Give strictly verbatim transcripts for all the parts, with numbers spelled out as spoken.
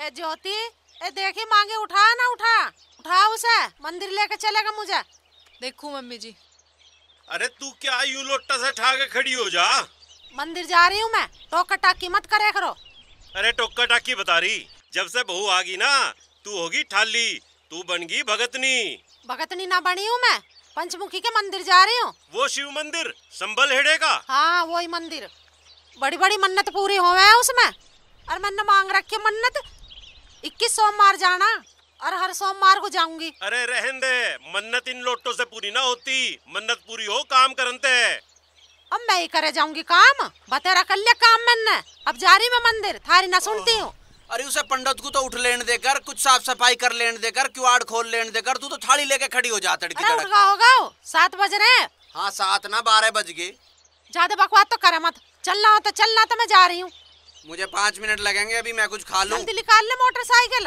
ए ज्योति, ए देखी मांगे उठा ना उठा, उठा उसे, मंदिर लेके चलेगा मुझे। देखूं मम्मी जी। अरे तू क्या यूं लोट्टा से ठा के खड़ी हो जा। मंदिर जा रही हूँ मैं, टोका टाकी मत करे करो। अरे टोका टाकी बता रही, जब से बहू आ गई ना तू होगी ठाली, तू बन गई भगतनी। भगतनी ना बनी हूँ मैं, पंचमुखी के मंदिर जा रही हूँ। वो शिव मंदिर संबल हेड़े का? हाँ वही मंदिर। बड़ी बड़ी मन्नत पूरी हो है उसमें, और मैंने मांग रखी मन्नत इक्कीस सोमवार जाना, और हर सोमवार को जाऊंगी। अरे रहन दे, मन्नत इन लोटों से पूरी ना होती, मन्नत पूरी हो काम करते। अब मैं ही करे जाऊंगी काम, बतेरा कर लिया काम मैंने। अब जा रही मैं मंदिर, थारी ना सुनती हूँ। अरे उसे पंडित को तो उठ लेने देकर, कुछ साफ सफाई कर लेने देकर, क्यूआर खोल लेने देकर, तू तो थाली लेके खड़ी हो जा तड़की तड़क। उठा होगा सात बज रहे हैं। हाँ सात ना बारह बज गए। ज्यादा बकवास तो करे मत, चलना हो तो चलना, तो मैं जा रही हूँ। मुझे पाँच मिनट लगेंगे, अभी मैं कुछ खा लूं। जल्दी निकाल ले मोटरसाइकिल।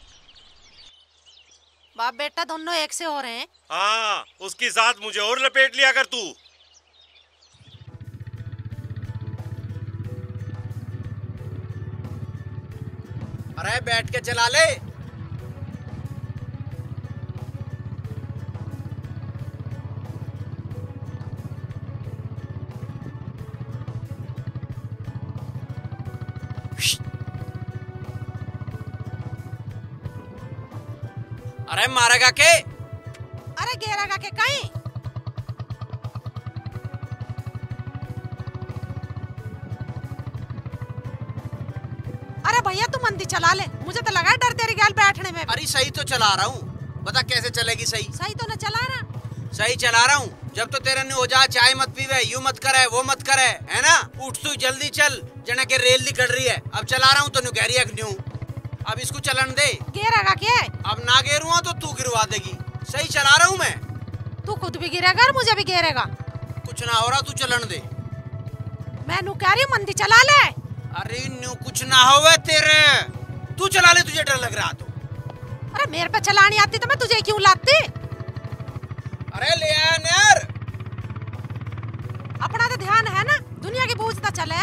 बाप बेटा दोनों एक से हो रहे हैं। हाँ उसकी साथ मुझे और लपेट लिया कर तू। अरे बैठ के चला ले। अरे मारेगा के? अरे घेरेगा के कहीं? अरे भैया तू मंदी चला ले, मुझे तो लगा डर तेरी गैल बैठने में। अरे सही तो चला रहा हूँ, बता कैसे चलेगी सही? सही तो न चला ना। सही चला रहा हूँ, जब तो तेरा नहीं हो जा, चाय मत पीवे, यू मत करे, वो मत करे, है ना? उठ तू जल्दी चल, जना के रेल निकल रही है। अब चला रहा हूँ तो कह रही है क्यों? अब इसको चलन दे। गिरेगा क्या? अब ना गिरूंगा तो तू गिरवा देगी। सही चला रहा हूँ मैं। तू खुद भी गिरेगा और मुझे भी गिरेगा। कुछ ना हो रहा, तू चलन दे। मैं नू कह रही हूँ मंदी चला ले। अरे न्यू कुछ ना होवे तेरे, तू चला ले, तुझे डर लग रहा तो। अरे मेरे पे चलानी आती तो मैं तुझे क्यों लाती? अरे ले आया यार। अपना तो ध्यान है ना, दुनिया की बूझता चले।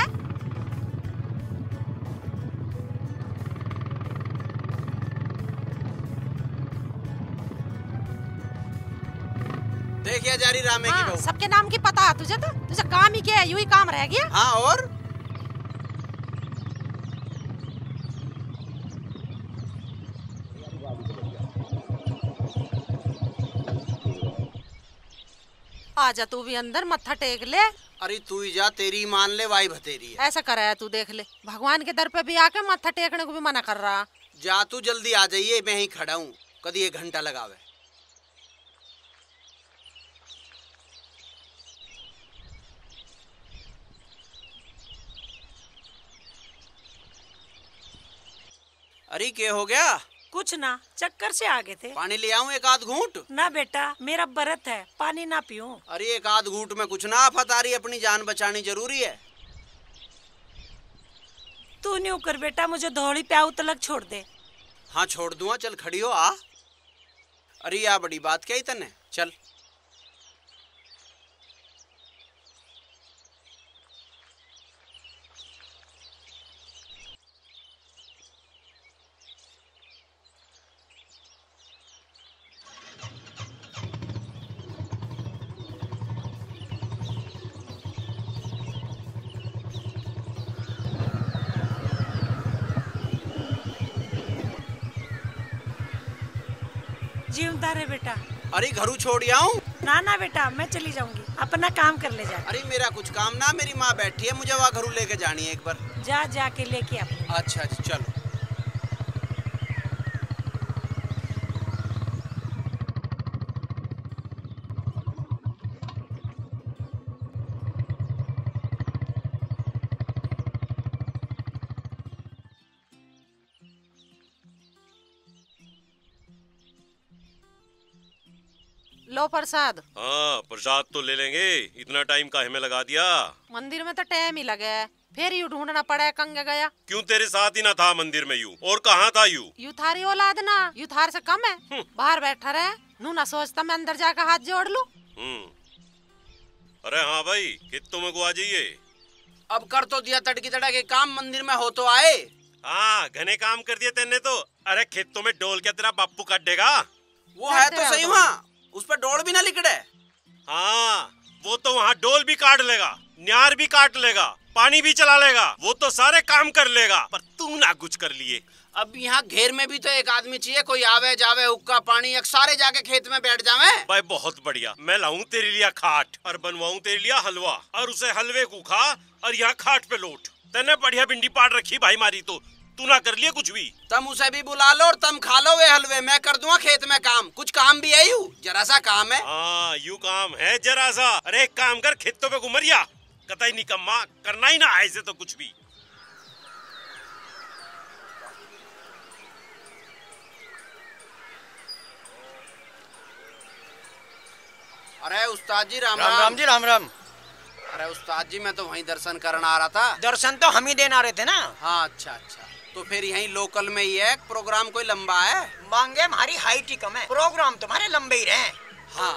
देखिए जारी रामे हाँ, की बहू। सबके नाम की पता है तुझे, तो तुझे काम ही क्या है, यूं ही काम रह गया। हाँ और आजा तू भी अंदर, मत्था टेक ले। अरे तू ही जा, तेरी मान ले, वाई भतेरी है। ऐसा कर रहा है तू, देख ले भगवान के दर पे भी आके मत्था टेकने को भी मना कर रहा। जा तू जल्दी आ जाइए, मैं ही खड़ा हूँ, कभी एक घंटा लगावे। अरे क्या हो गया? कुछ ना, चक्कर से आ गए थे। पानी ले आऊं एक आध घूंट? ना बेटा, मेरा व्रत है, पानी ना पीऊं। अरे एक आध घूंट में कुछ ना आफत आ रही, अपनी जान बचानी जरूरी है। तू नहीं कर बेटा, मुझे धौली प्याऊ तलक छोड़ दे। हाँ छोड़ दूंगा, चल खड़ी हो आ। अरे या बड़ी बात क्या ही तने, चल। जीवता रे बेटा। अरे घरू छोड़ आऊं? ना ना बेटा, मैं चली जाऊंगी, अपना काम कर ले जा। अरे मेरा कुछ काम ना, मेरी माँ बैठी है, मुझे वहाँ घरू लेके जानी है एक बार। जा जाके लेके आ। अच्छा अच्छा चलो। लो प्रसाद। हाँ प्रसाद तो ले लेंगे, इतना टाइम काहे में लगा दिया? मंदिर में तो टाइम ही लगे, फिर यू ढूंढना पड़ा, कंगे गया। क्यों तेरे साथ ही ना था मंदिर में? यू और कहाँ था? यू यू थारी औलाद ना, यू थार से कम है। बाहर बैठा रहे, नू ना सोचता मैं अंदर जाकर हाथ जोड़ लूं। हम्म। अरे हाँ भाई, कित तुम्हें को आ जाइए। अब कर तो दिया तड़की तड़ा के काम, मंदिर में हो तो आए। हाँ घने काम कर दिए तेने तो। अरे खेतों में डोल के तेरा बापू काट देगा। वो है तो सही वहाँ, उस पर डोल भी ना लिखड़े। हाँ वो तो वहाँ डोल भी काट लेगा, न्यार भी काट लेगा, पानी भी चला लेगा, वो तो सारे काम कर लेगा, पर तू ना कुछ कर लिए। अब यहाँ घेर में भी तो एक आदमी चाहिए, कोई आवे जावे, हुक्का पानी, एक सारे जाके खेत में बैठ जावे। भाई बहुत बढ़िया, मैं लाऊं तेरे लिए खाट और बनवाऊं तेरे लिए हलवा और उसे हलवे को खा और यहाँ खाट पे लौट। तेने बढ़िया भिंडी पाट रखी भाई मारी तो तू ना कर लिए कुछ भी। तुम उसे भी बुला लो और तुम खा लो वे हलवे, मैं कर दूंगा खेत में काम। कुछ काम भी है यू, जरा सा काम है। हाँ यू काम है जरा सा। अरे एक काम कर, खेतों पे घुमरिया कतई निकम्मा, करना ही ना ऐसे तो कुछ भी। अरे उस्ताद जी राम राम राम। राम जी राम राम। अरे उस्ताद जी मैं तो वहीं दर्शन करने आ रहा था। दर्शन तो हम ही देना रहे थे ना। हाँ अच्छा अच्छा, तो फिर यहीं लोकल में ही है, प्रोग्राम कोई लंबा है? मांगे हमारी हाइट ही कम है, प्रोग्राम तुम्हारे लंबे ही रहे। हाँ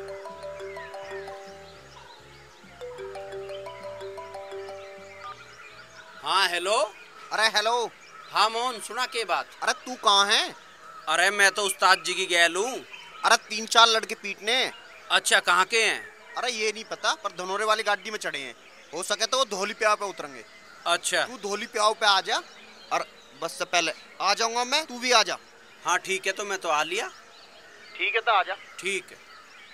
हाँ हेलो। अरे हेलो। हाँ मोहन, सुना के बात? अरे तू कहाँ है? अरे मैं तो उस्ताद जी की गैल हूँ। अरे तीन चार लड़के पीटने। अच्छा कहाँ के हैं? अरे ये नहीं पता, पर धनोरे वाली गाड़ी में चढ़े हैं। हो सके तो वो धोली प्याव पे उतरेंगे। अच्छा तू धोली प्याव पे आ जा, और बस से पहले आ जाऊंगा मैं, तू भी आ जा। हाँ ठीक है, तो मैं तो आ लिया। ठीक है तो आ जा। ठीक है।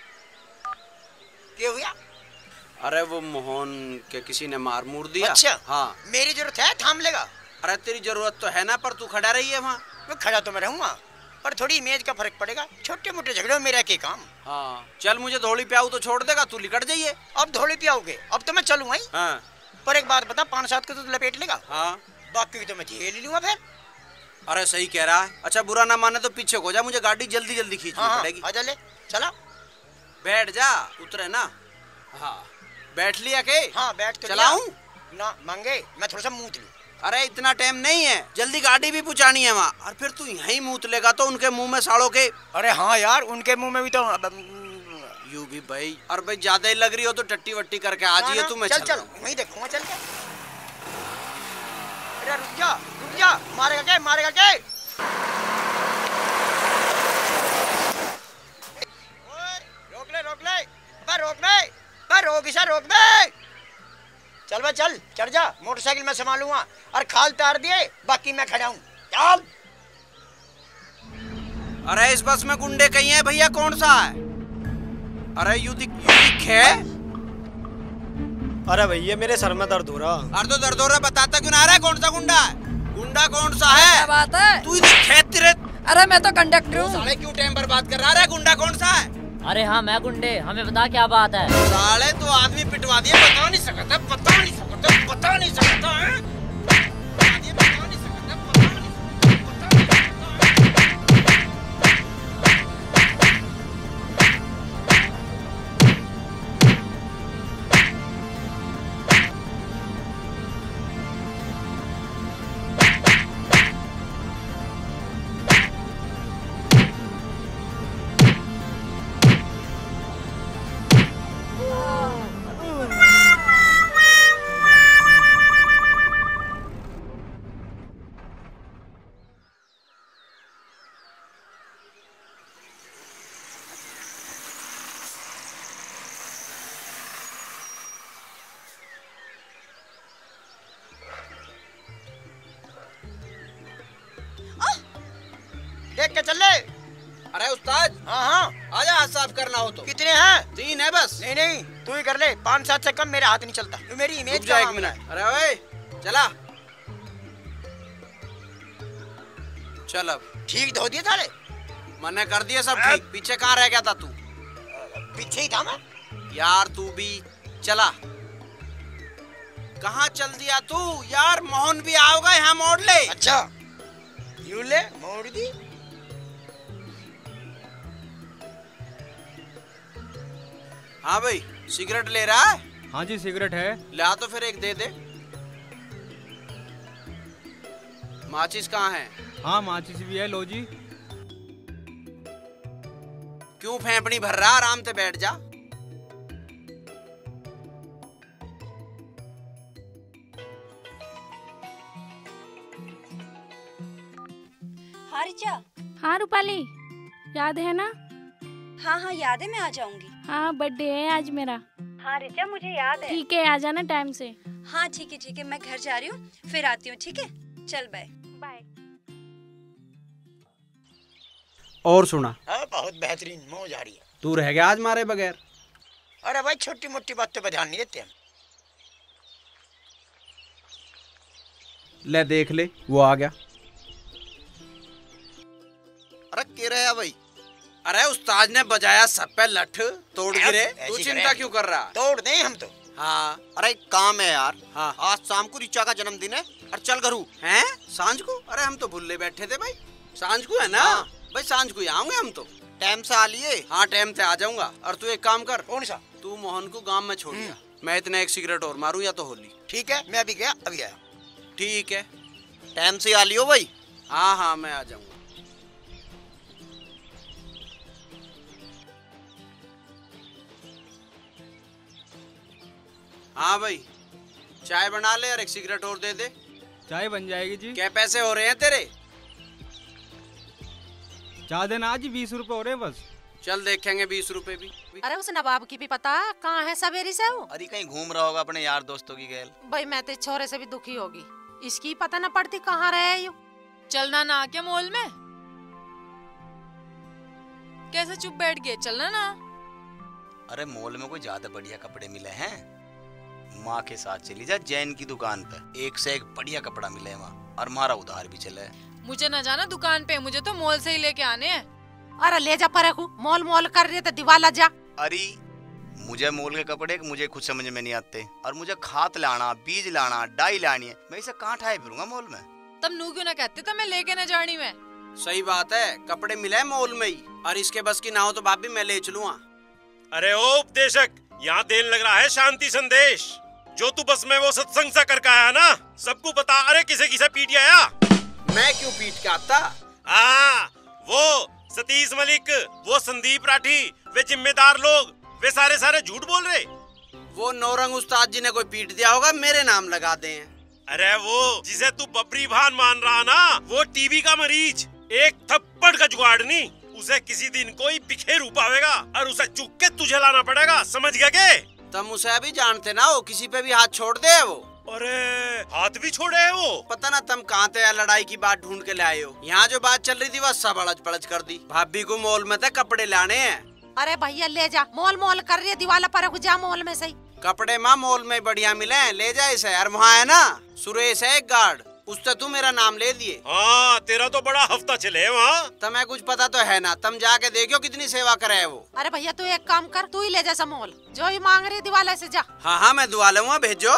क्या हुआ? अरे वो मोहन के किसी ने मार मूर दिया। अच्छा हाँ। मेरी जरूरत है, थाम लेगा? अरे तेरी जरूरत तो है ना, पर तू खड़ा रही है वहाँ। मैं खड़ा तो मैं रहूंगा, पर थोड़ी इमेज का फर्क पड़ेगा। छोटे मोटे झगड़े में मेरा के काम। हाँ चल, मुझे धोली प्याऊ तो छोड़ देगा, तू लिकट जाइए। अब धोली पियाओगे? अब तो मैं चलूंगा ही। हाँ। पर एक बात बता, पाँच सात को तो लपेट लेगा? हाँ। बाकी की तो मैं झेल लूंगा फिर। अरे सही कह रहा है। अच्छा बुरा ना माने तो पीछे हो जा, मुझे गाड़ी जल्दी जल्दी खींचनी हाँ, पड़ेगी। आजा ले चला। बैठ जा, उतरे ना। हाँ बैठ लिया के? हाँ बैठ तो चलाऊं? ना मांगे, मैं थोड़ा सा मूत लूं। अरे इतना टाइम नहीं है, जल्दी गाड़ी भी पहुंचानी है वहाँ। और फिर तू यहीं मूत लेगा तो उनके मुंह में साड़ों के। अरे हाँ यार, उनके मुंह में भी तो यू भी भाई। और भाई ज्यादा ही लग रही हो तो टट्टी वट्टी करके आ जाइए तू। मैं चल चल वहीं देखूंगा चल के। अरे रुक जा रुक जा, मारेगा क्या मारेगा क्या? रोक ले रोक ले, बस रोक ले, बस रोक इसे रोक दे। चल बे चल, चढ़ जा, मोटरसाइकिल में संभालूंगा। और खाल तार दिए, बाकी मैं खड़ा हूँ। चल। अरे इस बस में गुंडे कहीं हैं भैया? कौन सा है? अरे यू दिख यू दिख है। अरे भैया मेरे सर में दर्द हो रहा। अरे तो दर्द हो रहा, बताता क्यों ना रहा है? कौन सा गुंडा है? गुंडा कौन सा है? क्या बात है? तू दिख है तेरे। अरे मैं तो कंडक्टर हूँ। साले क्यों टाइम बर्बाद कर रहा है? गुंडा कौन सा है? अरे हाँ मैं गुंडे, हमें बता क्या बात है। साले तो आदमी पिटवा दिए, बता नहीं सकता, बता नहीं सकता, बता नहीं सकता है। देख के चल ले। अरे उस्ताद। हाँ हाँ आजा, हाथ साफ करना हो तो। कितने हैं? तीन है बस। नहीं नहीं तू ही कर ले, पाँच सात से कम मेरे हाथ नहीं चलता। तू मेरी इमेज जा एक मिनट। अरे ओए चला चल। अब ठीक धो दिए साले? मैंने कर दिया सब ठीक। पीछे कहाँ रह गया था तू? पीछे ही था मैं। यार तू भी चला। कहाँ चल दिया तू यार? मोहन भी आओगा, यहाँ मोड़ ले। अच्छा यू ले, मोड़ दी। हाँ भाई, सिगरेट ले रहा है? हाँ जी सिगरेट है। ला तो फिर एक दे दे। माचिस कहाँ है? हाँ माचिस भी है, लो जी। क्यों फेंपनी भर रहा? आराम से बैठ जा। हाँ रिचा। हाँ रूपाली, याद है ना? हाँ हाँ याद है, मैं आ जाऊंगी। हाँ बर्थडे है आज मेरा। हाँ रिचा मुझे याद है। ठीक है, आ जाना टाइम से। हाँ ठीक है ठीक है, मैं घर जा रही हूँ, फिर आती हूँ। ठीक है, चल बाय बाय। और सुना? हाँ बहुत बेहतरीन, मौज आ रही है। तू रह गया आज मारे बगैर। अरे भाई छोटी मोटी बातों पर ध्यान नहीं देते हम। ले देख ले, वो आ गया। अरे के रहे है भाई? अरे उस्ताद ने बजाया सब पे लठ, तोड़ गिरे। तू ऐसी चिंता करें। क्यों कर रहा? तोड़ दें हम तो। हाँ अरे एक काम है यार। हाँ। आज शाम को रिचा का जन्मदिन है और चल घरू। हैं? सांझ को? अरे हम तो भूले बैठे थे भाई। सांझ को है ना? हाँ। भाई सांझ को ही आऊंगे हम तो। टाइम से आ लिए। हाँ टाइम से आ जाऊंगा। और तू एक काम कर। कौन सा? तू मोहन को गांव में छोड़ दिया। मैं इतना एक सिगरेट और मारूं या तो होली। ठीक है, मैं अभी गया, अभी आया। ठीक है, टाइम से आ लियो भाई। हाँ हाँ मैं आ जाऊंगा। हाँ भाई, चाय बना ले और एक सिगरेट और दे दे। चाय बन जाएगी जी। क्या पैसे हो रहे हैं तेरे? चार दिन आज बीस रुपए हो रहे हैं बस। चल देखेंगे बीस रुपए भी। अरे उस नवाब की भी पता कहाँ है सवेरी से वो? अरे कहीं घूम रहा होगा अपने यार दोस्तों की गैल। भाई मैं तो इस छोरे से भी दुखी होगी, इसकी पता न पड़ती कहाँ रहे यू। चलना ना क्या मॉल में? कैसे चुप बैठ गए, चलना ना। अरे मॉल में कोई ज्यादा बढ़िया कपड़े मिले हैं? माँ के साथ चली जा जैन की दुकान पे, एक से एक बढ़िया कपड़ा मिले वहाँ, और मारा उधार भी चले। मुझे न जाना दुकान पे, मुझे तो मॉल से ही लेके आने हैं। अरे ले जा पर मॉल मॉल कर रही है तो दिवाला जा। अरे मुझे मॉल के कपड़े मुझे खुद समझ में नहीं आते, और मुझे खाद लाना, बीज लाना, डाई लानी है, मैं इसे कहाँ ठाए फिरूंगा मॉल में। तब नू क्यों ना कहते तो मैं लेके न जानी में। सही बात है, कपड़े मिले हैं मॉल में ही, और इसके बस की ना हो तो भाभी मैं ले चलूँगा। अरे ओ उपदेशक, यहाँ देन लग रहा है शांति संदेश। जो तू बस में वो सत्संग सा करके आया ना, सबको बता। अरे किसे किसे पीट आया? मैं क्यों पीट के आता? हाँ वो सतीश मलिक, वो संदीप राठी, वे जिम्मेदार लोग, वे सारे सारे झूठ बोल रहे। वो नौरंग उस्ताद जी ने कोई पीट दिया होगा, मेरे नाम लगा दे। अरे वो जिसे तू बबरी भान मान रहा ना, वो टीबी का मरीज, एक थप्पड़ का जुगाड़ नहीं, उसे किसी दिन कोई बिखेरू पावेगा और उसे चुक के तुझे लाना पड़ेगा, समझ गया के? तुम उसे अभी जानते ना हो, किसी पे भी हाथ छोड़ दे वो। अरे हाथ भी छोड़े है वो? पता ना तुम कहाँ थे, लड़ाई की बात ढूंढ के ले आए हो। यहाँ जो बात चल रही थी वह सब अड़च पड़च कर दी। भाभी को मॉल में थे कपड़े लाने हैं। अरे भैया ले जा, मॉल मॉल कर रही है, दिवाला पर जा मॉल में सही। कपड़े माँ मॉल में बढ़िया मिले हैं, ले जा इसे। और वहाँ है ना सुरेश है एक गार्ड, उससे तू मेरा नाम ले दिए। हाँ तेरा तो बड़ा हफ्ता चले वहाँ। तुम्हें कुछ पता तो है ना, तुम जाके देखो कितनी सेवा करे है वो। अरे भैया तू एक काम कर, तू ही ले जा समोल, जो ही मांग रही दिवाला से जा। हाँ हाँ मैं दुआ लूंगा, भेजो।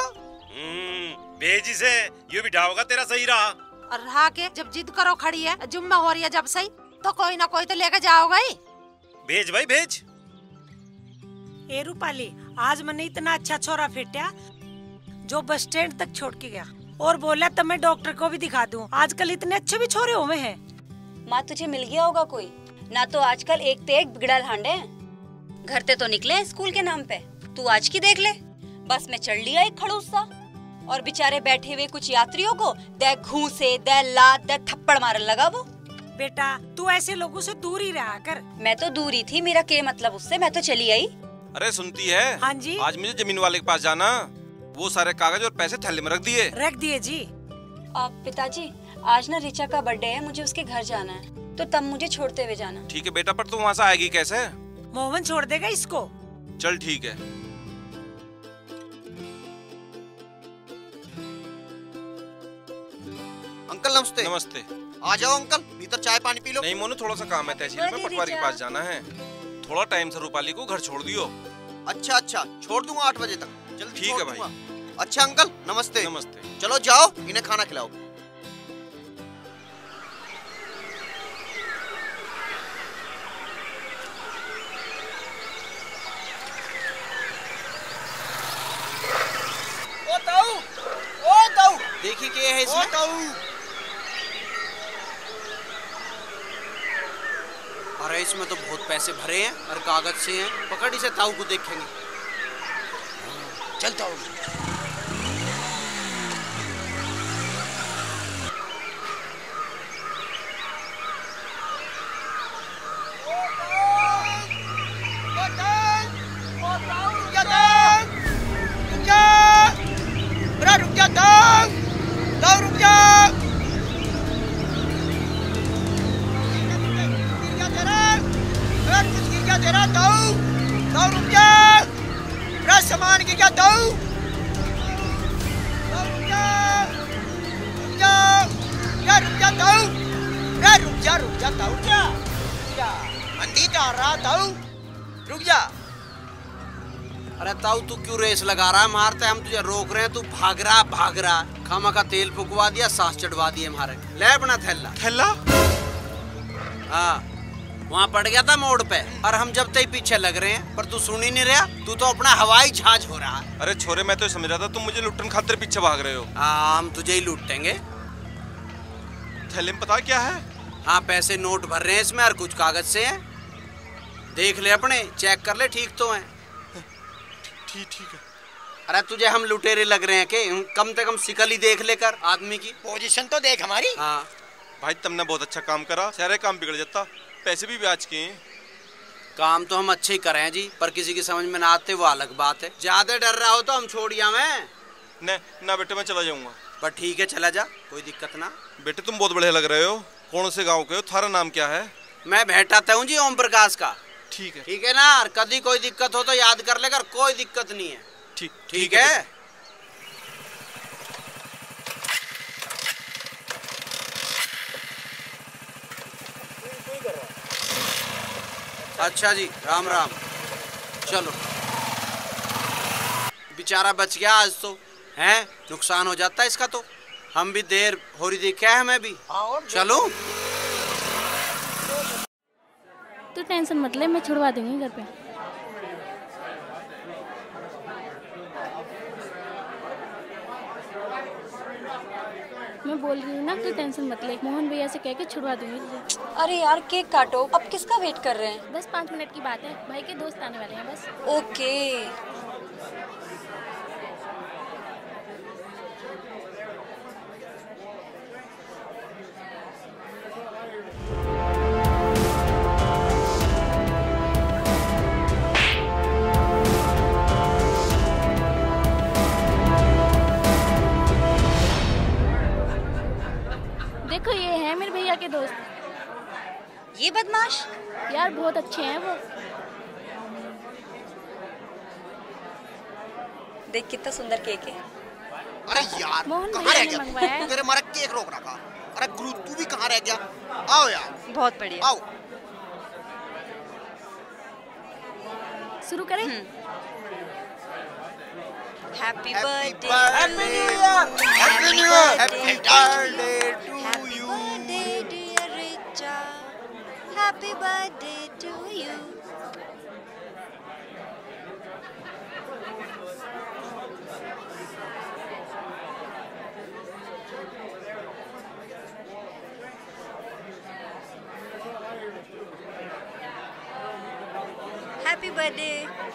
भेज इसे, ये भी ढाओगा तेरा सही रहा। और रहा के जब जिद करो खड़ी है, जुम्मा हो रही है जब सही, तो कोई ना कोई तो लेके जाओगा ही। भेज भाई भेज। ए रूपाली, आज मैंने इतना अच्छा छोरा फेटा जो बस स्टैंड तक छोड़ के गया और बोला तो मैं डॉक्टर को भी दिखा दूं। आजकल इतने अच्छे भी छोरे हुए हैं। माँ तुझे मिल गया होगा कोई ना, तो आजकल एक ते एक बिगड़ल हांडे हैं। घर ते तो निकले स्कूल के नाम पे, तू आज की देख ले, बस में चढ़ लिया एक खड़ूस सा, और बेचारे बैठे हुए कुछ यात्रियों को दे घूंसे, दे लात, दे थप्पड़ मारने लगा वो। बेटा तू ऐसे लोगों से दूर ही रहा कर। मैं तो दूर ही थी, मेरा क्या मतलब उससे, मैं तो चली आई। अरे सुनती है? हाँ जी। आज मुझे जमीन वाले के पास जाना, वो सारे कागज और पैसे थैले में रख दिए। रख दिए जी। आप पिताजी, आज ना रिचा का बर्थडे है, मुझे उसके घर जाना है, तो तब मुझे छोड़ते हुए जाना। ठीक है बेटा, पर तू वहाँ से आएगी कैसे? मोहन छोड़ देगा इसको। चल ठीक है। अंकल नमस्ते। नमस्ते। आ जाओ अंकल, भीतर चाय पानी पी लो। नहीं मोनू, थोड़ा सा काम है तहसील में, पटवारी के पास जाना है। थोड़ा टाइम से रूपाली को घर छोड़ दियो। अच्छा अच्छा, छोड़ दूंगा आठ बजे तक, जल्दी ठीक है भाई। अच्छा अंकल नमस्ते। नमस्ते। चलो जाओ, इन्हें खाना खिलाओ। ओ ताऊ, ओ ताऊ, देखिए क्या है इसमें। ओ ताऊ। अरे इसमें तो बहुत पैसे भरे हैं और कागज से हैं। पकड़ इसे, ताऊ को देखेंगे। चल ताऊ। गया तेरा दाऊ दाऊ रुक जा मेरा सामान की क्या दाऊ दाऊ रुक जा रुक जा या रुक जा दाऊ रे रुक जा रुक जा दाऊ जा जा मंदी तो आ रहा दाऊ रुक जा। अरे ताऊ तू क्यों रेस लगा रहा है? मारते हम तुझे रोक रहे हैं, तू भाग रहा भाग रहा। खामा का तेल फुकवा दिया, सांस चढ़वा दिए हमारे। ले अपना थैला थैला। हाँ वहाँ पड़ गया था मोड़ पे और हम जब तक पीछे लग रहे हैं पर तू सुन ही नहीं रहा। तू तो अपना हवाई जहाज हो रहा है। अरे छोरे मैं तो समझ रहा था तुम मुझे लुट्टन खातिर पीछे भाग रहे हो। हाँ हम तुझे ही लूटेंगे। थैले में पता क्या है? हाँ पैसे नोट भर रहे हैं इसमें और कुछ कागज से है। देख ले अपने, चेक कर ले ठीक तो है। ठीक ठीक है। अरे तुझे हम लुटेरे लग रहे हैं कि कम से कम शिकल ही देख लेकर आदमी की। पोजीशन तो देख हमारी। हाँ भाई तुमने बहुत अच्छा काम करा, सारे काम बिगड़ जाता, पैसे भी ब्याज के हैं। काम तो हम अच्छे ही कर रहे हैं जी, पर किसी की समझ में ना आते वो अलग बात है। ज्यादा डर रहा हो तो हम छोड़िया मैं न, ना बेटे मैं चला जाऊंगा। पर ठीक है चला जा, कोई दिक्कत ना। बेटे तुम बहुत बढ़िया लग रहे हो। कौन से गांव के हो? थारा नाम क्या है? मैं भेटाता हूँ जी ओम प्रकाश का। ठीक है ठीक है ना। और कभी कोई दिक्कत हो तो याद कर लेकर, कोई दिक्कत नहीं है। ठीक ठीक है, है? अच्छा जी राम राम। चलो बेचारा बच गया आज तो, हैं? नुकसान हो जाता है इसका तो। हम भी देर हो रही देखा है हमें भी। चलो तू टेंशन मत ले, मैं छुड़वा दूंगी घर पे। मैं बोल रही हूँ ना, तू टेंशन मत ले, मोहन भैया से कह के छुड़वा दूंगी तुझे। अरे यार केक काटो, अब किसका वेट कर रहे हैं? बस पाँच मिनट की बात है, भाई के दोस्त आने वाले हैं बस। ओके देखो ये है मेरे भैया के दोस्त। ये बदमाश यार बहुत अच्छे हैं वो। देख कितना सुंदर केक है। अरे यार मोहन कहाँ भैया रह ने गया मंगवाया है। तेरे मारा केक रोक रखा। अरे गुरु तू भी कहाँ रह गया? आओ यार। बहुत बढ़िया। आओ शुरू करें? Happy birthday happy new year happy new year happy birthday to you birthday dear Richa, happy birthday to you. Happy birthday.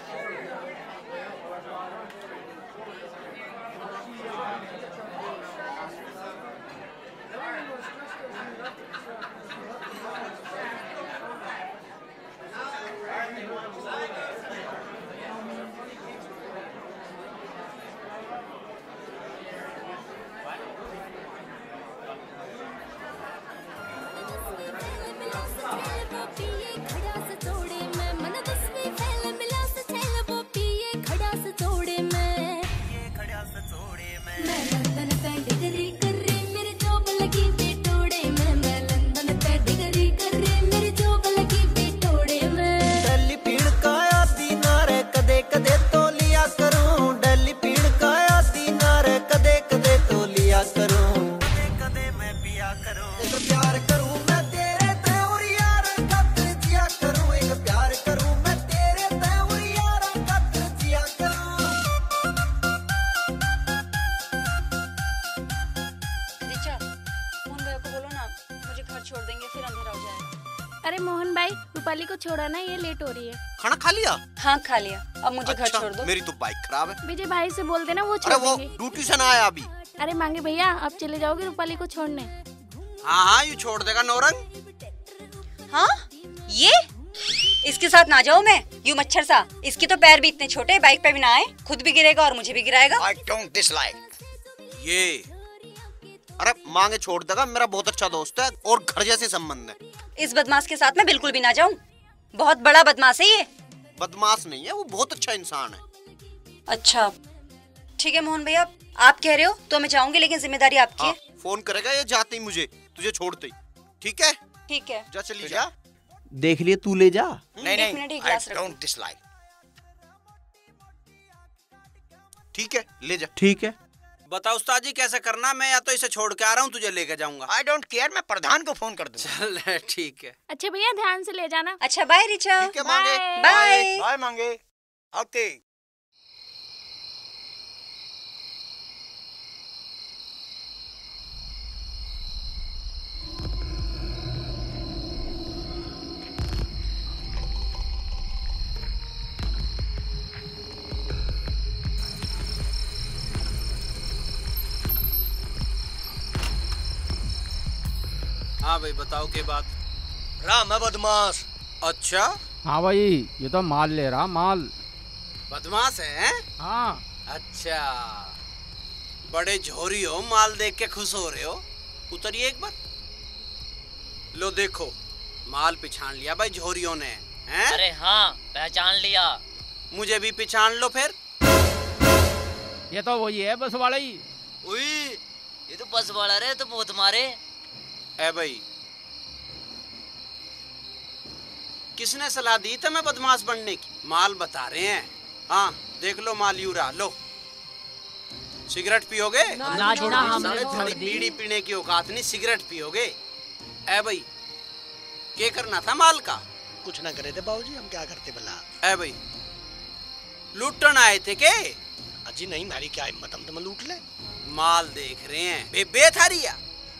छोड़ देंगे फिर अंधेरा हो जाएगा। अरे मोहन भाई रूपाली को छोड़ा ना, ये लेट हो रही है। खाना खा लिया? हाँ खा लिया, अब मुझे अच्छा, घर छोड़ दो। मेरी तो बाइक खराब है। विजय भाई से बोल देना वो छोड़ अरे वो देंगे। ड्यूटी से ना आया अभी। अरे मांगे भैया आप चले जाओगे रूपाली को छोड़ने? हाँ हाँ यू छोड़ देगा नौरंग। हाँ ये इसके साथ ना जाऊँ मैं, यू मच्छर सा। इसके तो पैर भी इतने छोटे, बाइक पे भी ना आए, खुद भी गिरेगा और मुझे भी गिराएगा। I don't dislike। ये अरे मांगे छोड़ देगा, मेरा बहुत अच्छा दोस्त है और घर जैसे संबंध है। इस बदमाश के साथ मैं बिल्कुल भी ना जाऊं। बहुत बड़ा बदमाश है ये। बदमाश नहीं है, वो बहुत अच्छा इंसान है। अच्छा ठीक है मोहन भैया, आप कह रहे हो तो मैं जाऊंगी, लेकिन जिम्मेदारी आपकी है। हाँ, फोन करेगा ये जाते ही मुझे, तुझे छोड़ते ही। ठीक है ठीक है, जा चली जा। देख लिए तू ले जा। नहीं नहीं, I don't dislike। ठीक है ले जा। ठीक है बता उस्ताद जी कैसे करना, मैं या तो इसे छोड़ के आ रहा हूँ, तुझे लेके जाऊंगा। आई डोंट केयर, मैं प्रधान को फोन कर दूंगा। चल ठीक है। अच्छा भैया ध्यान से ले जाना। अच्छा बाय रिचा। ठीक है मांगे। बाय बाय मांगे। ओके। हाँ भाई बताओ के बात। राम है बदमाश। अच्छा हाँ भाई, ये तो माल ले रहा माल। बदमाश है? हाँ। अच्छा बड़े झोरी हो, माल देख के खुश हो रहे हो। उतरिए एक बार। लो देखो माल पिछान लिया भाई झोरियों ने, हैं? अरे हाँ पहचान लिया। मुझे भी पिछान लो फिर। ये तो वही है बस वाला ही। उई, ये तो बस वाला रे, तो बहुत मारे। ए भाई किसने सलाह दी तुम्हें बदमाश बनने की? माल बता रहे हैं। हाँ देख लो माल यूरा लो। सिगरेट पियोगे? ना जी ना, हमने छोड़ दी। बीड़ी पीने की औकात नहीं, सिगरेट पियोगे? ए भाई क्या करना था माल का? कुछ ना करे थे बाबूजी, हम क्या करते भला? ए भाई लूटन आए थे के? अजी नहीं, हमारी क्या हिम्मत, हम तो लूट ले। माल देख रहे हैं बेबे थारिया।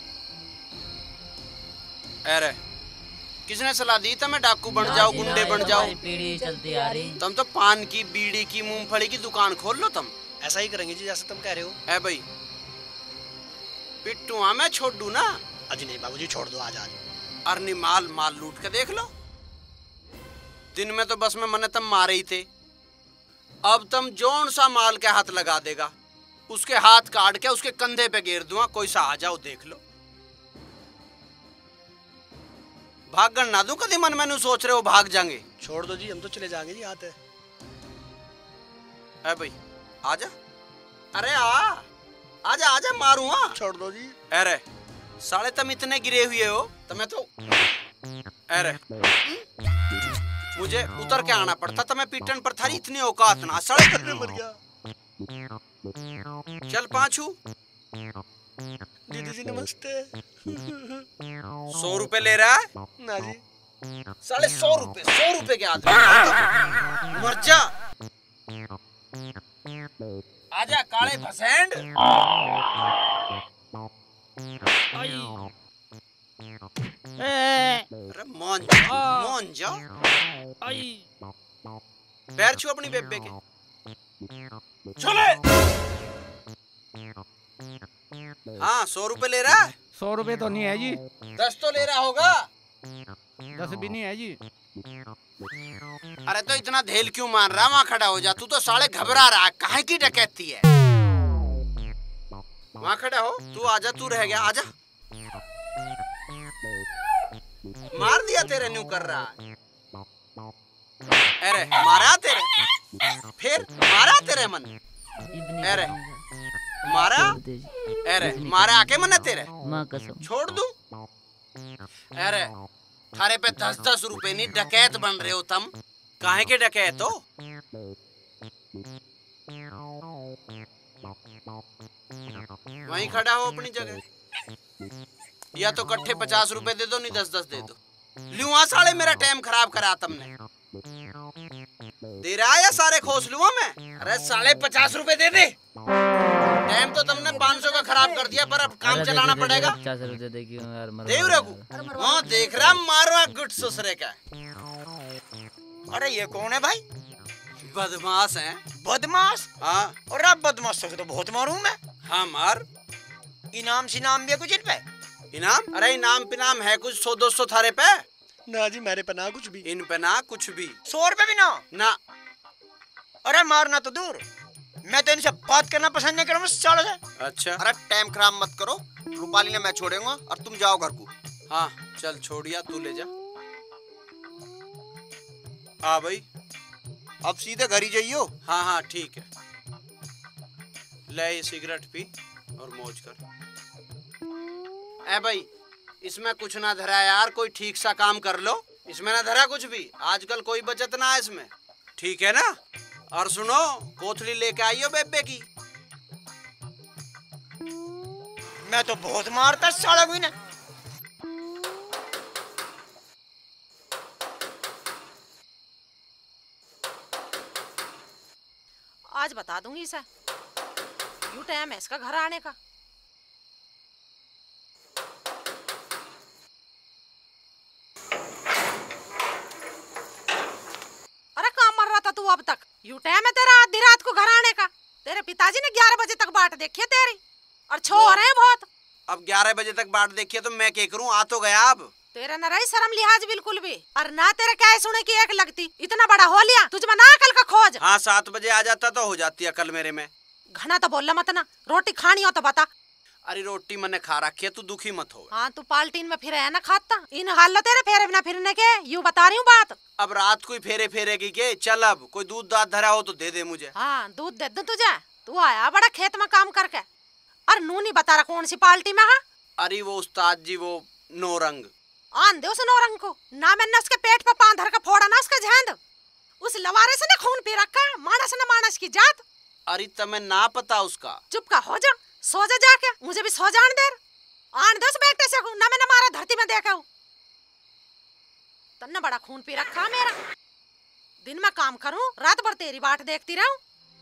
अरे किसने सलाह दी तुम्हें डाकू बन जाओ, गुंडे बन जाओ? पीढ़ी चलती आ रही। तुम तो पान की, बीड़ी की, मूंगफली की दुकान खोल लो तुम। ऐसा ही करेंगे जी जैसे तुम कह रहे हो। ए भाई पिट्टू हाँ मैं छोड़ दूं ना? अजी नहीं बाबूजी, छोड़ दो आज आज। अरनी माल माल लूट के देख लो। दिन में तो बस में मने तुम मारे ही थे, अब तुम जोन सा माल के हाथ लगा देगा, उसके हाथ काट के उसके कंधे पे गिर दूंगा, कोई सा आ जाओ देख लो। भागन ना दूं कभी मन में सोच रहे हो भाग जाएंगे। छोड़ दो जी, हम तो चले जाएंगे जी आते। ए भाई आजा, अरे आ आजा आजा मारूं। हाँ छोड़ दो जी। अरे साले तुम इतने गिरे हुए हो, तुम्हें तो अरे मुझे उतर के आना पड़ता, तुम्हें पीटन पर थारी इतनी औकात ना। साले करने मर गया। चल पांचू। दीदी जी नमस्ते। सौ रुपए ले रहा है ना जी। साले सौ रुपए सौ रुपए के आदमी मर जा। आजा काले भसेंड। अरे मान जा मान जा। पैर छू अपनी बेबे के। चले। हाँ सौ रुपए ले रहा है? सौ रुपए तो नहीं है जी। दस तो ले रहा होगा? दस भी नहीं है जी। अरे तो इतना धेल क्यों मान रहा? वहाँ खड़ा हो जा, तू तो साले घबरा रहा है, काहे की डकैती है? वहाँ खड़ा हो, तू आजा, तू रह गया, आजा। मार दिया तेरे, न्यू कर रहा है। अरे मारा तेरे, फिर मारा तेरे मन। अरे मारा, अरे मारा आके मन तेरे, छोड़ दूं? अरे थारे पे दस दस रुपए नहीं, डकैत बन रहे हो तुम। काहे के डकैत हो? वहीं खड़ा हो अपनी जगह, या तो कट्ठे पचास रुपए दे दो, नहीं दस दस दे दो। लुआ साले मेरा टाइम खराब करा तुमने। दे रहा या सारे खोस लूँ मैं? अरे साले पचास रुपए दे दे। टाइम तो तुमने पाँच सौ का खराब कर दिया, पर अब काम चलाना पड़ेगा। पचास रुपए दे यार, देव रघु, हाँ देख रहा मारो गुट ससुरे का। अरे ये कौन है भाई? बदमाश है। बदमाश? हाँ। और अब बदमाश तो बहुत मारूं मैं। हाँ मार। इनाम सिनाम भी है कुछ इन पे? इनाम? अरे इनाम पिनाम है कुछ, सौ दो सौ थारे पे? ना जी मेरे पे ना कुछ भी। इन पे ना कुछ भी। सौ रुपए भी ना? ना। अरे मारना तो दूर, मैं तो इनसे बात करना पसंद नहीं करूँ सालों से। अच्छा। अरे टाइम खराब मत करो, रूपाली ने मैं छोड़ूंगा और तुम जाओ घर को। हाँ चल छोड़िया, तू ले जा। हाँ भाई, अब सीधे घर ही जाइयो। हाँ हाँ ठीक है। ले ये सिगरेट पी और मौज कर। ए भाई, इसमें कुछ ना धरा यार, कोई ठीक सा काम कर लो। इसमें ना धरा कुछ भी, आजकल कोई बचत ना है इसमें, ठीक है ना? और सुनो, कोथली लेके आइयो बेबे की। मैं तो बहुत मारता साला भी ना। आज बता दूंगी इसे, यू टाइम है इसका घर आने का। अरे कहाँ मर रहा था तू अब तक? यू टाइम है तेरा आधी रात को घर आने का। तेरे पिताजी ने ग्यारह बजे तक बाट देखी है तेरी, और छो हो रहे हैं बहुत। अब ग्यारह बजे तक बाट देखिए तो मैं क्या करूं? आ तो गया अब। तेरा न रही शर्म लिहाज बिल्कुल भी, और ना तेरे क्या सुने की एक लगती। इतना बड़ा हो लिया तुझ में ना अकल का खोज। हाँ, सात बजे आ जाता तो हो जाती अकल मेरे में। घना तो बोलना मत ना, रोटी खानी हो तो बता। अरे रोटी मैंने खा रखी है, तू दुखी मत हो। हाँ, तू पाल्टीन में फिर है ना खाता। इन हाल लो तेरे फेरे बिना फिरने के, यूं बता रही हूँ बात। अब रात को ही फेरे फेरेगी के? चल अब कोई दूध दाद धरा हो तो दे दे मुझे। हाँ, दूध दे दूं तुझे। तू आया बड़ा खेत में काम करके, और नू नहीं बता रहा कौन सी पार्टी में है। अरे वो उस्ताद जी, वो नौरंग। आन दे उस नौरंग को ना। मैंने उसके पेट पर पांव धर के फोड़ा ना उसका झेंद। उस लवारे से ने खून पी रखा, मानस न मानस की जात। अरे तुम्हें ना पता उसका? चुप का हो जा, सो जा जाके, मुझे भी सो जान दे। आन दे उस बेटे से ना, मैंने मारा धरती में देखा हूँ। तन्ने बड़ा खून पी रखा मेरा। दिन में काम करूं, रात भर तेरी बाट देखती रहूं।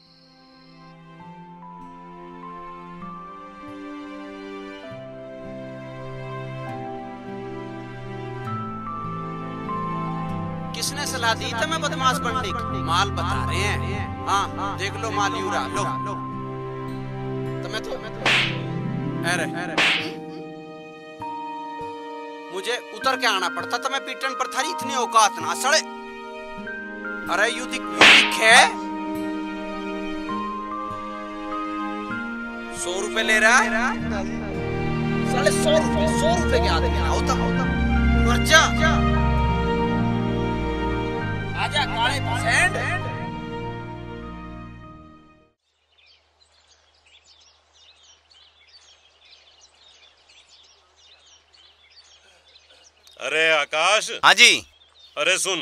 किसने सलाह दी तुम्हें बदमाश पंडित? माल बता रहे हैं। हाँ देख लो माल यूरा लो। तुम्हें तो अरे मुझे उतर के आना पड़ता, तुम्हें पीटन पर थारी इतनी औकात ना सड़े। अरे यू दिख है, सौ रुपए ले रहा है साले। सौ रुपए सौ रुपए के आदमी होता मर जा। आजा काले परसेंट। अरे आकाश। हाँ जी। अरे सुन,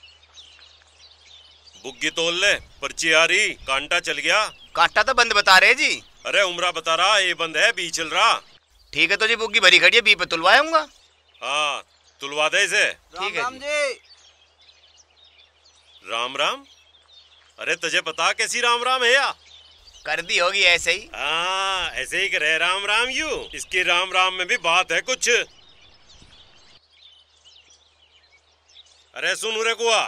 बुग्गी तोल ले, पर्ची आ रही, कांटा चल गया। कांटा तो बंद बता रहे जी। अरे उमरा बता रहा, ए बंद है, बी चल रहा। ठीक है तो जी, बुग्गी भरी खड़ी है, बी पे तुलवाऊंगा। हाँ तुलवा दे इसे। ठीक है जी। राम राम। अरे तुझे पता कैसी राम राम है या? कर दी होगी ऐसे ही। हाँ ऐसे ही करे राम राम। यू इसकी राम राम में भी बात है कुछ। अरे सुन उरे कुआ,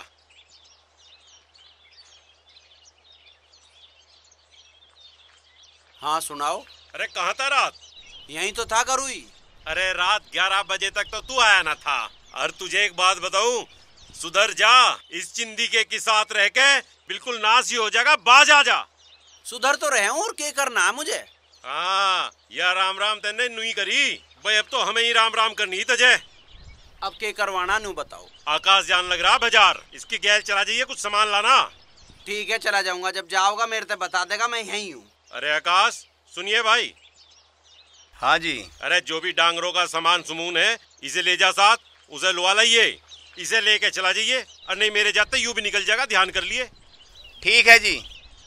हाँ सुनाओ। अरे कहाँ था रात? यहीं तो था करूई। अरे रात ग्यारह बजे तक तो तू आया ना था। और तुझे एक बात बताऊं, सुधर जा। इस चिंदी के की साथ रह के बिल्कुल नाश ही हो जाएगा। बाज आ जा। सुधर तो रहे हूँ, और क्या करना है मुझे? हाँ या राम राम तेने नुई करी भाई, अब तो हमें ही राम राम करनी तुझे। अब क्या करवाना नू बताओ। आकाश जान लग रहा बाजार, इसकी गैल चला जाइए, कुछ सामान लाना। ठीक है चला जाऊंगा, जब जाओगा मेरे से बता देगा, मैं यहीं हूँ। अरे आकाश सुनिए भाई। हाँ जी। अरे जो भी डांगरों का सामान सुमून है इसे ले जा साथ, उसे लुआ लाइए, इसे लेके चला जाइए। और नहीं मेरे जाते यूं भी निकल जाएगा, ध्यान कर लिए। ठीक है जी।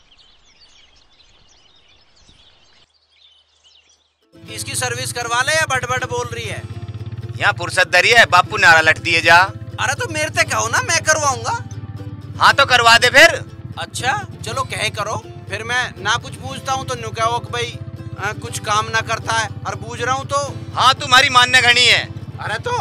इसकी सर्विस करवा ले या बट बट बोल रही है? यहाँ फुर्सत दरी है, बापू नारा लट दिए जा। अरे तो मेरे से कहो ना, मैं करवाऊंगा। हाँ तो करवा दे फिर। अच्छा चलो कहे करो, फिर मैं ना कुछ पूछता हूँ तो न्यू कहो कि भाई आ, कुछ काम ना करता है, और पूछ रहा हूँ तो हाँ तुम्हारी मान्य घनी है। अरे तो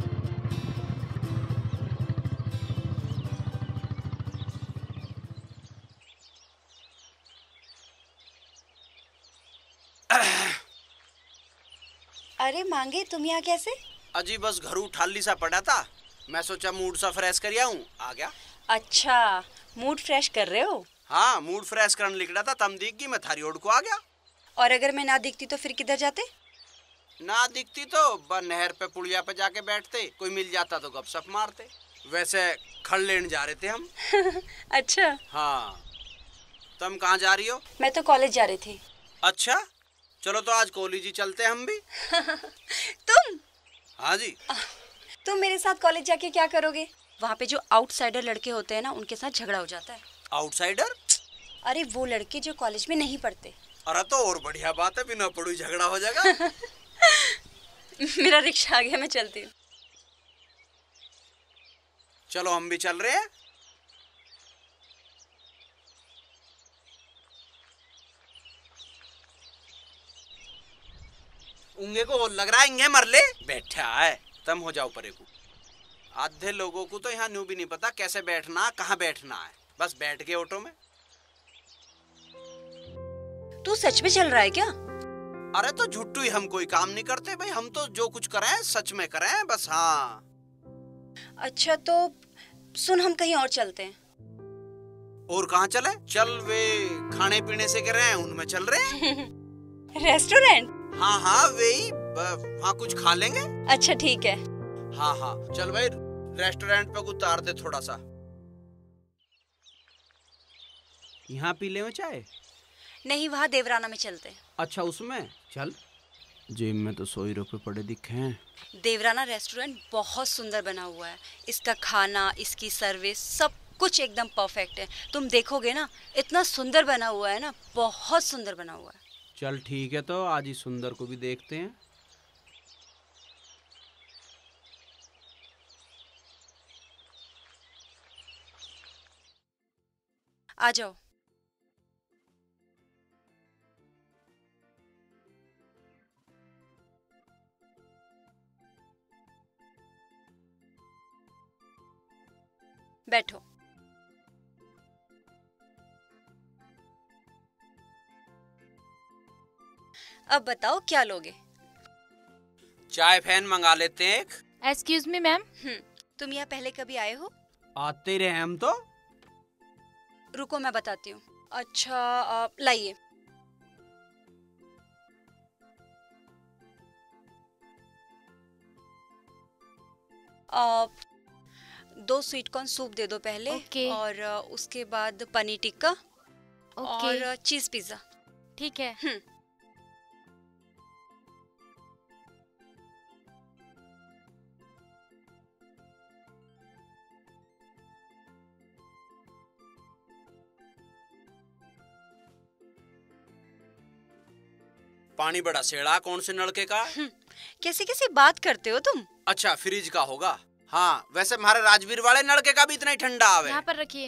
अरे मांगे तुम यहाँ कैसे? अजी बस घरू ठाली सा पड़ा था, मैं सोचा मूड सा फ्रेश कर आऊं, आ गया। अच्छा मूड फ्रेश कर रहे हो? हाँ मूड फ्रेश करने निकला था, तम दिख गई, मैं थारी ओर को आ गया। और अगर मैं ना दिखती तो फिर किधर जाते? ना दिखती तो बस नहर पे पुलिया पे जाके बैठते, कोई मिल जाता तो गपशप मारते। वैसे खड़ लेने जा रहे थे हम। अच्छा। हाँ, तुम कहाँ जा रही हो? मैं तो कॉलेज जा रही थी। अच्छा, चलो तो आज कॉलेज ही चलते हैं हम भी। तुम? हाँ जी। तुम मेरे साथ कॉलेज जाके क्या करोगे? वहाँ पे जो आउटसाइडर लड़के होते हैं ना, उनके साथ झगड़ा हो जाता है। आउटसाइडर? अरे वो लड़के जो कॉलेज में नहीं पढ़ते। अरे तो और बढ़िया बात है, बिना पढ़े झगड़ा हो जाएगा। मेरा रिक्शा आ गया, मैं चलती हूँ। चलो हम भी चल रहे हैं। उंगे को लग रहा है इंगे मर ले बैठा है। तुम हो जाओ परे को। आधे लोगों को तो यहाँ न्यू भी नहीं पता कैसे बैठना, कहाँ बैठना है। बस बैठ गए ऑटो में। तू सच में चल रहा है क्या? अरे तो झुट्टू ही, हम कोई काम नहीं करते भाई, हम तो जो कुछ करें सच में करें बस। हाँ। अच्छा तो सुन, हम कहीं और चलते हैं। और कहाँ चले? चल वे खाने पीने से कर रहे हैं उनमें चल रहे हैं। रेस्टोरेंट? हाँ हाँ वही, वहाँ कुछ खा लेंगे। अच्छा ठीक है। हाँ हाँ चल भाई, रेस्टोरेंट पे उतार दे थोड़ा सा। यहाँ पी ले में चाय? नहीं, वहाँ देवराना में चलते हैं। अच्छा उसमें चल। जेब में तो सौ रुपए पड़े दिखे हैं। देवराना रेस्टोरेंट बहुत सुंदर बना हुआ है। इसका खाना, इसकी सर्विस, सब कुछ एकदम परफेक्ट है। तुम देखोगे ना, इतना सुंदर बना हुआ है ना, बहुत सुंदर बना हुआ है। चल ठीक है, तो आज ही सुंदर को भी देखते हैं। आ जाओ। बैठो। अब बताओ क्या लोगे? चाय फैन मंगा लेते हैं एक। Excuse me ma'am. तुम यहाँ पहले कभी आए हो? आते ही रहे हम तो। रुको मैं बताती हूँ। अच्छा लाइए। दो स्वीट कॉर्न सूप दे दो पहले। okay. और उसके बाद पनीर टिक्का। okay. और चीज पिज्जा। ठीक है। हम्म। पानी बड़ा सेड़ा, कौन से नलके का? कैसी कैसी बात करते हो तुम? अच्छा फ्रिज का होगा। हाँ वैसे हमारे राजवीर वाले नलके का भी इतना ही ठंडा आवे। यहाँ पर रखिए।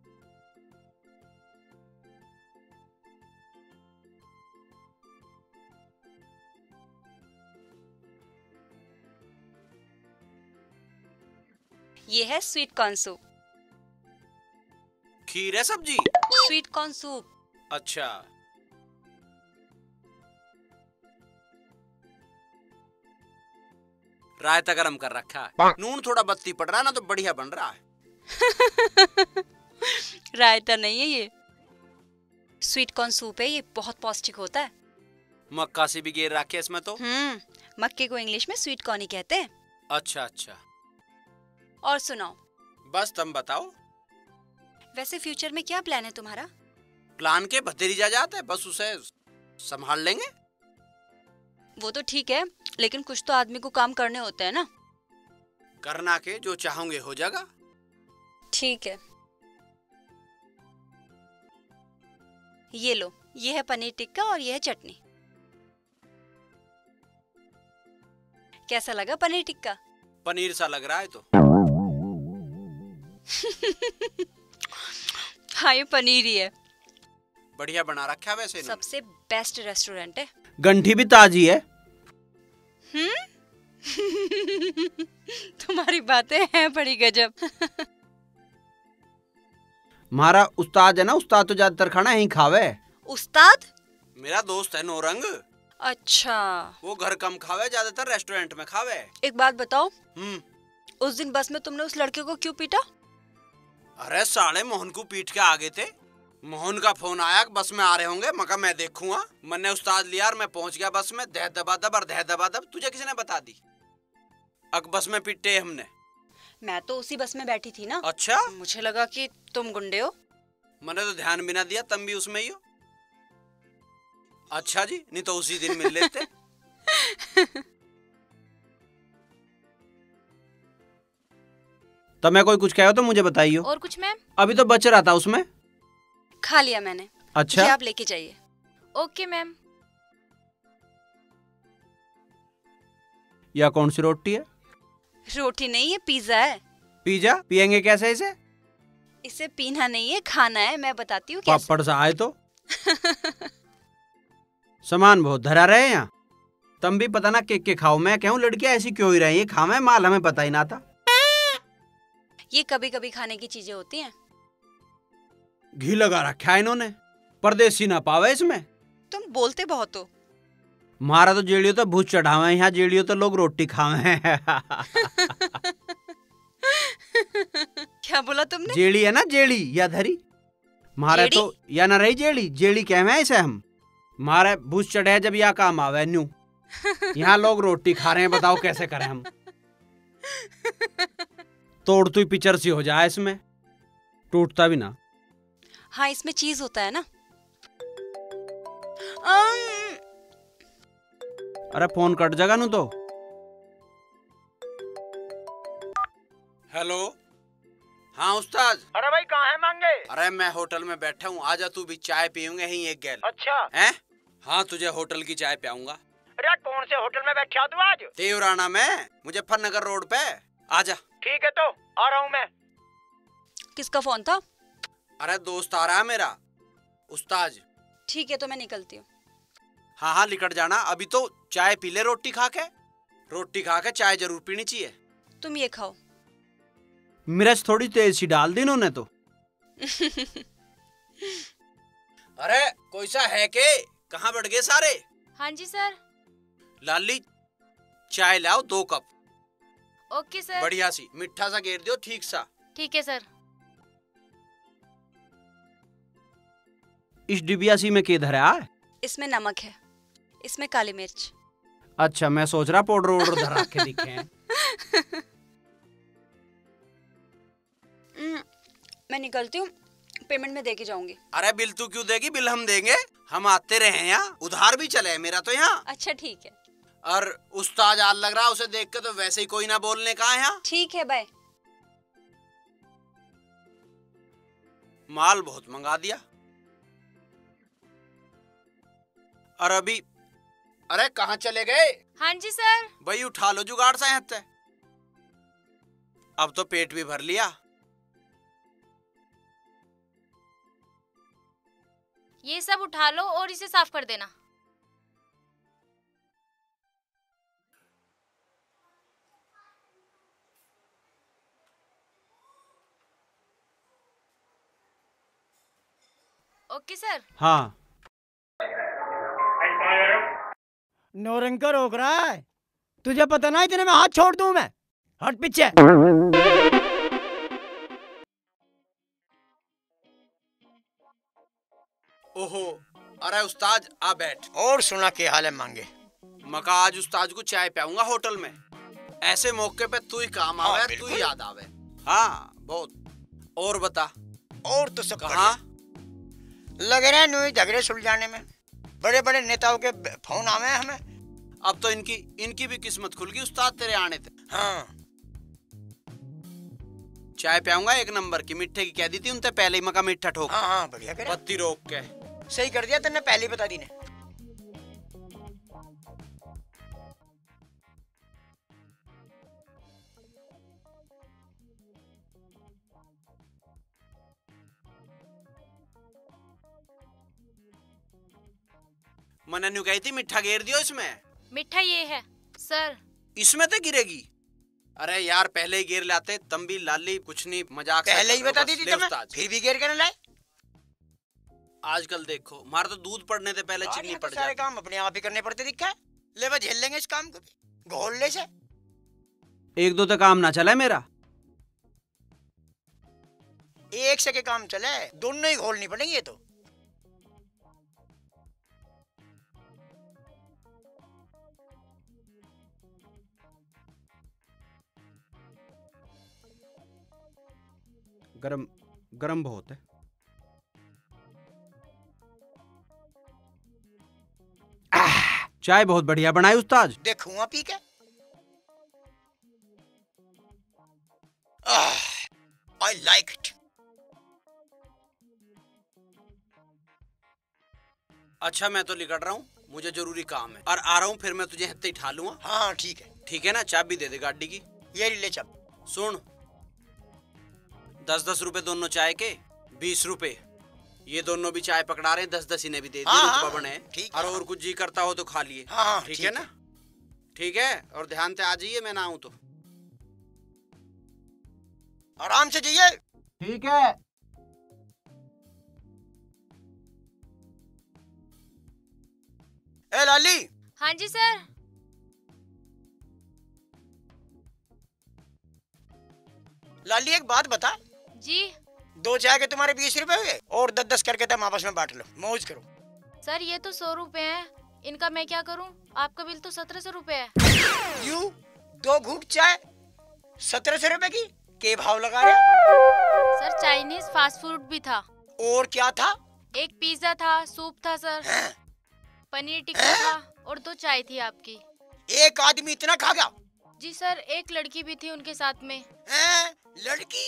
ये है स्वीट कॉर्न सूप। खीर है सब्जी? Sweet corn soup. अच्छा। रायता गरम कर रखा है। नून थोड़ा बत्ती पड़ रहा है ना, तो बढ़िया बन रहा है। रायता नहीं है ये, स्वीट कॉर्न सूप है। ये बहुत पौष्टिक होता है। मक्का से भी गेर रखे इसमें तो। हम्म, मक्के को इंग्लिश में स्वीट कॉर्न ही कहते हैं। अच्छा अच्छा। और सुनाओ। बस तुम बताओ। वैसे फ्यूचर में क्या प्लान है तुम्हारा? प्लान के भतीजा जाते है, बस उसे संभाल लेंगे। वो तो ठीक है, लेकिन कुछ तो आदमी को काम करने होते हैं ना। करना के जो चाहोगे हो जाएगा। ठीक है। ये लो, ये है पनीर टिक्का और ये है चटनी। कैसा लगा पनीर टिक्का? पनीर सा लग रहा है तो। हाँ ये पनीर ही है। बढ़िया बना रखा है वैसे। सबसे बेस्ट रेस्टोरेंट है। गंठी भी ताजी है। हम्म। तुम्हारी बातें हैं बड़ी गजब। हमारा उस्ताद है ना, उस्ताद तो ज्यादातर खाना यहीं खावे। उस्ताद? मेरा दोस्त है नौरंग। अच्छा। वो घर कम खावे, ज्यादातर रेस्टोरेंट में खावे। एक बात बताओ। हम्म। उस दिन बस में तुमने उस लड़के को क्यों पीटा? अरे साले मोहन को पीट के आगे थे। मोहन का फोन आया, बस में आ रहे होंगे। मका मैं देखूंगा। मैंने उस्ताद लिया और मैं पहुंच गया बस में। दह दबा दब और दह दबा दब तुझे किसी ने बता दी? अक बस में पिटे हमने। मैं तो उसी बस में बैठी थी ना। अच्छा, मुझे लगा कि तुम गुंडे हो। मैंने तो ध्यान भी ना दिया, तुम भी उसमें ही हो। अच्छा जी, नहीं तो उसी दिन मिल लेते। तो मैं कोई कुछ कहो तो मुझे बताइयो। और कुछ मैम? अभी तो बच रहा था उसमें। खा लिया मैंने। अच्छा, ये आप लेके जाइए। Okay ma'am. या कौन सी रोटी है? रोटी नहीं, ये पिज्जा है। पिज्जा पियेंगे कैसे इसे? इसे पीना नहीं है, खाना है। मैं बताती हूँ कैसे। पापड़ सा आए तो। सामान बहुत धरा रहे यहाँ। तुम भी पता ना के के खाओ। मैं कहूँ लड़कियां ऐसी क्यों ही रही, खावे माल हमें पता ही ना था। ये कभी कभी खाने की चीजें होती हैं। घी लगा रखा है इन्होंने, परदेसी ना पावे इसमें। तुम बोलते बहुत हो। मारा तो जेड़ियो तो भूत चढ़ावे, यहाँ जेड़ियो तो लोग रोटी खावे। क्या बोला तुमने? जेड़ी है ना, जेड़ी या धरी मारे तो या ना रही जेड़ी। जेड़ी कहवे इसे हम। मारे भूत चढ़े जब या काम आवे न्यू। यहाँ लोग रोटी खा रहे हैं, बताओ कैसे करें हम। तोड़ तू पिक्चर सी हो जाए इसमें, टूटता भी ना। हाँ, इसमें चीज होता है ना। अरे फोन कट जाएगा नू तो। हेलो, हाँ उस्ताद। अरे भाई कहाँ है मांगे? अरे मैं होटल में बैठा हूँ, आजा तू भी, चाय पियूंगे ही एक गैल। अच्छा हैं? हाँ, तुझे होटल की चाय पियाऊंगा। अरे कौन से होटल में बैठा तू आज? देवराना में, मुजफ्फरनगर रोड पे। आजा। ठीक है तो आ रहा हूँ मैं। किसका फोन था? अरे दोस्त आ रहा है मेरा, उस्ताद। ठीक है तो मैं निकलती हूँ। हाँ हाँ निकट जाना। अभी तो चाय पी ले, रोटी खा के। रोटी खा के चाय जरूर पीनी चाहिए। तुम ये खाओ। मिर्च थोड़ी तेज सी डाल दी इन्होंने तो। अरे कोई सा है के? कहाँ बढ़ गए सारे? हाँ जी सर। लाली चाय लाओ दो कप। Okay sir. बढ़िया सी, मिठा सा घेर दियो ठीक सा। ठीक है सर। इस डिबिया सी में किधर है? इसमें नमक है, इसमें काली मिर्च। अच्छा, मैं सोच रहा पाउडर वाउडर धरा के दिखे हैं। मैं निकलती हूँ, पेमेंट में देके जाऊंगी। अरे बिल तू क्यों देगी? बिल हम देंगे, हम आते रहे हैं यहाँ, उधार भी चले है मेरा तो यहाँ। अच्छा ठीक है। और उस्ताद आल लग रहा, उसे देख के तो वैसे ही कोई ना बोलने का है यहाँ। ठीक है बाय। माल बहुत मंगा दिया। और अभी अरे कहाँ चले गए? हाँ जी सर। भाई उठा लो जुगाड़ सा यहाँ से। अब तो पेट भी भर लिया। ये सब उठा लो और इसे साफ कर देना। Okay sir. हाँ। नौरंग रोक रहा है, तुझे पता ना इतने में हाथ छोड़ दूं मैं। हट पीछे। ओहो, अरे उस्ताद आ बैठ। और सुना के हाल है मांगे? मका आज उस्ताद को चाय पियाऊंगा होटल में। ऐसे मौके पे तू ही काम आवे, तू ही याद आवे। हाँ बहुत। और बता। और तो सब कहाँ लगे रहे नुई झगड़े सुलझाने में। बड़े बड़े नेताओं के फोन आवे हमें। अब तो इनकी इनकी भी किस्मत खुल गई उस्ताद तेरे आने थे। हाँ। चाय पियाऊंगा एक नंबर की, मिठे की कह दी थी उनसे पहले ही, मका मिठा ठोक। हाँ हाँ बढ़िया करे। पत्ती रोक के सही कर दिया तेने, पहले ही बता दी ने। मैंने न्यू कही थी मिठा घेर दियो इसमें। मिठा ये है सर। इसमें तो गिरेगी। अरे यार पहले ही घेर लाते, तम भी लाली कुछ नहीं, मजाक पहले ही बता दी थी तुम्हें, फिर भी घेर कर लाए। आजकल देखो हमारा तो दूध पड़ने से पहले चिकनी पड़ जाती। सारे काम अपने आप ही करने पड़ते दिखा है। ले बस झेल लेंगे इस काम को भी, घोल ले से। एक दो तो काम ना चला मेरा। एक से के काम चले, दोनों ही घोलनी पड़ेंगी ये तो। गरम गरम बहुत है। चाय बहुत बढ़िया बनाई उस्ताद। देखूंगा पी के। I like it. अच्छा मैं तो निकल रहा हूँ, मुझे जरूरी काम है और आ रहा हूँ, फिर मैं तुझे हत्ते ही ठा लूंगा। हाँ ठीक है। ठीक है ना? चाबी दे दे गाड़ी की। ये ले चाबी। सुन, दस दस रुपए दोनों चाय के, बीस रुपए ये दोनों भी चाय पकड़ा रहे हैं, दस दस इन्हें भी दे दिए। रुतबा बने। ठीक और और कुछ जी करता हो तो खा लिए। हाँ, हाँ, ठीक ठीक है ना? ठीक है, और ध्यान से आ जाइए, मैं ना आऊँ तो। आराम से जाइए। ठीक है। ए लाली। हाँ जी सर। लाली एक बात बता। जी। दो चाय के तुम्हारे बीस रुपए हुए और दस दस करके तुम आपस में बांट लो, मौज करो। सर ये तो सौ रुपए हैं, इनका मैं क्या करूं? आपका बिल तो सत्रह सौ रुपए है। यू दो घूट चाय सत्रह सौ रुपए की के भाव लगा रहे? सर चाइनीज फास्ट फूड भी था। और क्या था? एक पिज्जा था, सूप था सर, पनीर टिक्का था और दो चाय थी आपकी। एक आदमी इतना खा गया? जी सर, एक लड़की भी थी उनके साथ में। हैं? लड़की?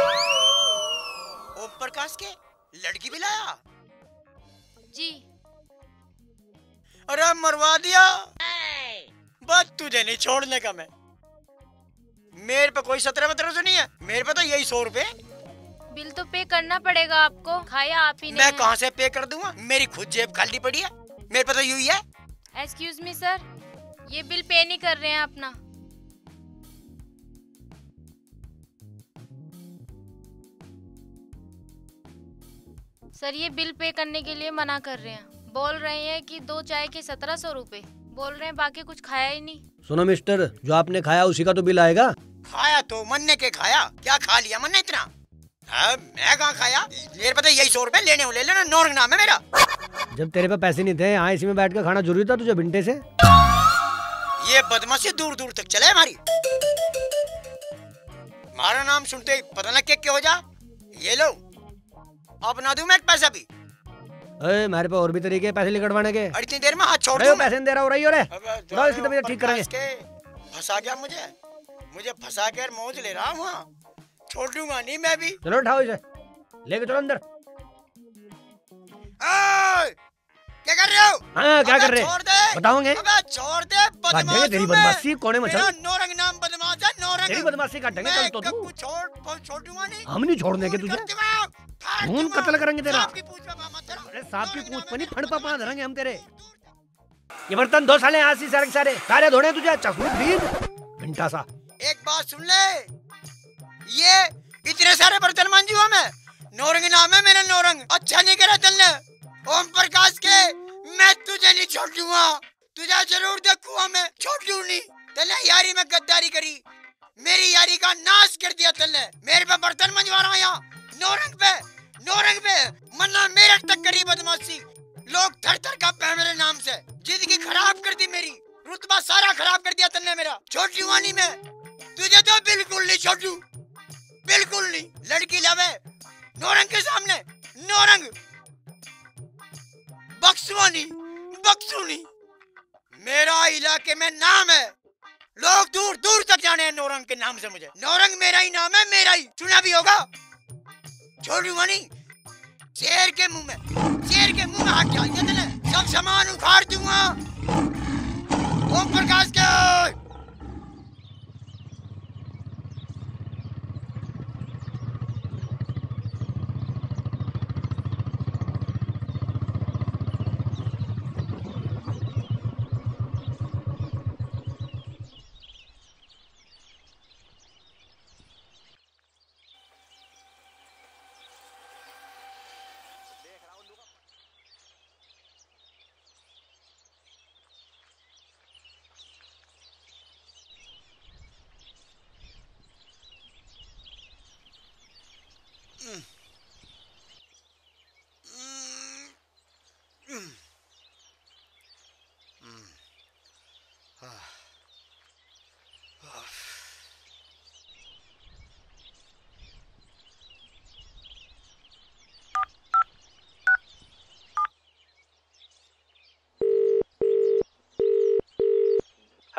ओम प्रकाश के लड़की भी लाया? जी। अरे मरवा दिया। बस तुझे नहीं छोड़ने का मैं। मेरे पे कोई सत्रह वत्रह तो नहीं है, मेरे पे तो यही सौ रुपए। बिल तो पे करना पड़ेगा आपको, खाया आप ही ने। मैं कहाँ से पे कर दूंगा? मेरी खुद जेब खाली पड़ी है, मेरे पे तो यही है। एक्सक्यूज मी सर, ये बिल पे नहीं कर रहे हैं अपना। सर ये बिल पे करने के लिए मना कर रहे हैं, बोल रहे हैं कि दो चाय के सत्रह सौ रूपए, बोल रहे हैं बाकी कुछ खाया ही नहीं। सुनो मिस्टर, जो आपने खाया उसी का तो बिल आएगा। खाया तो मन ने के खाया, क्या खा लिया मन ने इतना? हाँ, मैं कहाँ खाया? मेरे पे तो यही सौ रुपए लेने हो ले लेना, नौरंग नाम है मेरा। जब तेरे पे पैसे नहीं थे, यहाँ इसी में बैठ कर खाना जरूरी था तुझे बिंटे से? ये बदमाशी दूर दूर तक चले हमारी। हमारा नाम सुनते ही पता न क्या हो जा। ये लो, अब ना दूं मैं पैसा भी। अरे मेरे पे और भी तरीके हैं पैसे निकलवाने के। इतनी देर में हाथ छोड़ दूं? पैसे नहीं दे रहा हो रही हो रे। लो इसकी तबीयत ठीक करेंगे। फंसा गया मुझे, मुझे फंसा कर मौज ले रहा हूँ। छोड़ दूंगा नहीं मैं भी। चलो उठाओ इसे, लेके चलो अंदर। क्या कर रहे हो? हाँ क्या कर रहे छोड़ दे। बताओगे? छोड़ दे बदमाश। तेरी बदमाशी कौन है मचल? नौरंग नाम बदमाश है, नौरंग। तेरी बदमाशी काटेंगे कल तो तू। छोड़ छोड़ दूंगा नहीं। हम नहीं छोड़ने के तुझे, खून कत्ल करेंगे तेरा। अरे सांप की पूंछ पनी फड़पा पा धरेंगे हम तेरे। ये बर्तन दो साले यहाँ से सारे सारे सारे धोने तुझे चखूत बीज घंटा सा। एक बात सुन ले, ये इतने सारे बर्तन मांजूंगा मैं। नौरंग नाम है मेरा, नौरंग। अच्छा नहीं करा चलने ओम प्रकाश के, मैं तुझे नहीं छोड़ दूंगा। तुझे जरूर देखूंगा मैं, छोड़ दूं नहीं। तने यारी में गद्दारी करी, मेरी यारी का नाश कर दिया तने। मेरे पे बर्तन मंजवा रहा यहाँ, नौरंग पे नौरंग पे मन्ना मेरे तक करी बदमाशी। लोग थर थर कांपे हैं मेरे नाम से। जिंदगी खराब कर दी मेरी, रुतबा सारा खराब कर दिया तन्ने मेरा। छोड़ दूंगा नहीं मैं तुझे, तो बिल्कुल नहीं छोड़ू, बिल्कुल नहीं। लड़की लावे नौरंग के सामने, नौरंग बक्सवानी बक्सुनी मेरा इलाके में नाम है। लोग दूर दूर तक जाने हैं नौरंग के नाम से मुझे। नौरंग मेरा ही नाम है, मेरा ही। सुना भी होगा। छोड़ूंगा नहीं। शेर के मुंह में शेर के मुंह में हाथ डाल दिया, सब सामान उखाड़ दूंगा। ओम प्रकाश के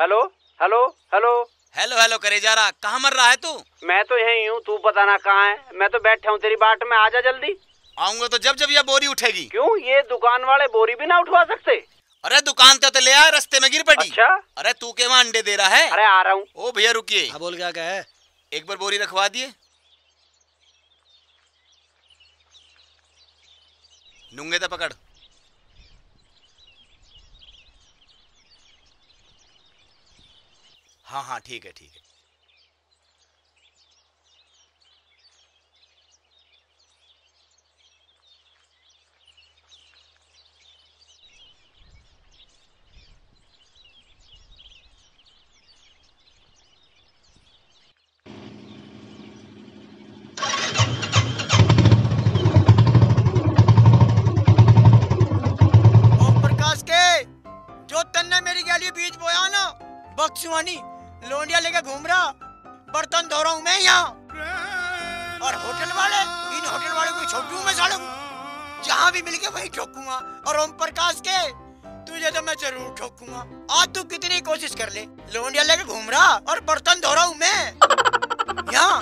hello hello hello hello hello करे जा रहा, कहाँ मर रहा है तू? मैं तो यही हूँ, तू पता ना कहाँ है। मैं तो बैठा हूँ तेरी बाट में, आजा जल्दी। आऊंगा तो जब जब यह बोरी उठेगी। क्यों, ये दुकान वाले बोरी भी ना उठवा सकते? अरे दुकान तो, तो ले आया, रास्ते में गिर पड़ी। अच्छा? अरे तू के वहाँ अंडे दे रहा है? अरे आ रहा हूँ। ओ भैया रुकिए। हाँ बोल, क्या क्या है? एक बार बोरी रखवा दिए। नूंगे तो पकड़। हाँ हाँ ठीक है ठीक है। बक्सुआनी लोंडिया लेके घूम रहा, बर्तन धो रहा हूँ मैं यहाँ। और होटल वाले, इन होटल वाले को छोड़ूं मैं सालों, जहाँ भी मिल के वही ठोकूंगा। और ओम प्रकाश के तुझे तो मैं जरूर ठोकूंगा। आज तू कितनी कोशिश कर ले, लोंडिया लेके घूम रहा और बर्तन धो रहा हूँ मैं यहाँ।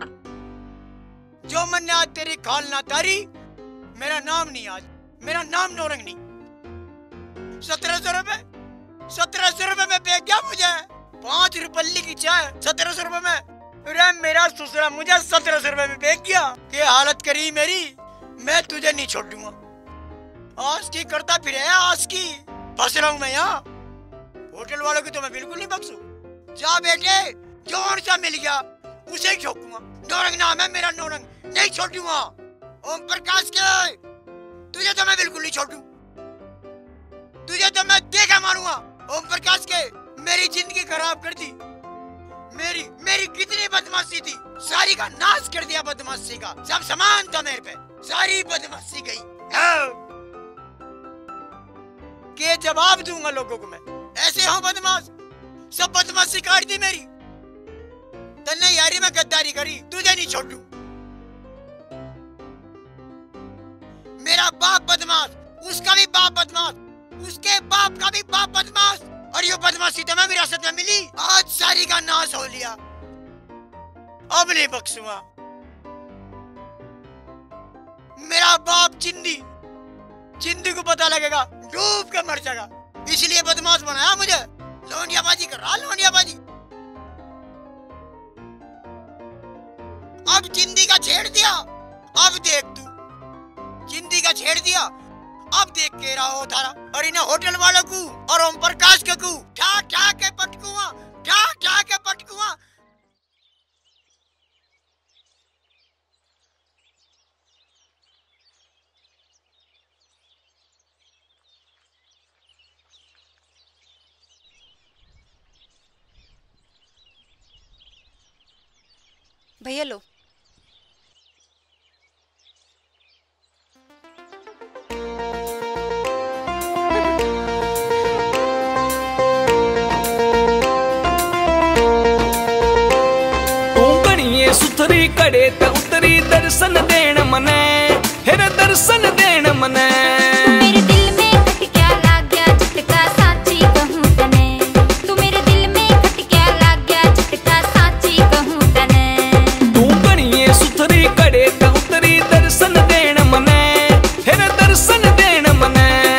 जो मन ने आज तेरी खाल ना तारी, मेरा नाम नहीं, आज मेरा नाम नौरंग नहीं। सत्रह सौ रुपए सत्रह सौ रुपए में बेच गया मुझे। पाँच रुपये की चाय सत्रह सौ रुपए में। अरे मेरा ससुरा मुझे सत्रह सौ रुपए में बेच गया। क्या हालत करी मेरी, मैं तुझे नहीं छोड़ दूंगा। आज की करता फिर है, आज की फंस रहा हूँ मैं यहाँ। होटल वालों की तो मैं बिल्कुल नहीं बख्शू। जा बेटे, जोर सा मिल गया उसे ही ठोकूंगा। नौरंग नाम है मेरा, नौरंग, नहीं छोड़ूंगा। ओम प्रकाश के तुझे तो मैं बिल्कुल नहीं छोड़ू, तुझे तो मैं देखा मारूंगा। ओम प्रकाश के मेरी जिंदगी खराब कर दी। मेरी मेरी कितनी बदमाशी थी, सारी का नाश कर दिया बदमाशी का। सब सामान था मेरे पे, सारी बदमाशी गई। के जवाब दूंगा लोगों को मैं, ऐसे हो बदमाश। सब बदमाशी काट दी मेरी। तन्ने यारी में गद्दारी करी, तुझे नहीं छोड़ू। मेरा बाप बदमाश, उसका भी बाप बदमाश, उसके बाप का भी बाप बदमाश। और ये बदमाशी तो मैं विरासत में मिली, आज सारी का नाश हो लिया। अब नहीं बख्शूंगा। मेरा बाप जिंदी जिंदी को पता लगेगा, डूब के मर जाएगा। इसलिए बदमाश बनाया मुझे, लोंडियाबाजी कर रहा, लोंडियाबाजी। अब जिंदी का छेड़ दिया, अब देख तू, जिंदी का छेड़ दिया, अब देख के रहा हो थारा। और इन्हें होटल वालों को और ओम प्रकाश के को ठा ठा के पटकुआ, ठा ठा के पटकुआ। भैया लो। सुथरी कड़े ते उतरी दर्शन देण मने, हेरे दर्शन देण मने। मेरे दिल में खट क्या लाग गया झटका, साची कहूँ तने। तू मेरे दिल में खट क्या लाग गया झटका, साची कहूँ तने। तू बनिए सुथरी कड़े ते उतरी दर्शन देण मने, हेरे दर्शन देण मने।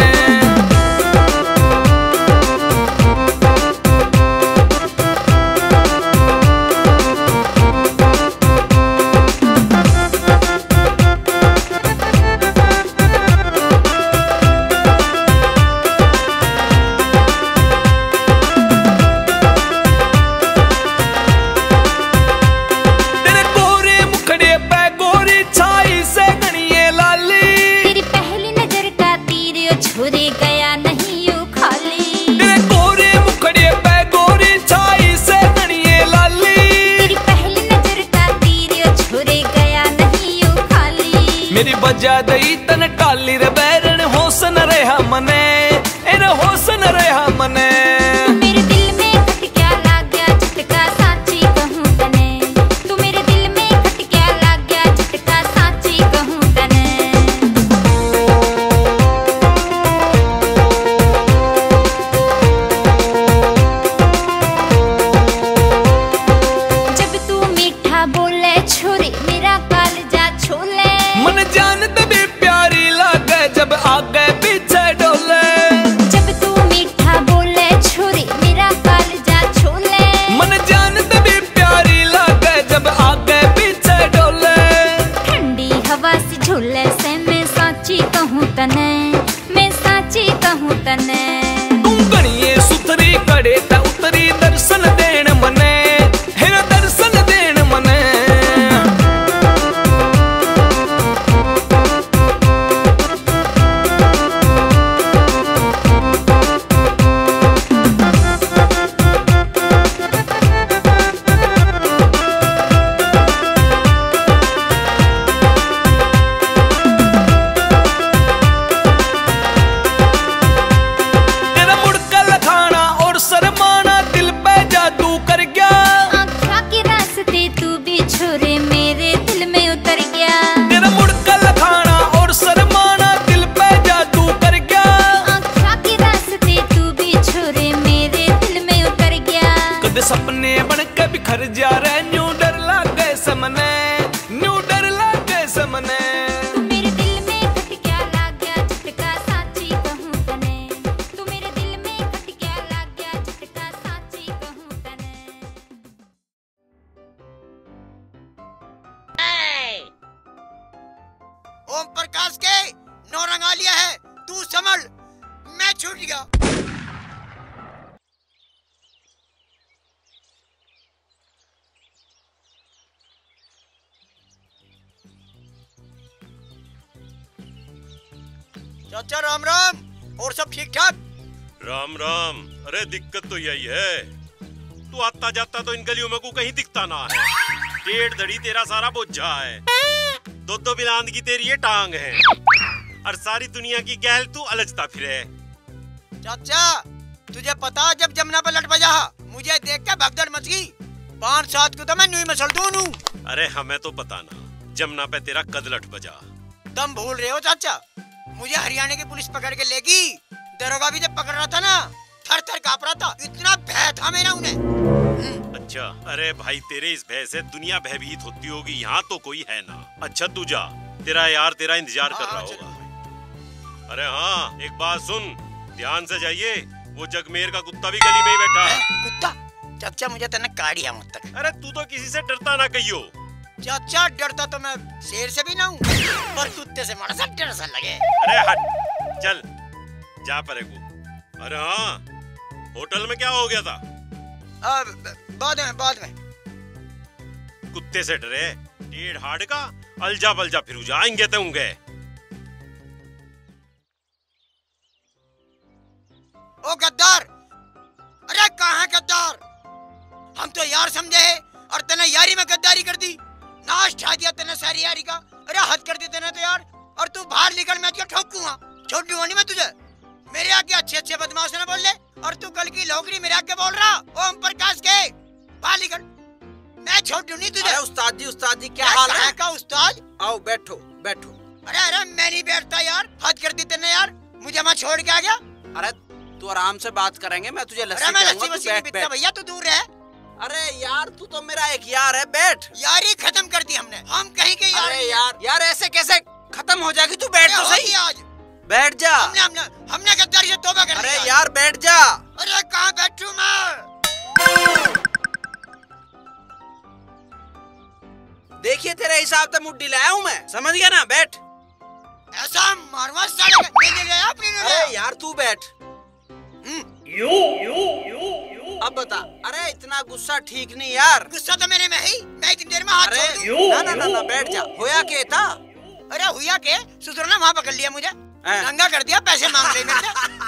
मेरी बजा दई तन टाली रे बैरन, होश न रहा मने, एर होश न रहा मने। मेरे दिल में खट क्या लाग गया झटका, साची कहूँ तने। तू मेरे दिल में खट क्या लाग गया झटका, साची कहूँ तने। झूले से मैं साची कहूँ तने, मैं साची कहूँ तने। तू गणिये सुथरी कड़े ता उतरी दर्शन देण मने, हे दर्शन देण मने। सपने बन के बिखर जा रहे, न्यू डर लागे समने, न्यू डर लागे समने। तू मेरे दिल में खट क्या लाग गया झटका साची कहूँ तने, तू मेरे दिल में खट क्या लाग गया झटका साची कहूँ तने। ओम प्रकाश के नौ रंगा लिया है, तू संभल, मैं छूट गया। चाचा राम राम, और सब ठीक ठाक? राम राम। अरे दिक्कत तो यही है, तू आता जाता तो इन गलियों में को कहीं दिखता ना है। डेढ़ धड़ी तेरा सारा बोझा है, दो दो बिलांद की तेरी ये टांग है, और सारी दुनिया की गहल तू अलझता फिरे। चाचा तुझे पता, जब जमुना पर लट बजा मुझे देख के भगदड़ मच गई। पाँच सात को तो मैं नुई मसल दूं। अरे हमें तो पता ना जमुना पे तेरा कद लट बजा। तुम भूल रहे हो चाचा, मुझे हरियाणा की पुलिस पकड़ के लेगी। दरोगा भी जब पकड़ रहा था ना, थर थर कांप रहा था, इतना भय था मेरा उन्हें। अच्छा, अरे भाई तेरे इस भय से दुनिया भयभीत होती होगी, यहाँ तो कोई है ना। अच्छा तू जा, तेरा यार तेरा इंतजार कर रहा होगा। अरे हाँ एक बात सुन, ध्यान से जाइए, वो जगमेर का कुत्ता भी गली में ही बैठा है। कुत्ता? चाचा मुझे तेने काढ़िया मत तक। अरे तू तो किसी से डरता ना कहियो। चाचा डरता तो मैं शेर से भी ना हूँ, पर कुत्ते से बड़ा सा डर सा लगे। अरे हट, चल जा परे को। अरे हाँ, होटल में क्या हो गया था? अब बाद में बाद में। कुत्ते से डरे, डेढ़ हाड़ का अलजा बलजा फिर जाएंगे तो होंगे। ओ गद्दार, अरे कहाँ है गद्दार? हम तो यार समझे है और तेने यारी में गद्दारी कर दी। नाश ठा दिया तेने सारी यारी का। अरे हद कर दी तेने तो यार, और तू बाहर निकल, मैं तुझे ठोकूंगा। छोड़ दूंगा नहीं मैं तुझे। मेरे आगे अच्छे अच्छे बदमाश ना बोल ले, और तू कल की लौकड़ी मेरे आगे बोल रहा। ओम प्रकाश के बाहर निकल, मैं छोड़ दूं नहीं तुझे। अरे उस्ताद जी, उस्ताद जी क्या हाल है? का उस्ताद? आओ बैठो बैठो। अरे अरे मैं नहीं बैठता यार, हद कर दी तेने यार, मुझे वहाँ छोड़ के आ गया। अरे तू आराम से बात करेंगे, मैं तुझे लस्सी पिलाऊंगा, तू बैठ बैठ। भैया तू दूर रह। अरे यार तू तो मेरा एक यार है, बैठ। यारी खत्म कर दी हमने, हम कहीं के यार। अरे यार यार ऐसे कैसे खत्म हो जाएगी? तू बैठ तो सही। आज बैठ जा। हमने हमने हमने गद्दारी से तौबा कर लिया। अरे यार बैठ जा। अरे कहाँ बैठूं मैं? देखिए तेरे हिसाब से मुड्डी लाया हूँ मैं, समझ गया ना? बैठ। ऐसा मारवा साले का ले गया अपनी। अरे यार तू बैठ। यू यू यू यू अब बता। अरे इतना गुस्सा ठीक नहीं यार। गुस्सा तो मेरे में ही, मैं इतनी देर में हाथ छोड़ दूं। ना ना ना ना बैठ जा। होया के था? अरे हुआ के ससुर ने वहाँ पकड़ लिया मुझे, नंगा कर दिया, पैसे मांग रहे मेरे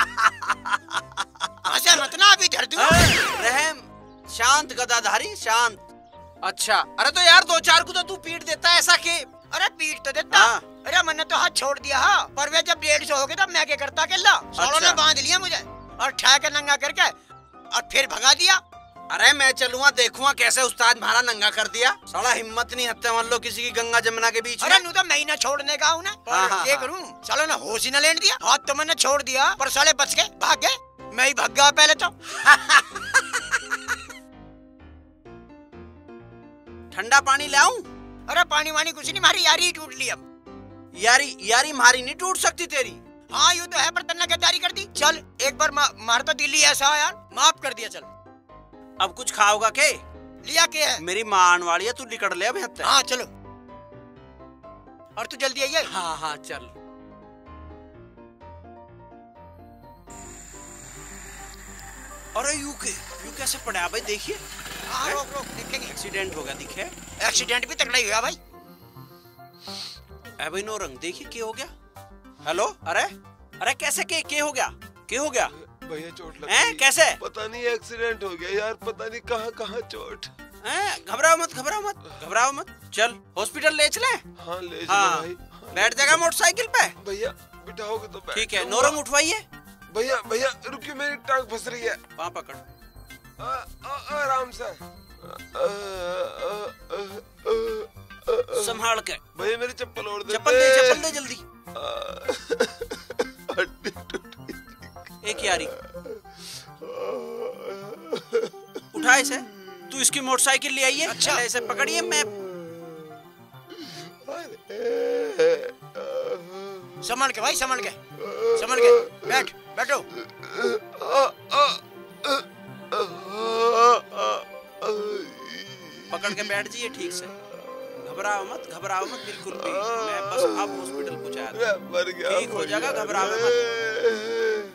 से। मत ना अभी धर दूं। रहम, शांत गदाधारी शांत। अच्छा अरे तो यार दो चार को तो तू पीट देता है, ऐसा के? अरे पीट तो देता। अरे मैंने तो हाथ छोड़ दिया हा, पर वे जब डेढ़ सौ हो गए तब मैं क्या करता अकेला। सालों ने बांध लिया मुझे और ठा के नंगा करके और फिर भगा दिया। अरे मैं चलूंगा देखूंगा कैसे उस्ताद मारा नंगा कर दिया। साला हिम्मत नहीं हत्ते मान लो किसी की गंगा जमुना के बीच में। अरे नू तो मैं ही ना छोड़ने का हूँ ना, पर ये करूँ सालों ने होश ही न लेने दिया। हाथ तो मैंने छोड़ दिया पर साले बच गए, भाग गए, मैं ही भाग गया पहले तो। ठंडा पानी लाऊं? अरे पानी वानी कुछ नहीं, मारी यारी टूट ली अब। यारी यारी मारी नहीं टूट सकती तेरी। हाँ यूँ तो है, पर तन्ने गद्दारी कर दी। चल एक बार मा, मार तो दिल्ली ऐसा यार, माफ कर दिया। चल अब कुछ खाओगा के? लिया के है? मेरी मान वाली है, तू निकल ले अब। हाँ चलो। और तू जल्दी आइए। हाँ हाँ चल। अरे यू के यू कैसे पड़ा भाई, देखिए। हाँ रोक रोक देखेंगे। एक्सीडेंट हो गया दिखे। एक्सीडेंट भी तगड़ा ही हुआ भाई। ए भाई नो रंग देखिए क्या हो गया। हेलो अरे अरे कैसे के के हो गया क्या हो गया भैया? चोट लग गई। कैसे? पता नहीं एक्सीडेंट हो गया यार, पता नहीं कहाँ कहाँ चोट। घबराओ मत घबराओ मत घबराओ मत, चल हॉस्पिटल ले चले। हाँ ले चलो हाँ, भाई। बैठ जाएगा मोटरसाइकिल पे भैया, बिठाओगे तो बैठ। ठीक है, नोरंग उठवाइए। भैया भैया रुकिए, मेरी टांग फंस रही है। वहाँ पकड़। आ, आ, आराम से। संभाल के। भैया मेरी चप्पल और दे। चप्पल दे चप्पल दे जल्दी। एक यारी उठा इसे। तू इसकी मोटरसाइकिल ले आइए। अच्छा इसे पकड़िए। मैं संभाल के भाई, संभाल के संभाल के बैठ बैठो। पकड़ के बैठ जाइए ठीक से। घबराओ मत घबराओ मत बिल्कुल भी। मैं बस अब हॉस्पिटल पहुंचाया था। ठीक हो जाएगा, घबराओ मत।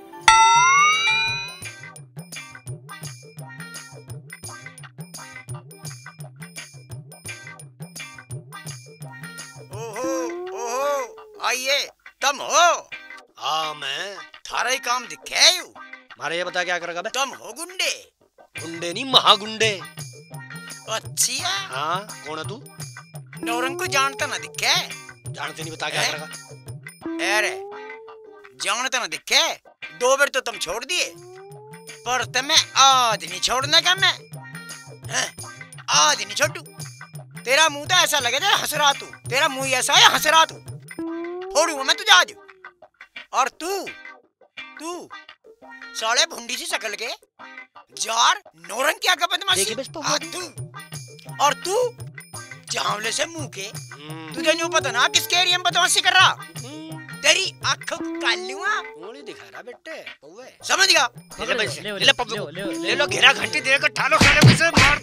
ओहो ओहो आइए, तुम हो? हाँ मैं। थारा ही काम दिखे यू। मारे ये बता क्या करेगा बे? तुम हो गुंडे? गुंडे नहीं, महागुंडे। अच्छा हाँ, कौन है तू? नौरंग को जानता ना दिखे? जानते नहीं, बता क्या करेगा? अरे जानता ना दिखे, दो बार तो तुम छोड़ दिए, पर तुम्हें आज नहीं छोड़ने का मैं। हैं? आज नहीं छोड़ू। तेरा मुंह तो ऐसा लगे हंस रहा तू। तेरा मुंह ऐसा है हंस रहा तू। फोड़ूंगा मैं तुझे आज। और तू तू साले भुंडी सी शक्ल के जार नौरंग क्या का बदमाशी। तू और तू जावले से मुंह के, तुझे नहीं पता ना किसके एरिया में बदमाशी कर रहा। तेरी आंखों को कालूंगा। उंगली दिखा रहा बेटे पौवे। समझ गया? ले ले ले ले पप्पू, ले लो घेरा घंटी दे को ठालो साले में से मार।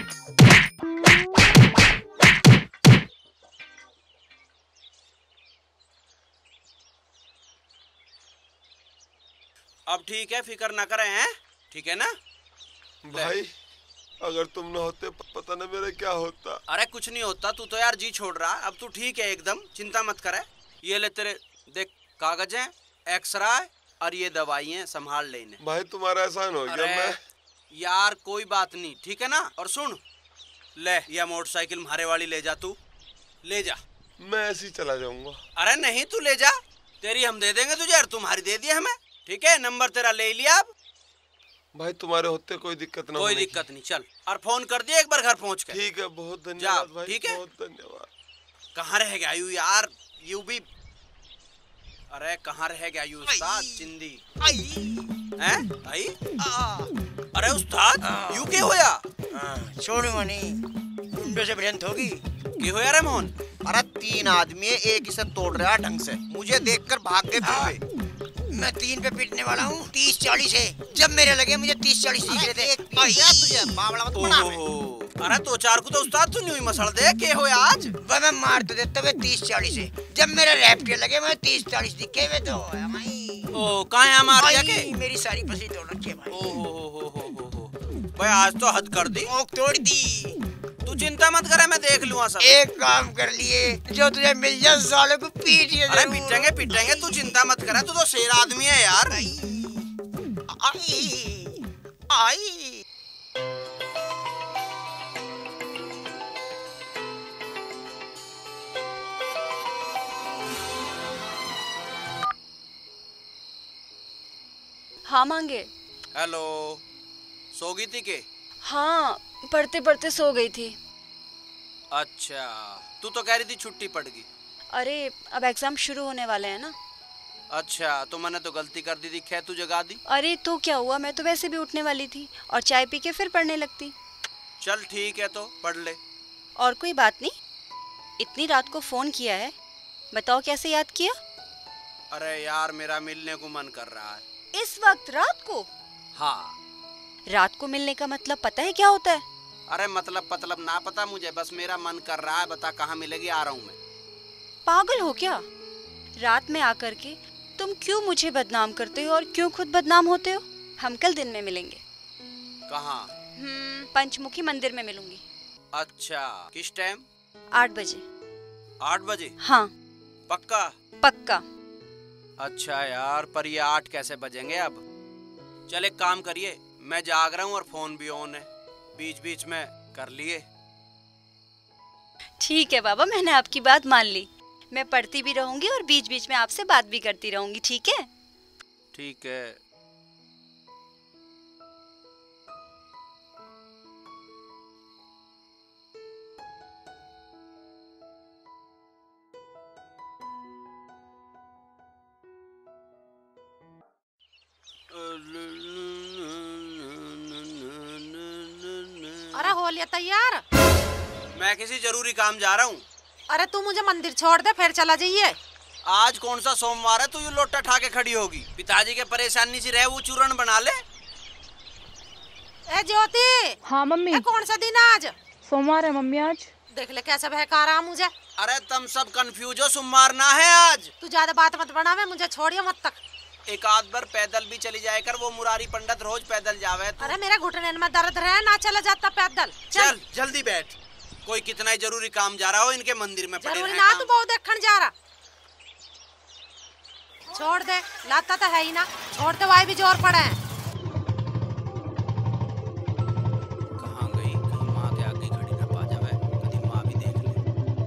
अब ठीक है, फिक्र ना करें हैं, ठीक है ना भाई? अगर तुम न होते पता न मेरा क्या होता। अरे कुछ नहीं होता, तू तो यार जी छोड़ रहा। अब तू ठीक है एकदम, चिंता मत करे। ये ले तेरे देख कागज हैं, एक्सरे और ये दवाइयाँ, संभाल लेने। भाई तुम्हारा एहसान हो गया। मैं यार कोई बात नहीं, ठीक है ना। और सुन ले, यह मोटरसाइकिल म्हारे वाली ले जा, तू ले जा। मैं ऐसे ही चला जाऊंगा। अरे नहीं तू ले जा, तेरी हम दे देंगे तुझे और तुम्हारी दे दिया हमें, ठीक है। नंबर तेरा ले लिया। अब भाई तुम्हारे होते कोई दिक्कत ना। कोई दिक्कत नहीं, चल। और फोन कर दिया एक बार घर पहुंच के। ठीक है, बहुत धन्यवाद भाई। ठीक है, बहुत धन्यवाद। कहाँ रह गया यू यार, यू भी। अरे कहाँ रह गया यू उस्ताद चिंदी? हैं आई? अरे उस्ताद यू क्या होया? छोड़ूंगा नहीं, गुंडों से भिड़ंत होगी। क्या होया रे मोहन? अरे तीन आदमी एक इसे तोड़ रहा है ढंग से, मुझे देखकर भाग गए फिर भी। मैं तीन पे पीटने वाला हूँ, तीस चालीस है। जब मेरे लगे मुझे तीस चालीस दिख रहे थे। तुझे मामला मत बना। अरे तो चार को तो उस्ताद तू नहीं हुई मसल दे के हो आज। वह मैं मार तो देता हुए तीस चालीस है। जब मेरे रैप्टे लगे मैं तीस चालीस दिखे हुए तो ओ कहाँ मार दिया के? मेरी सारी पसी तोड़ रखी है भाई। ओ हो हो हो हो हो भाई, आज तो हद कर दी। ओक तोड़ दी। तू चिंता मत करे, मैं देख लूँगा सब। एक काम कर लिए, जो तुझे मिल जाए सालों को पीटिए। अरे पीटेंगे पीटेंगे, तू चिंता मत करे। तू तो शेर आदमी है यार। आई आई हाँ मांगे। हेलो, सो गई थी के? हाँ पढ़ते पढ़ते सो गई थी। अच्छा, तू तो कह रही थी छुट्टी पड़ गई। अरे अब एग्जाम शुरू होने वाले हैं ना। अच्छा, तो मैंने तो गलती कर दी थी, खैर तू जगा दी। अरे तो क्या हुआ, मैं तो वैसे भी उठने वाली थी और चाय पी के फिर पढ़ने लगती। चल ठीक है, तो पढ़ ले। और कोई बात नहीं, इतनी रात को फोन किया है, बताओ कैसे याद किया? अरे यार मेरा मिलने को मन कर रहा है। इस वक्त रात को? हाँ। रात को मिलने का मतलब पता है क्या होता है? अरे मतलब मतलब ना पता मुझे, बस मेरा मन कर रहा है। बता कहाँ मिलेगी, आ रहा हूँ मैं। पागल हो क्या? रात में आकर के तुम क्यों मुझे बदनाम करते हो और क्यों खुद बदनाम होते हो? हम कल दिन में मिलेंगे। कहाँ? हम्म, पंचमुखी मंदिर में मिलूंगी। अच्छा, किस टाइम? आठ बजे। आठ बजे? हाँ। पक्का? पक्का। अच्छा यार, पर ये आठ कैसे बजेंगे अब? चल एक काम करिए, मैं जाग रहा हूँ और फोन भी ऑन है, बीच बीच में कर लिए। ठीक है बाबा, मैंने आपकी बात मान ली। मैं पढ़ती भी रहूंगी और बीच बीच में आपसे बात भी करती रहूंगी, ठीक है? ठीक है। अरे हो लिया तैयार? मैं किसी जरूरी काम जा रहा हूँ। अरे तू मुझे मंदिर छोड़ दे, फिर चला जाइए। आज कौन सा सोमवार है तू ये लोटा ठा के खड़ी होगी? पिताजी के परेशानी से रहे, वो चूरण बना ले। ए ज्योति। हाँ मम्मी। ए कौन सा दिन आज? सोमवार है मम्मी आज। देख ले कैसे बहका रहा मुझे। अरे तुम सब कंफ्यूज हो, सोमवार ना है आज। तू ज्यादा बात मत बनावे, मुझे छोड़िए मत तक। एक आध बार पैदल भी चली जाए कर, वो मुरारी पंडित रोज पैदल जावे। अरे मेरे घुटने में दर्द रहे, ना चला जाता पैदल। चल, चल जल्दी बैठ। कोई कितना ही जरूरी काम जा रहा हो, इनके मंदिर में पड़े जरूरी ना, तू बहुत देखने जा रहा। छोड़ दे, लाता तो है ही ना, छोड़ दे, वाई भी जोर पड़े हैं। कहाँ गई? कहीं माँ के आगे खड़ी ना पा जावे, कभी माँ भी देख ले।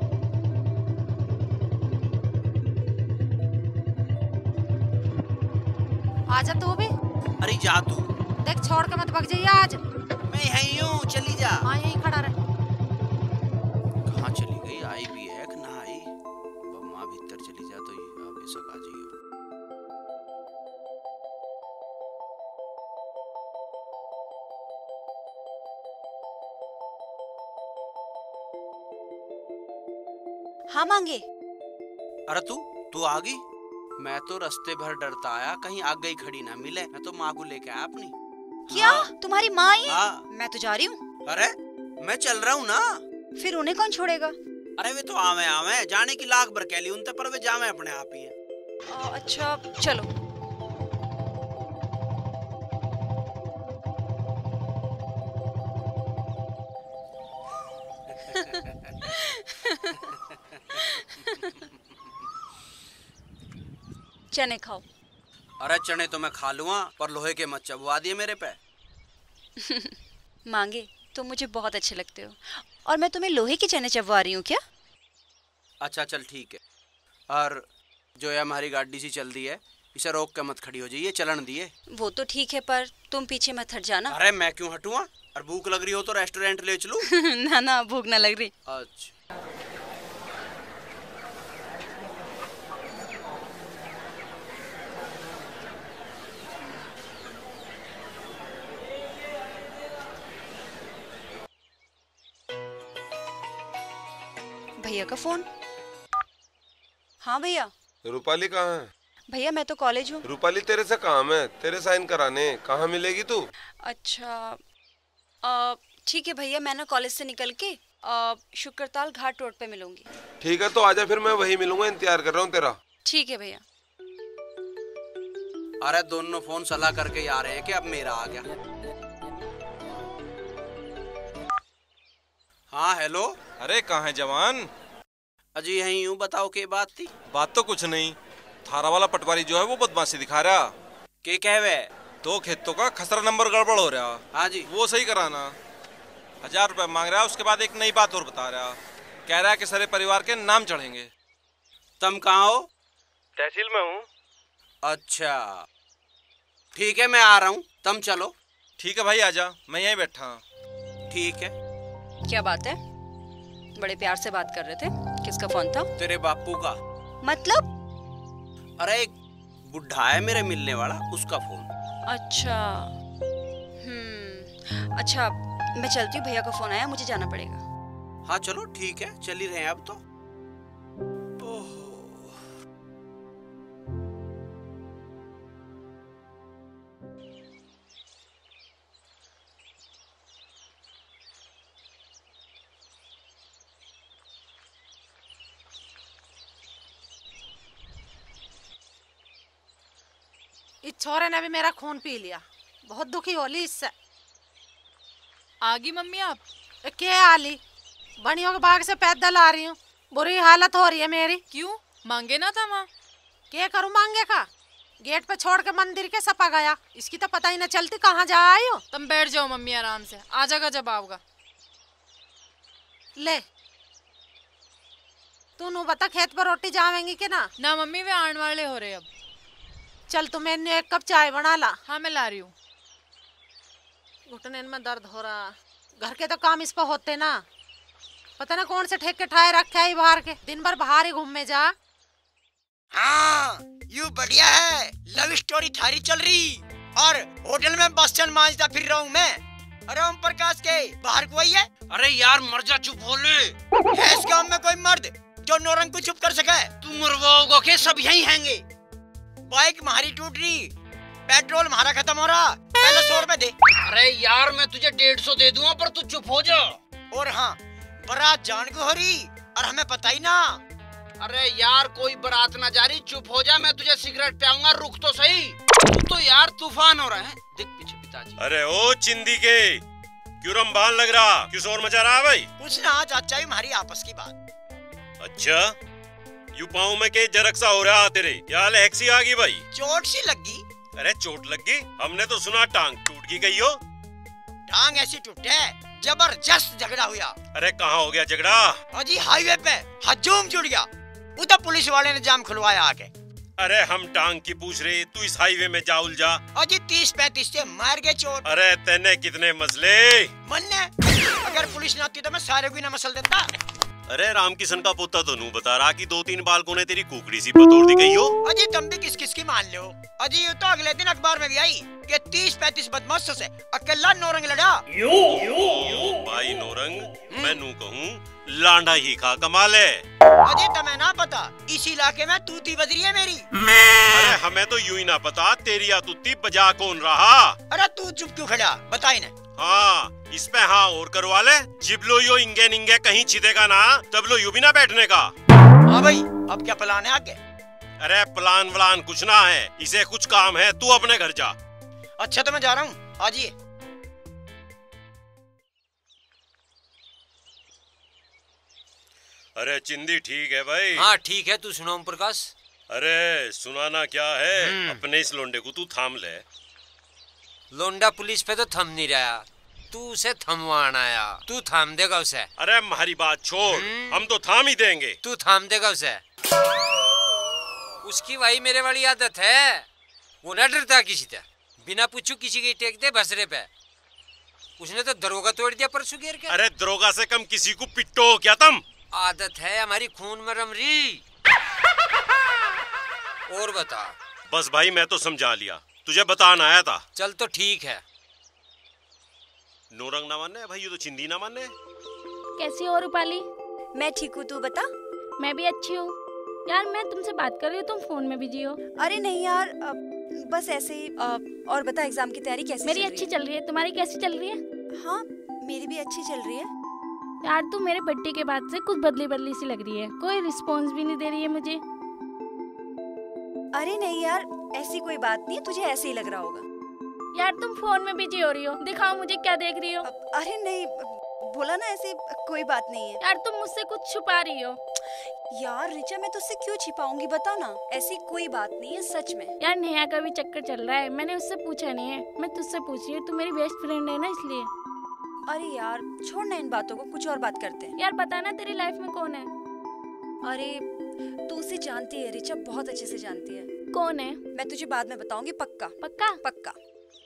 आजा तू भी। अरे जा तू। देख छोड़ के मत भाग जाइए आज। मैं यहीं हूँ, चली जा। हाँ यहीं खड़ा रहे। कहाँ चली गई? आई भी है कि ना आई? माँ भीतर चली जा तो ये आगे सक आ जाइए। हाँ मांगे। अरे तू तू आ गई? मैं तो रास्ते भर डरता आया, कहीं आग गई खड़ी ना मिले। मैं तो माँ को लेके आया अपनी। क्या? हाँ। तुम्हारी माँ आई? हाँ। मैं तो जा रही हूँ। अरे मैं चल रहा हूँ ना। फिर उन्हें कौन छोड़ेगा? अरे वे तो आवे आवे, जाने की लाख भर कहली उनते, पर वे जावे अपने आप ही है। अच्छा चलो। चने खाओ। अरे चने तो मैं खा लूँगा, पर लोहे के मत चबवा दिए मेरे पे। मांगे तुम मुझे बहुत अच्छे लगते हो, और मैं तुम्हें लोहे के चने चबवा रही हूँ क्या? अच्छा चल ठीक है। और जो है हमारी गाड़ी सी चल दी है, इसे रोक के मत खड़ी हो जाइए, चलन दिए। वो तो ठीक है, पर तुम पीछे मत हट जाना। अरे मैं क्यों हटूँगा? और भूख लग रही हो तो रेस्टोरेंट ले चलूं? ना ना, भूख ना लग रही। अच्छा भैया का फोन। हाँ भैया। रूपाली कहाँ है? भैया मैं तो कॉलेज हूँ। रूपाली तेरे से काम है, तेरे साइन कराने। कहाँ मिलेगी तू? अच्छा ठीक है भैया, मैं ना कॉलेज से निकल के शुक्रताल घाट रोड पे मिलूंगी। ठीक है तो आजा, फिर मैं वही मिलूंगा, इंतजार कर रहा हूँ तेरा। ठीक है भैया। अरे दोनों फोन सलाह करके आ रहे हैं कि अब मेरा आ गया। हाँ हेलो। अरे कहाँ है जवान? अजी यहीं हूँ, बताओ क्या बात थी? बात तो कुछ नहीं, थारा वाला पटवारी जो है वो बदमाशी दिखा रहा। के कहवे? दो खेतों का खसरा नंबर गड़बड़ हो रहा। हाँ जी। वो सही कराना। हजार रुपए मांग रहा है, उसके बाद एक नई बात और बता रहा। कह रहा है कि सारे परिवार के नाम चढ़ेंगे। तुम कहाँ हो? तहसील में हूँ। अच्छा ठीक है, मैं आ रहा हूँ, तुम चलो। ठीक है भाई आजा, मैं यहीं बैठा। ठीक है। क्या बात है? बड़े प्यार से बात कर रहे थे। किसका फोन था? तेरे बापू का। मतलब? अरे एक बुढ़ा है मेरे मिलने वाला, उसका फोन। अच्छा हम्म अच्छा मैं चलती हूँ, भैया का फोन आया, मुझे जाना पड़ेगा। हाँ चलो ठीक है, चल ही रहे हैं अब तो। इस छोरे ने भी मेरा खून पी लिया, बहुत दुखी होली इससे। आगी मम्मी आप? क्या आली, बनियों के बाग से पैदल आ रही हूँ, बुरी हालत हो रही है मेरी। क्यों, मांगे ना था माँ? क्या करूँ मांगे का, गेट पे छोड़ के मंदिर के सपा गया, इसकी तो पता ही न चलती कहाँ जा आई हो। तुम बैठ जाओ मम्मी आराम से, आ जाएगा जब आओगा। ले तू नु बता, खेत पर रोटी जावेंगी कि ना? ना मम्मी, वे आने वाले हो रहे अब। चल तू मेरे एक कप चाय बना ला। हाँ मैं ला रही हूँ। घुटने में दर्द हो रहा, घर के तो काम इस पर होते ना, पता ना कौन से ठेके ठाए रखे है बाहर के, दिन भर बाहर ही घूमने जा। हाँ यू बढ़िया है, लव स्टोरी थारी चल रही और होटल में बसन मांझता फिर रहा हूँ मैं। अरे ओम प्रकाश के बाहर कोई है? अरे यार मर जा, चुप बोले। है इस गांव में कोई मर्द जो नौरंग को चुप कर सके? तू मरवाओगा के सब यही हैंगे। बाइक हमारी टूट रही, पेट्रोल हमारा खत्म हो रहा, पहले सौ रुपए दे। अरे यार मैं तुझे डेढ़ सौ दे दूंगा, पर तू चुप हो जा। और हाँ, बारात जान को हो रही और हमें पता ही ना। अरे यार कोई बारात ना जा रही, चुप हो जा, मैं तुझे सिगरेट पिलाऊंगा, रुक तो सही। तू तो यार तूफान हो रहा है, देख पीछे पिताजी। अरे ओ चिंदी के, क्यों रंबान लग रहा, क्यों शोर मचा रहा भाई? कुछ ना चाचा ही हमारी आपस की बात। अच्छा, यू पाँव में के जरक सा हो रहा तेरे, क्या लहक्सी आ गई भाई? चोट सी लगी। अरे चोट लग गई? हमने तो सुना टांग टूट की गई हो। टांग ऐसी टूटे, जबरदस्त झगड़ा हुआ। अरे कहाँ हो गया झगड़ा? अजी हाईवे पे हजूम जुड़ गया, उधर पुलिस वाले ने जाम खुलवाया आके। अरे हम टांग की पूछ रहे, तू इस हाईवे में जा उलझा। अजी तीस पैंतीस से मार गए चोट। अरे तेने कितने मसले? मन्ने, अगर पुलिस ना आती तो मैं सारे को ना मसल देता। अरे राम किशन का पोता तो नू बता रहा कि दो तीन बालकों ने तेरी कुकड़ी सी बतौर दी गई हो। अजी तुम भी किस किस की मान लो। अजी ये तो अगले दिन अखबार में भी आई कि तीस पैंतीस बदमाशों से अकेला नौरंग लड़ा। यो, यो, यो। भाई नौरंग मैं नू कहूँ लांडा ही खा कमाल है। अजी तुम्हें ना पता, इस इलाके में तूती बजरी है मेरी। अरे हमें तो यूं ही ना पता तेरी आतुती बजा कौन रहा। अरे तू चुप क्यों खड़ा, बताई ना। हाँ इस पे हाँ और करवा ले, जिबलो यो इंगे निंगे कहीं छिदेगा ना, तब लो यू भी ना बैठने का। हाँ भाई, अब क्या प्लान है आगे? अरे प्लान व्लान कुछ ना है, इसे कुछ काम है, तू अपने घर जा। अच्छा तो मैं जा रहा हूँ, आजिए। अरे चिंदी ठीक है भाई? हाँ ठीक है, तू सुना ओम प्रकाश? अरे सुनाना क्या है, अपने इस लोंडे को तू थाम ले। लोंडा पुलिस पे तो थम नहीं रहा, तू उसे थमवान आया, तू थाम देगा उसे। अरे हमारी बात छोड़, हम तो थाम ही देंगे। तू थाम देगा उसे। उसकी वही मेरे वाली आदत है, वो ना डरता किसी से, बिना पूछू किसी की टेक दे भसरे पे। उसने तो दरोगा तोड़ दिया परसों घेर के। अरे दरोगा से कम किसी को पिट्टो क्या तुम? आदत है हमारी खून में रमरी। और बता। बस भाई मैं तो समझा लिया, तुझे बताना आया था। चल तो ठीक है। नौरंग ना माने भाई, ये तो चिंदी ना माने। कैसी हो रूपाली? मैं ठीक हूँ, तू बता। मैं भी अच्छी हूँ। यार मैं तुमसे बात कर रही हूँ, तुम फोन में बिजी हो। अरे नहीं यार, आ, बस ऐसे ही। आ, और बता एग्जाम की तैयारी कैसी मेरी चल अच्छी रही चल रही है, तुम्हारी कैसी चल रही है? हाँ मेरी भी अच्छी चल रही है। यार तू मेरे बर्थडे के बाद से कुछ बदली बदली सी लग रही है, कोई रिस्पॉन्स भी नहीं दे रही है मुझे। अरे नहीं यार, ऐसी कोई बात नहीं, तुझे ऐसे ही लग रहा होगा। यार तुम फोन में बिजी हो रही हो, दिखाओ मुझे क्या देख रही हो। अरे नहीं, बोला ना ऐसे कोई बात नहीं है। यार तुम मुझसे कुछ छुपा रही हो। यार रिचा मैं तुझसे क्यों छिपाऊंगी, बता ना। ऐसी कोई बात नहीं है सच में। यार नेहा का भी चक्कर चल रहा है, मैंने उससे पूछा नहीं है, मैं तुझसे पूछ रही हूँ, तू मेरी बेस्ट फ्रेंड है ना इसलिए। अरे यार छोड़ ना इन बातों को, कुछ और बात करते हैं। यार बता ना तेरी लाइफ में कौन है? अरे तू उसे जानती है रिचा, बहुत अच्छे से जानती है। कौन है? मैं तुझे बाद में बताऊंगी, पक्का पक्का पक्का।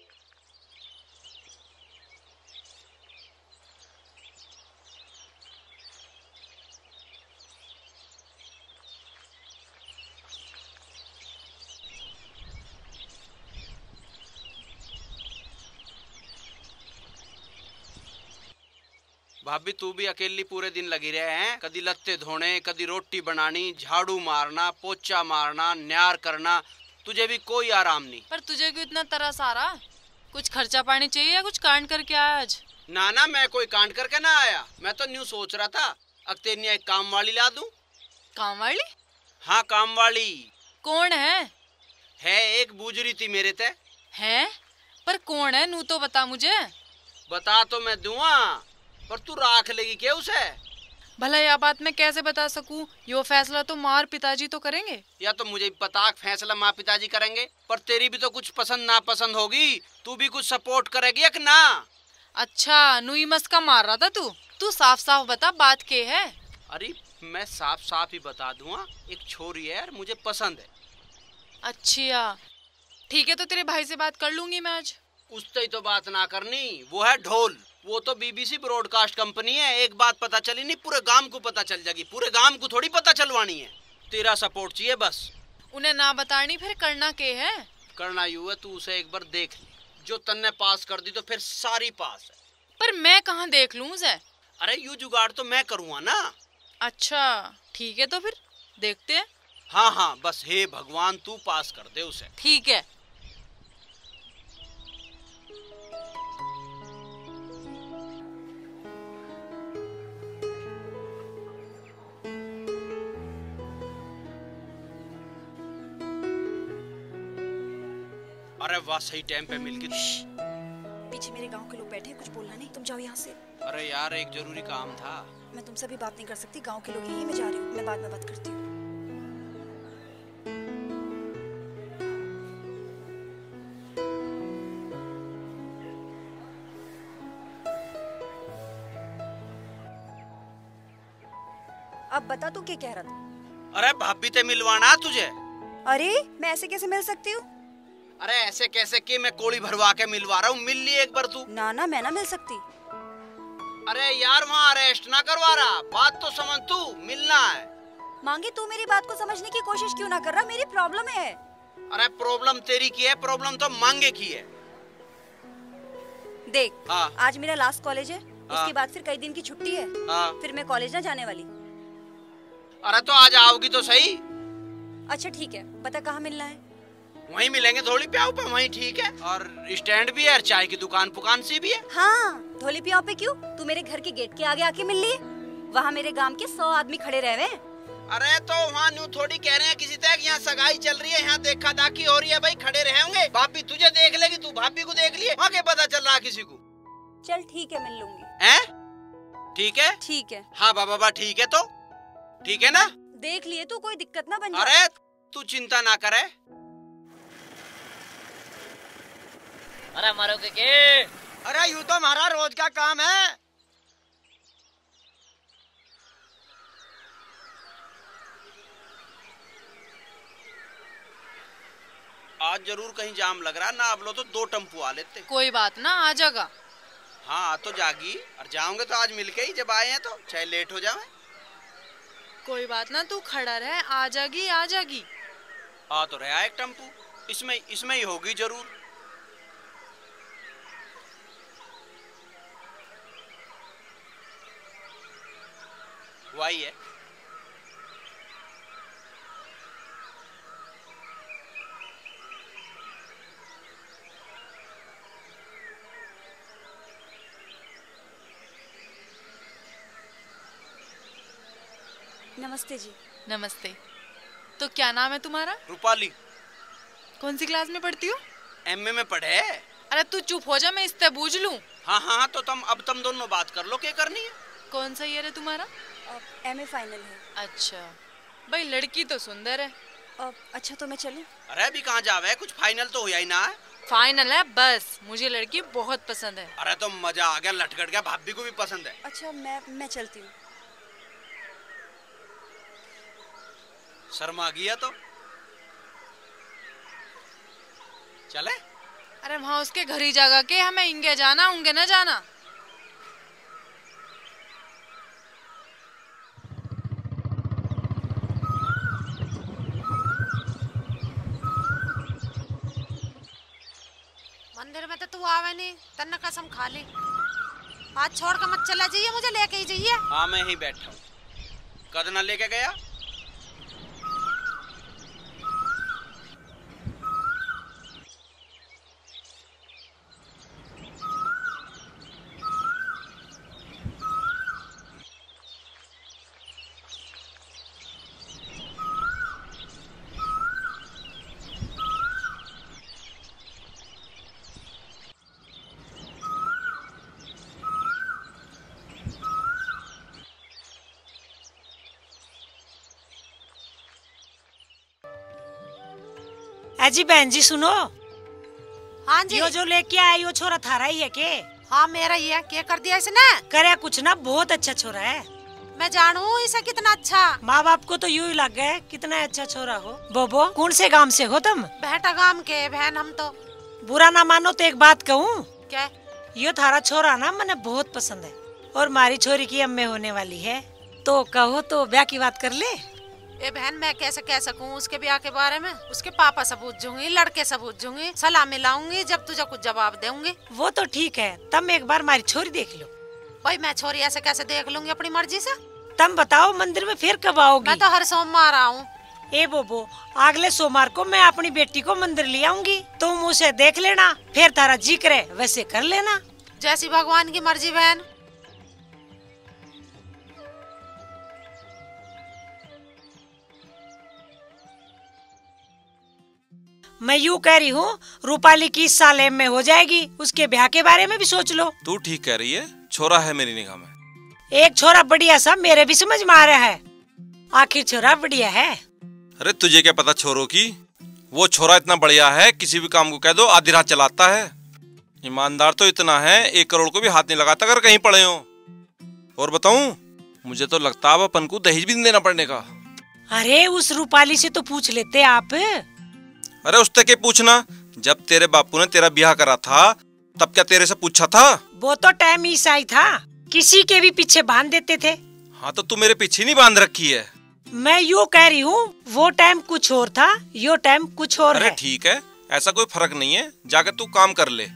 भाभी तू भी अकेली पूरे दिन लगी रहे हैं, कदी लत्ते धोने, कदी रोटी बनानी, झाड़ू मारना, पोछा मारना, न्यार करना, तुझे भी कोई आराम नहीं। पर तुझे क्यों इतना तरस आ रहा? कुछ खर्चा पानी चाहिए या कुछ कांड करके आया आज? ना ना मैं कोई कांड करके ना आया, मैं तो न्यू सोच रहा था अक्तेनिया एक काम वाली ला दूं। काम वाली? हाँ काम वाली। कौन है? है एक बूझरी थी मेरे ते। है पर कौन है नू तो बता मुझे। बता तो मैं दूंगा पर तू राख लेगी क्या उसे। भला यह बात मैं कैसे बता सकूं? यो फैसला तो माँ और पिताजी तो करेंगे। या तो मुझे पता फैसला माँ पिताजी करेंगे, पर तेरी भी तो कुछ पसंद ना पसंद होगी। तू भी कुछ सपोर्ट करेगी या ना? अच्छा नुई मस्का मार रहा था तू। तू साफ साफ बता बात के है। अरे मैं साफ साफ ही बता दूंगा, एक छोरी है यार मुझे पसंद है। अच्छा ठीक है तो तेरे भाई से बात कर लूंगी मैं आज। उससे ही तो बात ना करनी, वो है ढोल। वो तो बीबीसी ब्रॉडकास्ट कंपनी है। एक बात पता चली नहीं पूरे गांव को पता चल जाएगी। पूरे गांव को थोड़ी पता चलवानी है। तेरा सपोर्ट चाहिए बस। उन्हें ना बतानी फिर करना के है। करना यू है तू उसे एक बार देख ले, जो तन्ने पास कर दी तो फिर सारी पास है। पर मैं कहाँ देख लूं उसे? अरे यू जुगाड़ तो मैं करूँगा ना। अच्छा ठीक है तो फिर देखते हैं। हाँ हाँ बस हे भगवान तू पास कर दे उसे। ठीक है। अरे वाह सही टाइम पे मिल गई। पीछे मेरे गांव के लोग बैठे हैं, कुछ बोलना नहीं, तुम जाओ यहाँ से। अरे यार एक जरूरी काम था। मैं तुमसे भी बात नहीं कर सकती, गांव के लोग यही, मैं जा रही हूँ, मैं बाद में बात करती हूँ। अब बता तू क्या कह रहा था? अरे भाभी ते मिलवाना तुझे। अरे मैं ऐसे कैसे मिल सकती हूँ? अरे ऐसे कैसे कि मैं कोड़ी भरवा के मिलवा रहा हूँ, मिल ली एक बार तू। ना ना मैं ना मिल सकती। अरे यार वहाँ अरेस्ट ना करवा रहा, बात तो समझ तू, मिलना है। मांगे तू मेरी बात को समझने की कोशिश क्यों ना कर रहा? मेरी प्रॉब्लम है। अरे प्रॉब्लम तेरी की है, प्रॉब्लम तो मांगे की है। देख हाँ। आज मेरा लास्ट कॉलेज है, हाँ। उसके बाद फिर कई दिन की छुट्टी है। हाँ। फिर मैं कॉलेज ना जाने वाली। अरे तो आज आओगी तो सही। अच्छा ठीक है, बता कहाँ मिलना है? वहीं मिलेंगे धोली प्याऊ पे, वहीं ठीक है। और स्टैंड भी है और चाय की दुकान पुकान सी भी है। हाँ धोली प्याऊ पे क्यों? तू मेरे घर के गेट के आगे आके मिल लिए। वहाँ मेरे गांव के सौ आदमी खड़े रहे हैं। अरे तो वहाँ न्यू थोड़ी कह रहे हैं किसी तक यहाँ सगाई चल रही है, यहाँ देखा दाखी हो रही है, भाई खड़े रहे होंगे। भाभी तुझे देख लेगी, तू भाभी को देख लिए, वहाँ क्या पता चल रहा किसी को। चल ठीक है मिल लूंगी। हैं? ठीक है ठीक है। हाँ बाबा ठीक है तो ठीक है ना। देख लिए तू, कोई दिक्कत ना बन जाए। अरे तू चिंता ना करे। अरे मारोगे के? अरे यूं तो हमारा रोज का काम है। आज जरूर कहीं जाम लग रहा, ना अब लो तो दो टम्पू आ लेते। कोई बात ना आ जाएगा। हाँ तो जागी और जाओगे तो आज मिलके ही, जब आए हैं तो चाहे लेट हो जाए। कोई बात ना तू खड़ा रहे, आ जागी आ जागी। आ तो रहा एक टम्पू, इसमें इसमें ही होगी जरूर। वही है। नमस्ते जी। नमस्ते। तो क्या नाम है तुम्हारा? रूपाली। कौन सी क्लास में पढ़ती हो? एमए में पढ़े। अरे तू चुप हो जा, मैं इससे बूझ लूं। हाँ हाँ हाँ तो तुम अब तुम दोनों बात कर लो, क्या करनी है। कौन सा ईयर है तुम्हारा? एमए फाइनल है। अच्छा भाई लड़की तो सुंदर है। अब अच्छा तो मैं चलूं? अरे अभी कहाँ जावे, कुछ फाइनल तो हुआ ही ना है। फाइनल है बस, मुझे लड़की बहुत पसंद है। अरे तो मजा आ गया, लटकट गया, भाभी को भी पसंद है। अच्छा मैं मैं चलती हूँ। शर्मा गया तो चले। अरे वहाँ उसके घर ही जागा के हमें इंगे जाना उंगे न जाना। मंदिर में तो तू आवे नहीं, तन्ने कसम खा ली। हाथ छोड़ कर मत चला जाइए, मुझे लेके ही जाइए। हाँ मैं ही बैठा हूँ, कद ना लेके गया। अजी बहन जी सुनो। हाँ जी। यो जो लेके आया यो छोरा थारा ही है के? हाँ मेरा ही है। क्या कर दिया इसने? करे कुछ ना, बहुत अच्छा छोरा है। मैं जानू इसे कितना अच्छा। माँ बाप को तो यूं ही लग गए कितना अच्छा छोरा हो। बोबो कौन से गांव से हो तुम? बेहटा गांव के बहन हम तो। बुरा ना मानो तो एक बात कहूँ। क्या? यो थारा छोरा ना मैंने बहुत पसंद है और मारी छोरी की अम्मे होने वाली है, तो कहो तो ब्याह की बात कर ले। ए बहन मैं कैसे कह सकूं उसके ब्याह के बारे में? उसके पापा से पूछूंगी, लड़के से पूछूंगी, सलाह मिलाऊंगी, जब तुझे कुछ जवाब दूंगी। वो तो ठीक है, तब एक बार मारी छोरी देख लो। भाई मैं छोरी ऐसे कैसे देख लूंगी अपनी मर्जी से? तुम बताओ मंदिर में फिर कब आओगी? मैं तो हर सोमवार आऊँ। ए बोबो अगले सोमवार को मैं अपनी बेटी को मंदिर ले आऊंगी, तुम उसे देख लेना, फिर तारा जी करे वैसे कर लेना। जैसी भगवान की मर्जी बहन। मैं यूँ कह रही हूँ रूपाली की इस साल एम में हो जाएगी, उसके ब्याह के बारे में भी सोच लो। तू ठीक कह रही है, छोरा है मेरी निगाह में। एक छोरा बढ़िया सा मेरे भी समझ में आ रहा है, आखिर छोरा बढ़िया है। अरे तुझे क्या पता छोरों की, वो छोरा इतना बढ़िया है किसी भी काम को कह दो आधी रात चलाता है। ईमानदार तो इतना है एक करोड़ को भी हाथ नहीं लगाता अगर कहीं पड़े हो। और बताऊं मुझे तो लगता है अपन को दहेज भी नहीं देना पड़ने का। अरे उस रूपाली से तो पूछ लेते आप। अरे उससे क्या पूछना, जब तेरे बापू ने तेरा ब्याह करा था तब क्या तेरे से पूछा था? वो तो टाइम ही सही था, किसी के भी पीछे बांध देते थे। हाँ तो तू मेरे पीछे नहीं बांध रखी है। मैं यूँ कह रही हूँ वो टाइम कुछ और था, यो टाइम कुछ और अरे है। ठीक है, ऐसा कोई फर्क नहीं है, जाकर तू काम कर ले।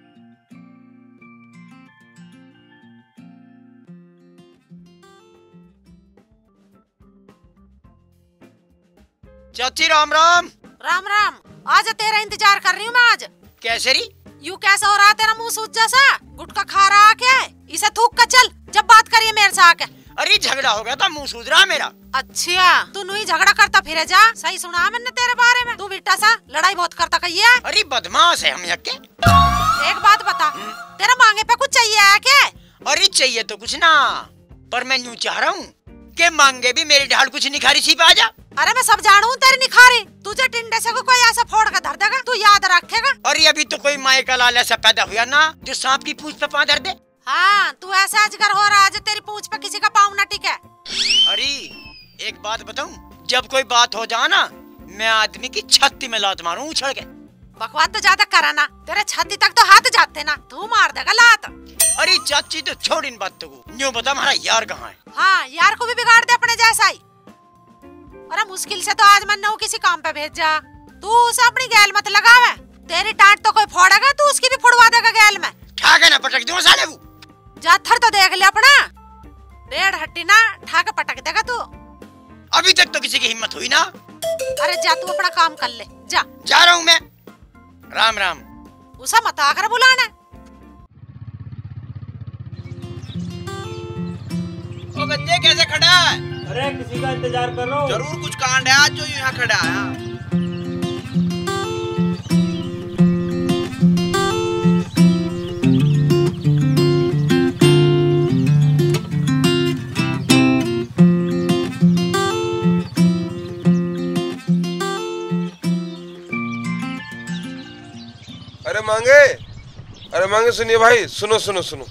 चाची राम राम। राम राम। आज तेरा इंतजार कर रही हूँ मैं आज। कैसे री? यू कैसा हो रहा है तेरा मुंह सूज जैसा? गुटखा खा रहा क्या है? इसे थूक कर चल जब बात करिए मेरे से आके। अरे झगड़ा हो गया था, मुंह सूज रहा मेरा। अच्छा तू नहीं झगड़ा करता फिरे जा। सही सुना मैंने तेरे बारे में, तू बेटा सा लड़ाई बहुत करता कहिए। अरे बदमाश है हम यक्के। एक बात बता, तेरा मांगे पे कुछ चाहिए है क्या? अरे चाहिए तो कुछ ना, पर मैं यूँ चाह रहा हूँ कि मांगे भी मेरी ढाल कुछ निखारी सी आ जा। अरे मैं सब जानू तेरी निखारी, तुझे टिंडे से कोई ऐसा फोड़ कर धर देगा, तू याद रखेगा। अरे अभी तो कोई माए का लाल ऐसा पैदा हुआ ना जो सांप की पूंछ पे पाँव धर दे। हाँ तू ऐसा अजगर हो रहा है जो तेरी पूंछ पे किसी का पाँव न टिके। अरे एक बात बताऊं, जब कोई बात हो जाए ना मैं आदमी की छाती में लात मारूं उछल के। बकवास तो ज्यादा करा ना, तेरे छाती तक तो हाथ जाते ना, तू मार देगा लात। अरे चाची तो छोड़ इन बातों को, यूँ बता हमारा यार कहाँ है? हाँ यार को भी बिगाड़ दे अपने जैसा ही। अरे मुश्किल से तो आज मन किसी काम पे भेज जा, तू उसे अपनी गैल मत लगावे। तेरी टांट तो कोई फोड़ेगा तू उसकी भी फुड़वा देगा गैल में। ठाके ना पटक दूं साले वो। जाथर तो देख ले अपना, रेड हट्टी ना ठाके पटक देगा तू। अभी तक तो किसी की हिम्मत हुई ना। अरे जा तू अपना काम कर ले जा। जा रहा हूँ मैं। राम राम। उसे मत आकर बुलाना। ओ गंजे कैसे खड़ा है? अरे किसी का इंतजार कर रहा हूँ। जरूर कुछ कांड है आज जो यहाँ खड़ा है। अरे मांगे, अरे मांगे सुनिए भाई, सुनो सुनो सुनो।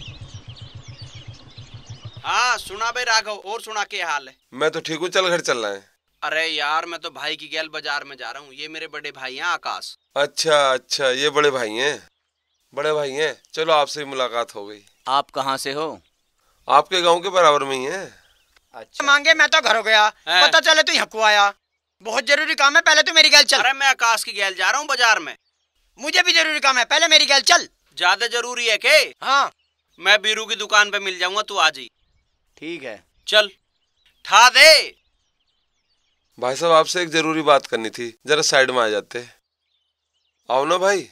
हाँ सुना बे राघव, और सुना के हाल है? मैं तो ठीक हूँ, चल घर चलना है। अरे यार मैं तो भाई की गैल बाजार में जा रहा हूँ, ये मेरे बड़े भाई हैं आकाश। अच्छा अच्छा, ये बड़े भाई हैं, बड़े भाई हैं। चलो आपसे मुलाकात हो गई। आप कहाँ से हो? आपके गांव के बराबर में ही है। अच्छा मांगे मैं तो घर हो गया, पता चले तू यहाँ को आया। बहुत जरूरी काम है, पहले तो मेरी गैल चल। अरे मैं आकाश की गैल जा रहा हूँ बाजार में। मुझे भी जरूरी काम है, पहले मेरी गैल चल। ज्यादा जरूरी है के? हाँ मैं बीरू की दुकान पे मिल जाऊंगा, तू आ जी। ठीक है चल ठा दे। भाई साहब आपसे एक जरूरी बात करनी थी, जरा साइड में आ जाते। आओ ना भाई।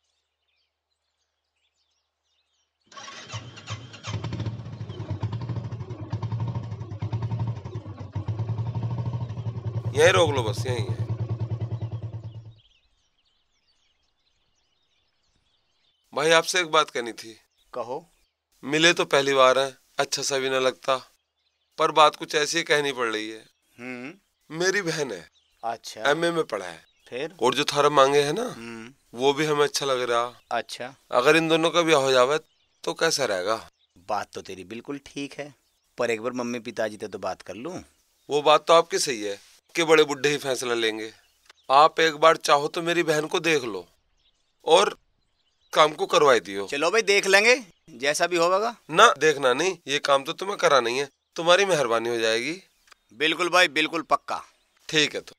यहीं रोक लो, बस यहीं है। भाई आपसे एक बात करनी थी। कहो। मिले तो पहली बार है, अच्छा सा भी न लगता, पर बात कुछ ऐसी कहनी पड़ रही है। हम्म मेरी बहन है। अच्छा। एमए में पढ़ा है। फिर और जो थारा मांगे है ना वो भी हमें अच्छा लग रहा। अच्छा, अगर इन दोनों का ब्याह हो जावे तो कैसा रहेगा? बात तो तेरी बिल्कुल ठीक है, पर एक बार मम्मी पिताजी से तो बात कर लूं। वो बात तो आपकी सही है कि बड़े बुड्ढे ही फैसला लेंगे। आप एक बार चाहो तो मेरी बहन को देख लो और काम को करवाई दियो। चलो भाई देख लेंगे, जैसा भी होगा। ना देखना नहीं, ये काम तो तुम्हें करा नहीं है, तुम्हारी मेहरबानी हो जाएगी। बिल्कुल भाई, बिल्कुल पक्का। ठीक है। तो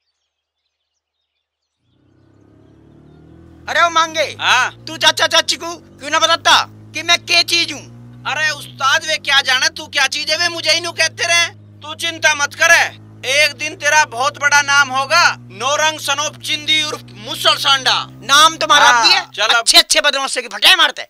अरे वो मांगे, तू चाचा चाची को क्यों ना बताता कि मैं क्या चीज हूँ? अरे उस्ताद वे क्या जाने तू क्या चीज है, वे मुझे ही नु कहते रहे। तू चिंता मत करे, एक दिन तेरा बहुत बड़ा नाम होगा। नौरंग सनोप चिंदी उर्फ मुसल सांडा। नाम तुम्हारा भी है? चल अच्छे अच्छे बदमाशों की फटाए मारते।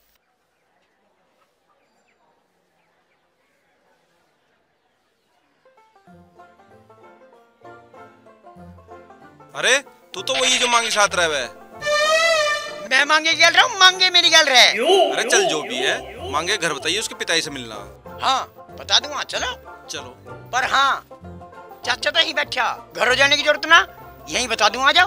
अरे तू तो वही जो मांगे साथ रहे है। मैं मांगे गल रहा हूँ, मांगे मेरी गल रहे। अरे चल जो भी है, मांगे घर बताइए, उसके पिताजी से मिलना। हाँ बता दूंगा, चलो चलो। पर हाँ चाचा तो यहीं बैठा, घर हो जाने की जरूरत ना, यहीं बता दूं, आ जाओ।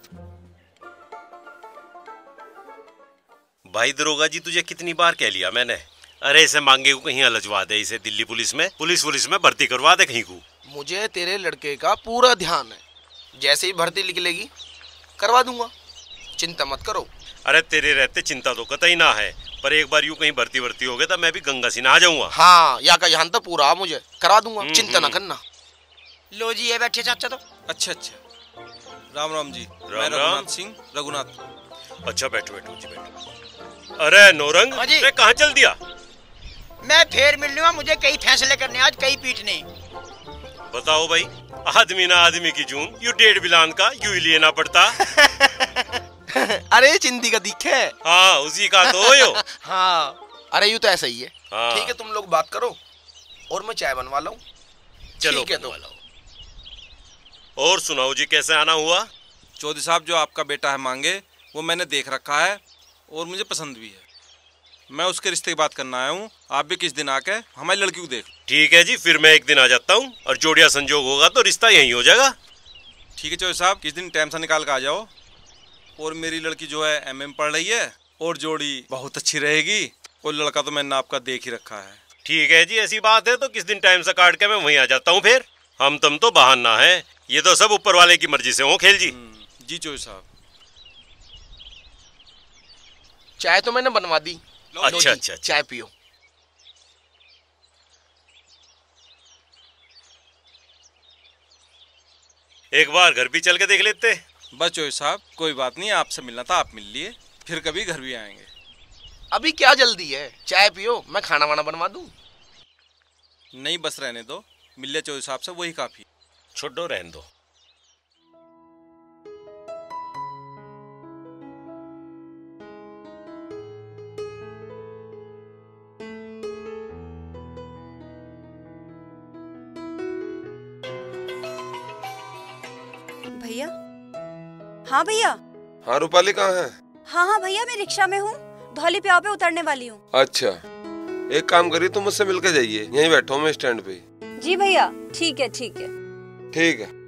भाई दरोगा जी, तुझे कितनी बार कह लिया मैंने, अरे इसे मांगे को कहीं अलझवा दे, इसे दिल्ली पुलिस में पुलिस पुलिस में भर्ती करवा दे कहीं को। मुझे तेरे लड़के का पूरा ध्यान है, जैसे ही भर्ती निकलेगी करवा दूंगा, चिंता मत करो। अरे तेरे रहते चिंता तो कतई ना है, पर एक बार यूं कहीं भर्ती भर्ती हो गए तो मैं भी गंगा सिन्हा आ जाऊंगा। हाँ, यहाँ का यहाँ तो पूरा मुझे करा दूंगा, चिंता ना करना। लो जी ये बैठे चाचा। तो अच्छा अच्छा, राम राम जी। राम मैं राम। रघुनाथ सिंह, रघुनाथ। अच्छा बैठो बैठो जी बैठो। अरे नौरंग, अरे कहाँ चल दिया? मैं फिर मिल लूंगा, मुझे कई फैसले करने आज, कई पीटने। बताओ भाई, आदमी ना आदमी की जून, यू डेढ़ बिलान का यू ही लेना पड़ता। अरे चिंदी का दिखे। हाँ उसी का तो यो। हाँ अरे यू तो ऐसा ही है। हाँ। ठीक है, तुम लोग बात करो और मैं चाय बनवा लाऊं। चलो ठीक है तो। और सुनाओ जी, कैसे आना हुआ? चौधरी साहब, जो आपका बेटा है मांगे, वो मैंने देख रखा है और मुझे पसंद भी है। मैं उसके रिश्ते की बात करना आया हूँ, आप भी किस दिन आके हमारी लड़की को देख। ठीक है जी, फिर मैं एक दिन आ जाता हूँ और जोड़िया संजोग होगा तो रिश्ता यहीं हो जाएगा। ठीक है चौधरी साहब, किस दिन टाइम से निकाल कर आ जाओ। और मेरी लड़की जो है एम एम पढ़ रही है और जोड़ी बहुत अच्छी रहेगी, और लड़का तो मैंने आपका देख ही रखा है। ठीक है जी, ऐसी बात है तो किस दिन टाइम से काट के मैं वहीं आ जाता हूँ। फिर हम तुम तो बहाना है, ये तो सब ऊपर वाले की मर्जी से हो खेल जी। जी चौधरी साहब। चाय तो मैंने बनवा दी। अच्छा अच्छा, चाय पियो। एक बार घर भी चल के देख लेते। बस चौधरी साहब, कोई बात नहीं, आपसे मिलना था, आप मिल लिए, फिर कभी घर भी आएंगे। अभी क्या जल्दी है, चाय पियो, मैं खाना वाना बनवा दूं। नहीं बस रहने दो, मिल ले चौधरी साहब से, वही काफी। छोड़ो रहने दो। भैया। हाँ भैया। हाँ रूपाली कहाँ है? हाँ हाँ भैया, मैं रिक्शा में हूँ, धौली प्याव पे उतरने वाली हूँ। अच्छा, एक काम करिए, तुम मुझसे मिलकर जाइए, यहीं बैठा हूँ मैं स्टैंड पे। जी भैया, ठीक है ठीक है। ठीक है।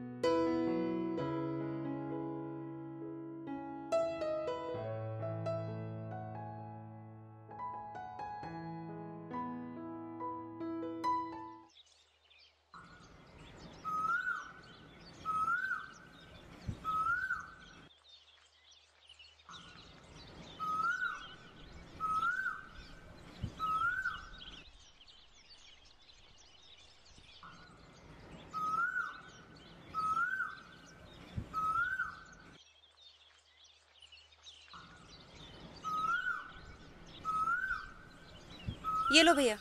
ये लो भैया।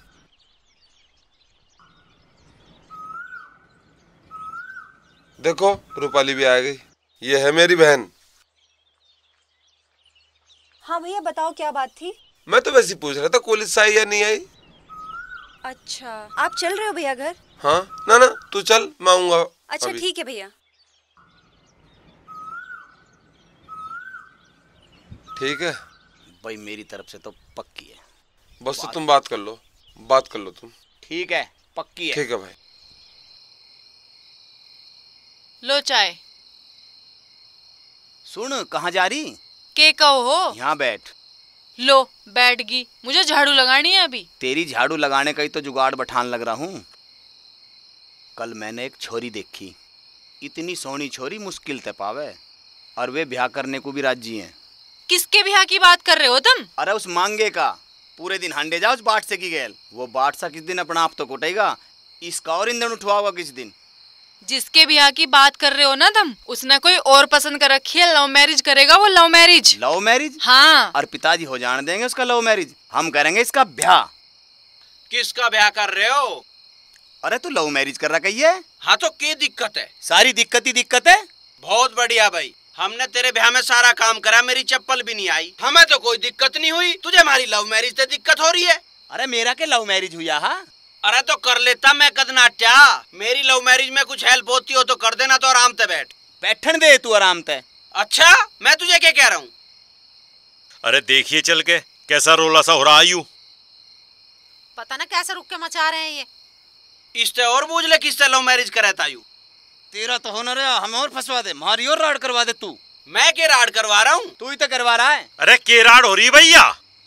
देखो रूपाली भी आ गई, ये है मेरी बहन। हाँ भैया, बताओ क्या बात थी? मैं तो वैसे ही पूछ रहा था कॉलेज से आई या नहीं आई। अच्छा, आप चल रहे हो भैया घर? हाँ ना ना, तू चल, मैं आऊंगा। अच्छा ठीक है भैया। ठीक है भाई, मेरी तरफ से तो पक्की है। बस तो तुम बात कर लो, बात कर लो तुम। ठीक है, पक्की है। ठीक है भाई। लो चाय। सुन, कहाँ जा रही? के कहो हो? यहाँ बैठ। लो बैठ गई। मुझे झाड़ू लगानी है अभी। तेरी झाड़ू लगाने का ही तो जुगाड़ बठान लग रहा हूँ। कल मैंने एक छोरी देखी, इतनी सोहनी छोरी मुश्किल ते पावे, और वे ब्याह करने को भी राजी हैं। किसके ब्याह की बात कर रहे हो तुम? अरे उस मांगे का। पूरे दिन हांडे जाओ उस बाट से की गैल। वो बाट सा किस दिन अपना आप तो कोटेगा, इसका और ईंधन उठवाओगा किस दिन। जिसके ब्याह की बात कर रहे हो ना तुम, उसने कोई और पसंद कर रखी है, लव मैरिज करेगा वो। Love marriage. Love marriage? हाँ। और पिताजी हो जाने देंगे उसका लव मैरिज, हम करेंगे इसका ब्याह। किसका ब्याह कर रहे हो? अरे तू लव मैरिज कर रखी है। हाँ तो क्या दिक्कत है? सारी दिक्कत ही दिक्कत है। बहुत बढ़िया भाई, हमने तेरे ब्याह में सारा काम करा, मेरी चप्पल भी नहीं आई, हमें तो कोई दिक्कत नहीं हुई। तुझे हमारी लव मैरिज से दिक्कत हो रही है? अरे मेरा के लव मैरिज हुआ? हाँ अरे तो कर लेता मैं कदनाट्या। मेरी लव मैरिज में कुछ हेल्प होती हो तो कर देना, तो आराम से बैठ। बैठन दे तू आराम से। अच्छा मैं तुझे क्या कह रहा हूँ? अरे देखिए चल के कैसा रोला सा हो रहा आयु। पता ना कैसे रुक के मचा रहे हैं ये। इससे और बूझ ले किससे लव मैरिज करे तायू। तेरा तो होना रहा, हमें और फंसवा दे, मारी और राड करवा दे तू। मैं के राड करवा रहा हूँ? तू ही तो करवा रहा है। अरे के राड हो रही भैया?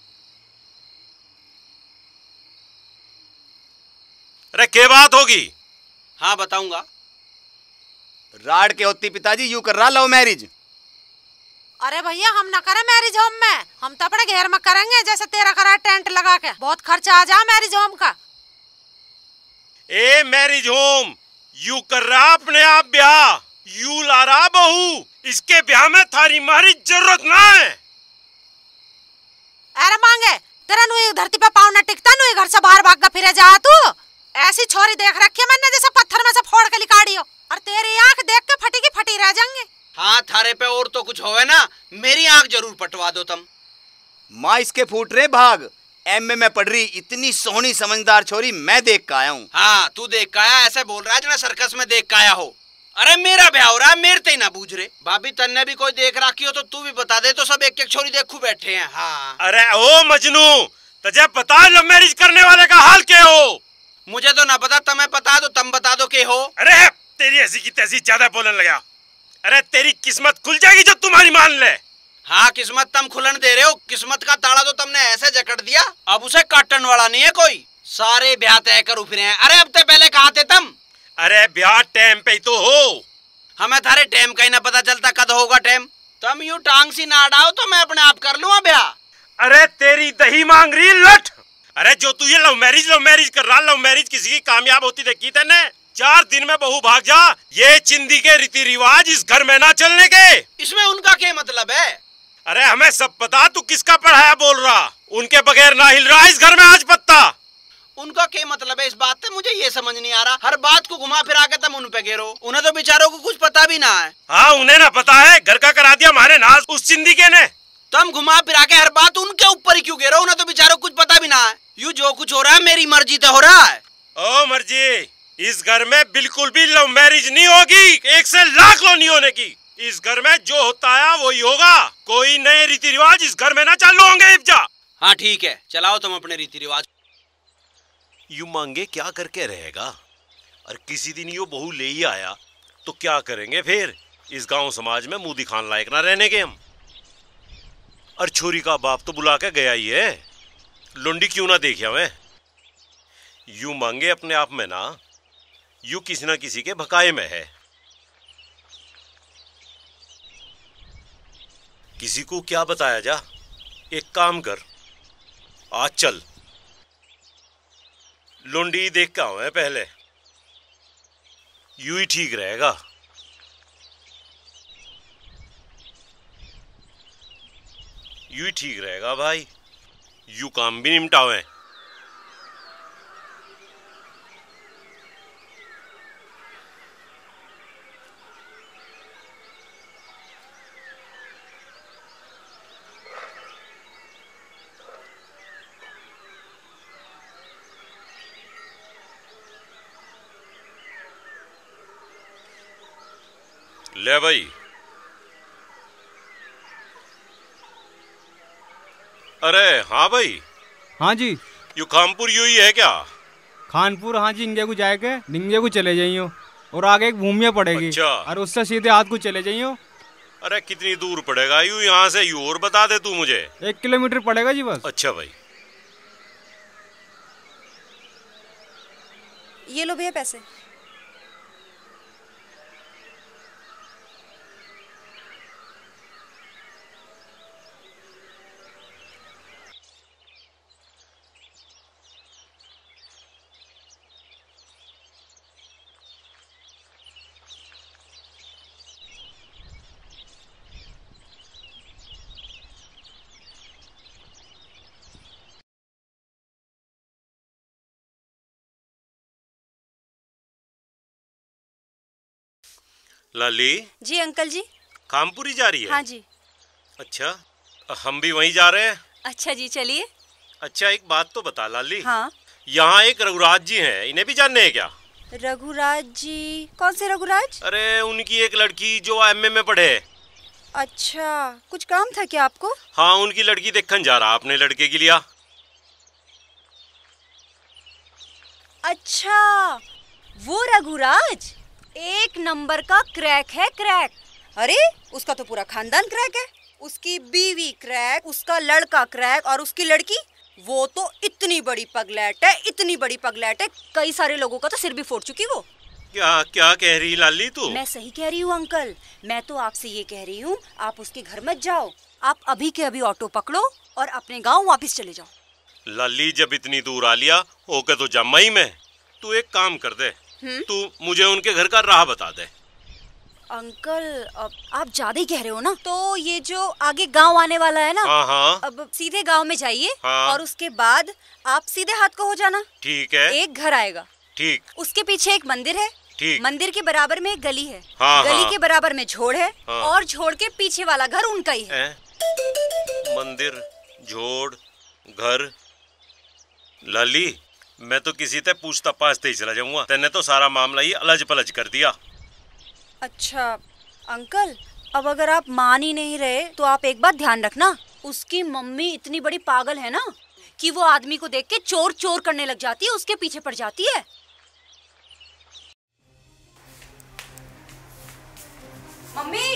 अरे के बात होगी? हाँ बताऊंगा। राड के होती पिताजी यूं कर रहा लव मैरिज। अरे भैया हम ना करें मैरिज होम में, हम तो अपने घर में करेंगे जैसे तेरा करा टेंट लगा के। बहुत खर्चा आ जा मैरिज होम का। ए मैरिज होम यू कर रहा अपने आप ब्याह, यू ला रहा बहू। इसके ब्याह में थारी मारी जरूरत ना है। अरे मांगे तेरा नु धरती पे पाँव न टिकता, नु घर से बाहर भाग फिरे जा। तू ऐसी छोरी देख रखी है मैंने जैसे पत्थर में से फोड़ के निकाली हो, और तेरी आंख देख के फटी की फटी रह जाएंगे। हाँ थारे पे और तो कुछ होवे ना, मेरी आंख जरूर पटवा दो तुम। माँ इसके फूट रहे भाग। एम ए में पढ़ रही इतनी सोहनी समझदार छोरी मैं देख के आया हूँ। हाँ तू देख के आया, ऐसे बोल रहा है जना सर्कस में देख के आया हो। अरे मेरा ब्याह हो रहा है, मेरे ते ना बूझ रहे। भाभी तन्ने भी कोई देख रखी हो तो तू भी बता दे, तो सब एक एक छोरी देखू बैठे हैं। हाँ अरे ओ मजनू, तुझे पता लव मैरिज करने वाले का हाल क्या हो? मुझे तो ना पता, तुम्हें पता दो, तुम बता दो के हो। अरे तेरी ऐसी की तैसी ज्यादा बोलने लगा। अरे तेरी किस्मत खुल जाएगी जब तुम्हारी मान ले। हाँ किस्मत तुम खुलन दे रहे हो, किस्मत का ताला तो तुमने ऐसे जकड़ दिया, अब उसे काटने वाला नहीं है कोई। सारे ब्याह तय कर फिरे हैं। अरे अब तक पहले कहाँ थे तुम? अरे ब्याह टाइम पे ही तो हो। हमें थारे टाइम का ही ना पता चलता कद होगा टाइम। तुम यूं टांग सी ना अड़ाओ तो मैं अपने आप कर लूंगा ब्याह। अरे तेरी दही मांग रही लट। अरे जो तू ये लव मैरिज लव मैरिज कर रहा, लव मैरिज किसी की कामयाब होती देखी तेने? चार दिन में बहू भाग जा। ये चिंदी के रीति रिवाज इस घर में ना चलने के। इसमें उनका क्या मतलब है? अरे हमें सब पता, तू किसका पढ़ाया बोल रहा। उनके बगैर ना हिल रहा इस घर में आज पत्ता। उनका क्या मतलब है इस बात से, मुझे ये समझ नहीं आ रहा। हर बात को घुमा फिरा के तुम उन पे घेरो, उन्हें तो बेचारों को कुछ पता भी ना है। हाँ उन्हें ना पता है, घर का करा दिया हमारे नाज उस चिंदी के ने। तुम घुमा फिरा के हर बात उनके ऊपर ही क्यों घेरो? उन्हें तो बेचारों को कुछ पता भी ना है। यू जो कुछ हो रहा है मेरी मर्जी तो हो रहा है। ओ मर्जी, इस घर में बिल्कुल भी लव मैरिज नहीं होगी, एक से लाख लो नहीं होने की। इस घर में जो होता है वही होगा, कोई नए रीति रिवाज इस घर में ना चालू होंगे। इब्जा हाँ ठीक है, चलाओ तुम अपने रीति रिवाज। यू मांगे क्या करके रहेगा? और किसी दिन यो बहू ले ही आया तो क्या करेंगे फिर? इस गांव समाज में मुंह दिखाने लायक ना रहने के हम। और छोरी का बाप तो बुला के गया ही है, लुंडी क्यों ना देखा मैं। यू मांगे अपने आप में ना, यू किसी ना किसी के भकाए में है। किसी को क्या बताया जा? एक काम कर, आज चल लुंडी देख के आवे पहले, यू ही ठीक रहेगा। यू ही ठीक रहेगा भाई, यू काम भी निपटावे। ले भाई। अरे हाँ भाई। हाँ जी। यू खानपुर यू ही है क्या? खानपुर हाँ जी, इंगे को जाएगा, डिंगे को चले जाइयो और आगे एक भूमिया पड़ेगी। अच्छा। और उससे सीधे हाथ को चले जाइयो अरे कितनी दूर पड़ेगा यूं यहाँ से, यूं और बता दे तू मुझे। एक किलोमीटर पड़ेगा जी बस। अच्छा भाई। ये लो भैया पैसे। लाली जी अंकल जी। खामपुरी जा रही है? हाँ जी। अच्छा, हम भी वहीं जा रहे हैं। अच्छा जी चलिए। अच्छा एक बात तो बता लाली। हाँ। यहाँ एक रघुराज जी हैं, इन्हें भी जानने हैं क्या? रघुराज जी? कौन से रघुराज? अरे उनकी एक लड़की जो एमए में पढ़े। अच्छा, कुछ काम था क्या आपको? हाँ, उनकी लड़की देखने जा रहा, अपने लड़के के लिए। अच्छा, वो रघुराज एक नंबर का क्रैक है, क्रैक। अरे उसका तो पूरा खानदान क्रैक है। उसकी बीवी क्रैक, उसका लड़का क्रैक और उसकी लड़की वो तो इतनी बड़ी पगलैट है, इतनी बड़ी पगलैट है, कई सारे लोगों का तो सिर भी फोड़ चुकी वो। क्या क्या कह रही लाली तू? मैं सही कह रही हूँ अंकल। मैं तो आपसे ये कह रही हूँ, आप उसके घर मत जाओ, आप अभी के अभी ऑटो पकड़ो और अपने गाँव वापिस चले जाओ। लाली जब इतनी दूर आ लिया होके तो जम्मा ही में। तू एक काम कर दे, तू मुझे उनके घर का राह बता दे। अंकल अब आप ज्यादा ही कह रहे हो ना। तो ये जो आगे गांव आने वाला है ना, हाँ हाँ। अब सीधे गांव में जाइए। हाँ। और उसके बाद आप सीधे हाथ को हो जाना। ठीक है। एक घर आएगा। ठीक। उसके पीछे एक मंदिर है। ठीक। मंदिर के बराबर में एक गली है। हाँ, गली हाँ। के बराबर में झोड़ है। हाँ। और झोड़ के पीछे वाला घर उनका ही है। ए? मंदिर, झोड़, घर। लाली मैं तो किसी से पूछता पाछते ही चला जाऊंगा। तेने तो सारा मामला ही अलझ पलझ कर दिया। अच्छा अंकल, अब अगर आप मान ही नहीं रहे तो आप एक बात ध्यान रखना, उसकी मम्मी इतनी बड़ी पागल है ना कि वो आदमी को देख के चोर चोर करने लग जाती है, उसके पीछे पड़ जाती है। Mummy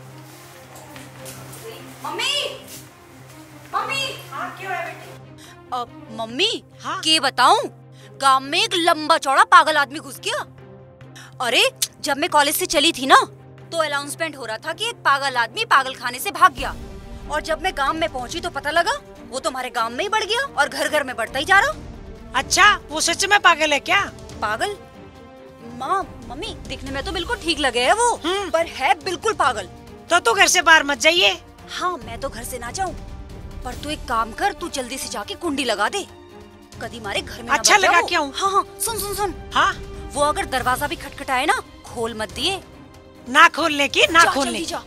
mummy mummy. हाँ क्यों है बेटी? अब मम्मी हाँ? के बताऊं, गांव में एक लंबा चौड़ा पागल आदमी घुस गया। अरे जब मैं कॉलेज से चली थी ना तो अनाउंसमेंट हो रहा था कि एक पागल आदमी पागल खाने से भाग गया। और जब मैं गांव में पहुंची तो पता लगा वो तो हमारे गांव में ही बढ़ गया और घर घर में बढ़ता ही जा रहा। अच्छा, वो सच में पागल है क्या? पागल? माँ मम्मी दिखने में तो बिल्कुल ठीक लगे है वो, पर है बिल्कुल पागल। तो तू घर से बाहर मत जाइए। हाँ मैं तो घर से ना जाऊँ, पर तू एक काम कर, तू जल्दी से जाके कुंडी लगा दे, कदी मारे घर में अच्छा लगा क्या हूँ? हाँ हाँ सुन सुन सुन। हाँ वो अगर दरवाजा भी खटखटाए ना, खोल मत दिए। ना खोलने की ना जा, खोलने की।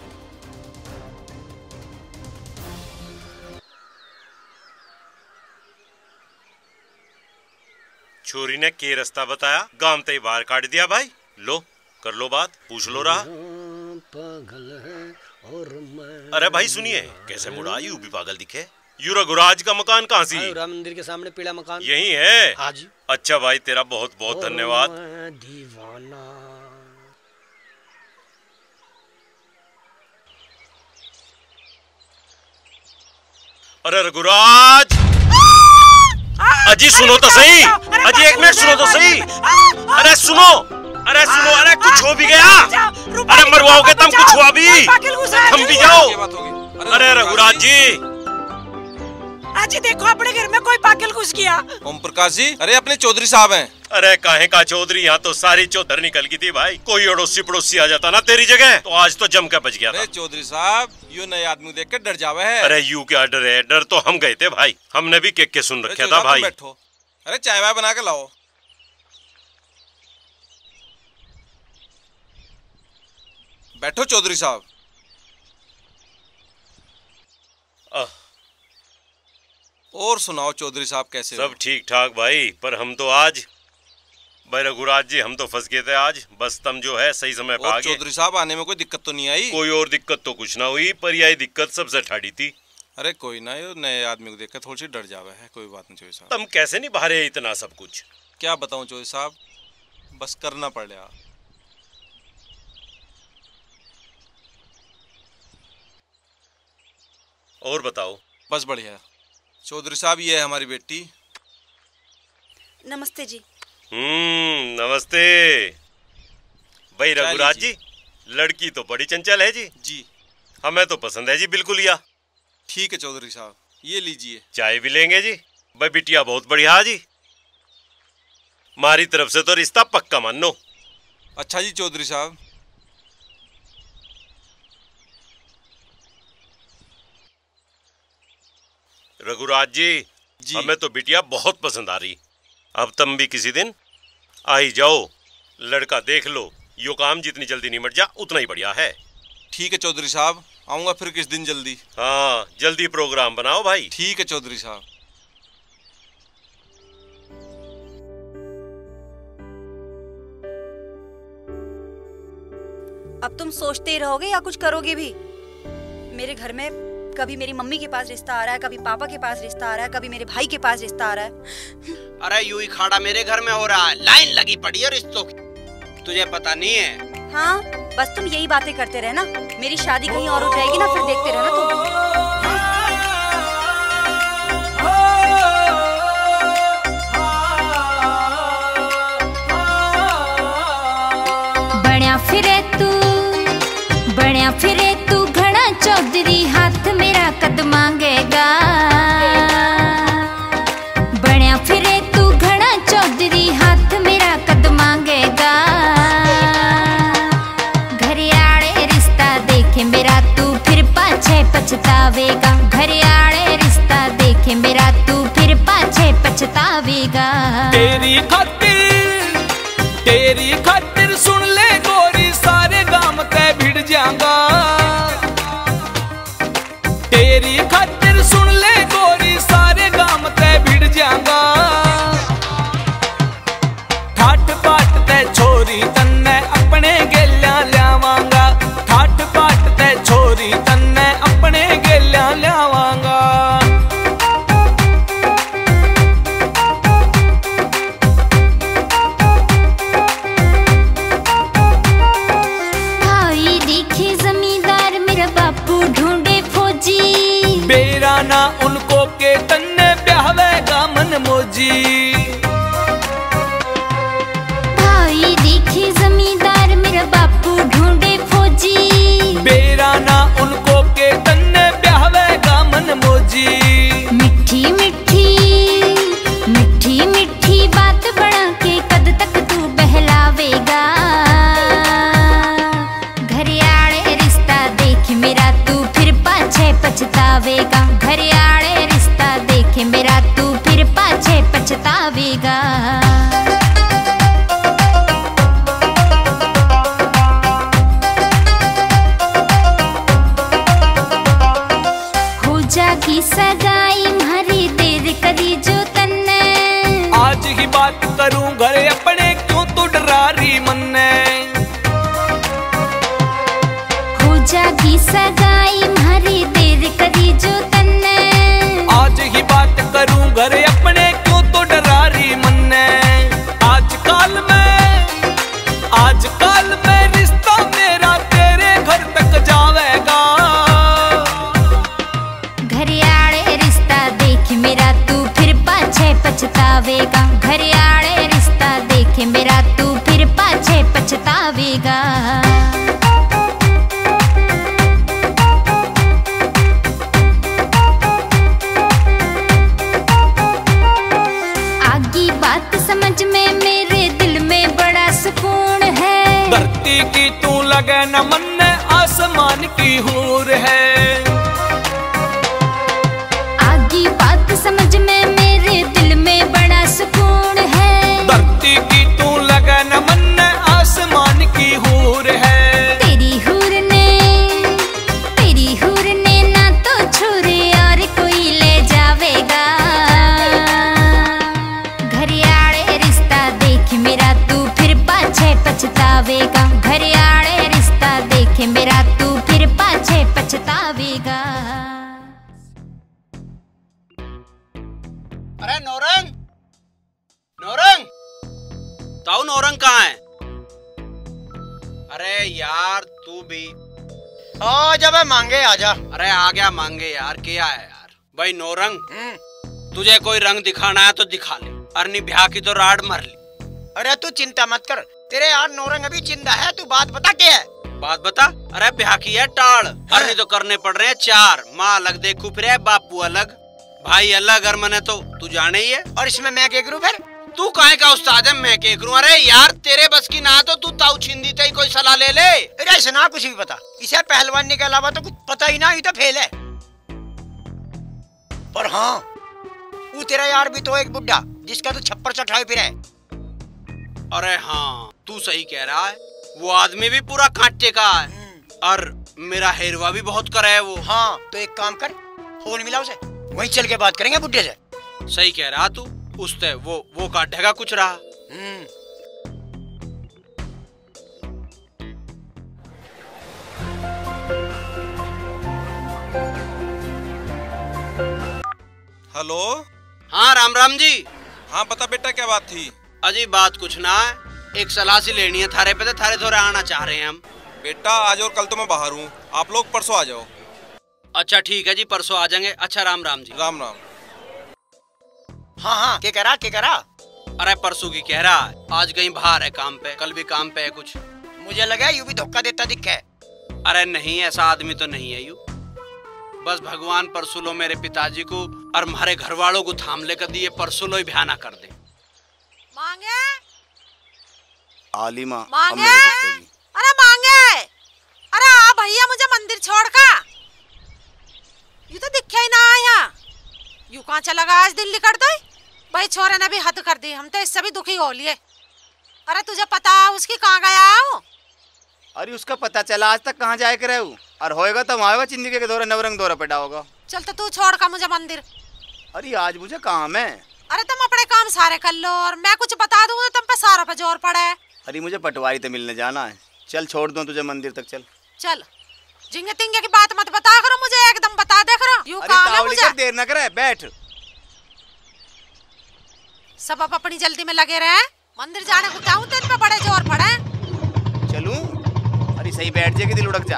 छोरी ने के रास्ता बताया, गांव ते बाहर काट दिया। भाई लो कर लो बात, पूछ लो रहा। अरे भाई सुनिए, कैसे मुड़ा यू भी पागल दिखे। यू रघुराज का मकान कहाँ सी? राम मंदिर के सामने पीला मकान यही है। हाँ जी। अच्छा भाई तेरा बहुत बहुत धन्यवाद। दीवाना। अरे रघुराज, अजी सुनो तो सही, अजी एक मिनट सुनो तो सही। अरे सुनो, अरे सुनो, अरे कुछ हो भी गया, अरे मरवाओगे तुम, कुछ हुआ भी, हम भी जाओ। अरे रघुराज जी, अजी देखो अपने घर में कोई पागल घुस गया। ओम प्रकाश जी, अरे अपने चौधरी साहब हैं। अरे काहे का चौधरी, यहाँ तो सारी चौधर निकल गई थी भाई। कोई अड़ोसी पड़ोसी आ जाता ना तेरी जगह तो आज तो जम के बच गया था। अरे चौधरी साहब, यू नए आदमी देख के डर जावे है। अरे यू क्या डर है, डर तो हम गए थे भाई, हमने भी केक के सुन रखा था भाई। बैठो, अरे चाय वाय बना के लाओ। बैठो चौधरी साहब। और सुनाओ चौधरी साहब कैसे? सब ठीक ठाक भाई, पर हम तो आज भाई रघुराज जी हम तो फंस गए थे आज। बस तुम जो है सही समय पे आ गए। चौधरी साहब आने में कोई दिक्कत तो नहीं आई? कोई और दिक्कत तो कुछ ना हुई, पर यही दिक्कत सबसे ठाड़ी थी। अरे कोई ना, ये नए आदमी को देखकर थोड़ी सी डर जावे है, कोई बात नहीं चौधरी साहब। तुम कैसे नहीं बाहर है इतना सब कुछ? क्या बताऊं चौधरी साहब, बस करना पड़ रहा। और बताओ? बस बढ़िया। चौधरी साहब ये है हमारी बेटी। नमस्ते जी। हम्म नमस्ते। भाई रघुराज जी, लड़की तो बड़ी चंचल है जी। जी हमें तो पसंद है जी, बिल्कुल या। ठीक है चौधरी साहब, ये लीजिए। चाय भी लेंगे जी। भाई बिटिया बहुत बढ़िया जी, हमारी तरफ से तो रिश्ता पक्का मानो। अच्छा जी चौधरी साहब। रघुराज जी, जी हमें तो बिटिया बहुत पसंद आ रही। अब तुम भी किसी दिन आ ही जाओ, लड़का देख लो। यो काम जितनी जल्दी निमट जा उतना ही बढ़िया है। ठीक है चौधरी साहब, आऊंगा फिर किस दिन जल्दी। हाँ जल्दी प्रोग्राम बनाओ भाई। ठीक है चौधरी साहब। अब तुम सोचते ही रहोगे या कुछ करोगे भी? मेरे घर में कभी मेरी मम्मी के पास रिश्ता आ रहा है, कभी पापा के पास रिश्ता आ रहा है, कभी मेरे भाई के पास रिश्ता आ रहा है। अरे यूं ही खाड़ा मेरे घर में हो रहा है, लाइन लगी पड़ी है रिश्तों की, तुझे पता नहीं है? हाँ बस तुम यही बातें करते रहना, मेरी शादी कहीं और हो जाएगी ना, फिर देखते रहना तुम। बण्या फिरे तू बण्या फिरे तू घना चौधरी, हाथ मेरा कद मांगेगा। बण्या फिरे तू घना चौधरी, हाथ मेरा कद मांगेगा। घरियाड़े रिश्ता देखे मेरा तू फिर पाछे पछतावेगा। घरियाड़े रिश्ता देखे मेरा तू फिर पाछे पछतावेगा। तेरी खातिर तेरी खातिर सुन ले गोरी, सारे गांव ते भिड़ जाऊंगा। तेरी खातिर सुन ले गोरी, सारे गांव ते भिड़ जाऊंगा। ठाठ पाठ ते छोरी तन्ने अपने गेल्या ल्यावांगा। ठाठ पाठ ते छोरी तन्ने अपने गेल्या ल्यावांगा। बेराना उनको के तन्ने ब्याहवेगा मन मोजी। भाई देखी जमींदार मेरा बापू ढूंढे फौजी। बेराना उनको के तन्ने ब्याहवेगा मन मोजी। मिठी मिठी मिठी मिठी बात बना के कद तक तू बहलावेगा। घरियाड़े रिश्ता देख मेरा तू फिर पाछे पछतावेगा। घरियाड़े रिश्ता देखे मेरा तू फिर पाछे पछतावेगा। हो जागी सगाई मारी देर करी जो तन्ने। आज ही बात करूं घरे अपने, क्यों तो डरा रही मन्ने। हो जागी सगाई मारी देर करी जो तन्ने। आज ही बात करूं घरे अपने, क्यों तो डरा रही मन्ने। आजकल में आजकल में रिश्ता मेरा तेरे घर तक जावेगा। घरियाड़े रिश्ता देख मेरा तू फिर पाछे पछतावेगा। घरियाड़े रिश्ता देख मेरा तू फिर पाछे पछतावेगा। समझ में मेरे दिल में बड़ा सुकून है। धरती की तू लगे न मन, आसमान की हूर है। आगी बात समझ में मेरे दिल में बड़ा सुकून है। धरती की तू लगे न मन, आसमान की हूर है। तेरी हूर ने तेरी हूर ने ना तो छोरे और कोई ले जावेगा। मेरा तू फिर पाछे पछतावेगा। घरियाड़े रिश्ता देखे मेरा तू फिर पाछे पछतावेगा। अरे नौरंग नौरंग ताऊ नौरंग कहाँ है? अरे यार तू भी ओ जब मांगे आजा। अरे आ गया मांगे यार, क्या है यार भाई नो रंग। तुझे कोई रंग दिखाना है तो दिखा ले, अरनी ब्याह की तो राड मर ली। अरे तू चिंता मत कर, तेरे यार नो रंग अभी जिंदा है। तू बात बता क्या है? बात बता। अरे ब्याह की है टाड़, अरनी तो करने पड़ रहे हैं चार। माँ अलग देखू फिर बापू अलग, भाई अलग, और मने तो तू जाने ही है। और इसमें मैं क्या करूं फिर? तू काहे का उस्ताद है, मैं क्या करूं? अरे यार तेरे बस की ना तो तू ताऊ छिंदी तई कोई सलाह ले ले। अरे सुना कुछ भी पता, इसे पहलवानी के अलावा तो कुछ पता ही ना, ये तो फेल है। पर हाँ वो तेरा यार भी तो एक बुड्ढा जिसका तू छप्पर चढ़ाए फिर है। अरे हाँ तू सही कह रहा है, वो आदमी भी पूरा कांटे का है और मेरा हेरवा भी बहुत कर है वो। हाँ तो एक काम कर, फोन मिला उसे, वहीं चल के बात करेंगे बुड्ढे से। सही कह रहा तू, उससे वो वो काटेगा कुछ रहा। हेलो। हाँ राम राम जी। हाँ बता बेटा क्या बात थी? अजी बात कुछ ना है, एक सलाह सी लेनी है थारे पे, तो थारे थोड़े आना चाह रहे हैं हम। बेटा आज और कल तो मैं बाहर हूँ, आप लोग परसों आ जाओ। अच्छा ठीक है जी, परसों आ जाएंगे। अच्छा राम राम जी। राम राम। हाँ हाँ क्या करा क्या करा? अरे परसों की कह रहा है, आज कहीं बाहर है काम पे, कल भी काम पे है कुछ। मुझे लगा यूं भी धोखा देता दिखा है। अरे नहीं ऐसा आदमी तो नहीं है यूं, बस भगवान परसों लो मेरे पिताजी को और हमारे घर वालों को थाम लेकर दिए, परसों लो ही भ्या ना कर दे। मांगे आलिमा मांगे, अरे मांगे, अरे आ भैया मुझे मंदिर छोड़ का, यू तो दिखा ही ना आया, यू कहाँ चला गया आज दिल्ली कर दो। भाई छोरे ने भी हद कर दी, हम तो इससे भी दुखी हो लिए। अरे तुझे पता उसकी कहाँ गया हो? अरे उसका पता चला आज तक कहाँ जाए करे हूँ, और होएगा तो आएगा जिंदगी के दौरे नवरंग दौरा पेटा होगा। चल तो तू छोड़ का मुझे मंदिर। अरे आज मुझे काम है। अरे तुम अपने काम सारे कर लो और मैं कुछ बता दूँ तो तुम पे सारा पे जोर पड़ा है। अरे मुझे पटवारी से मिलने जाना है, चल छोड़ दूं तुझे मंदिर तक। चल चल जिंगे तिंगे की बात मत बता करो मुझे, एकदम बता दे करो, यूं काम है मुझे। देर न करे, बैठ। सब अब अपनी जल्दी में लगे रहे, मंदिर जाने को क्या हूँ, तेरे पे बड़े जोर पड़े। चलूं? अरे सही बैठ जाएगी, दिल उड़क जा।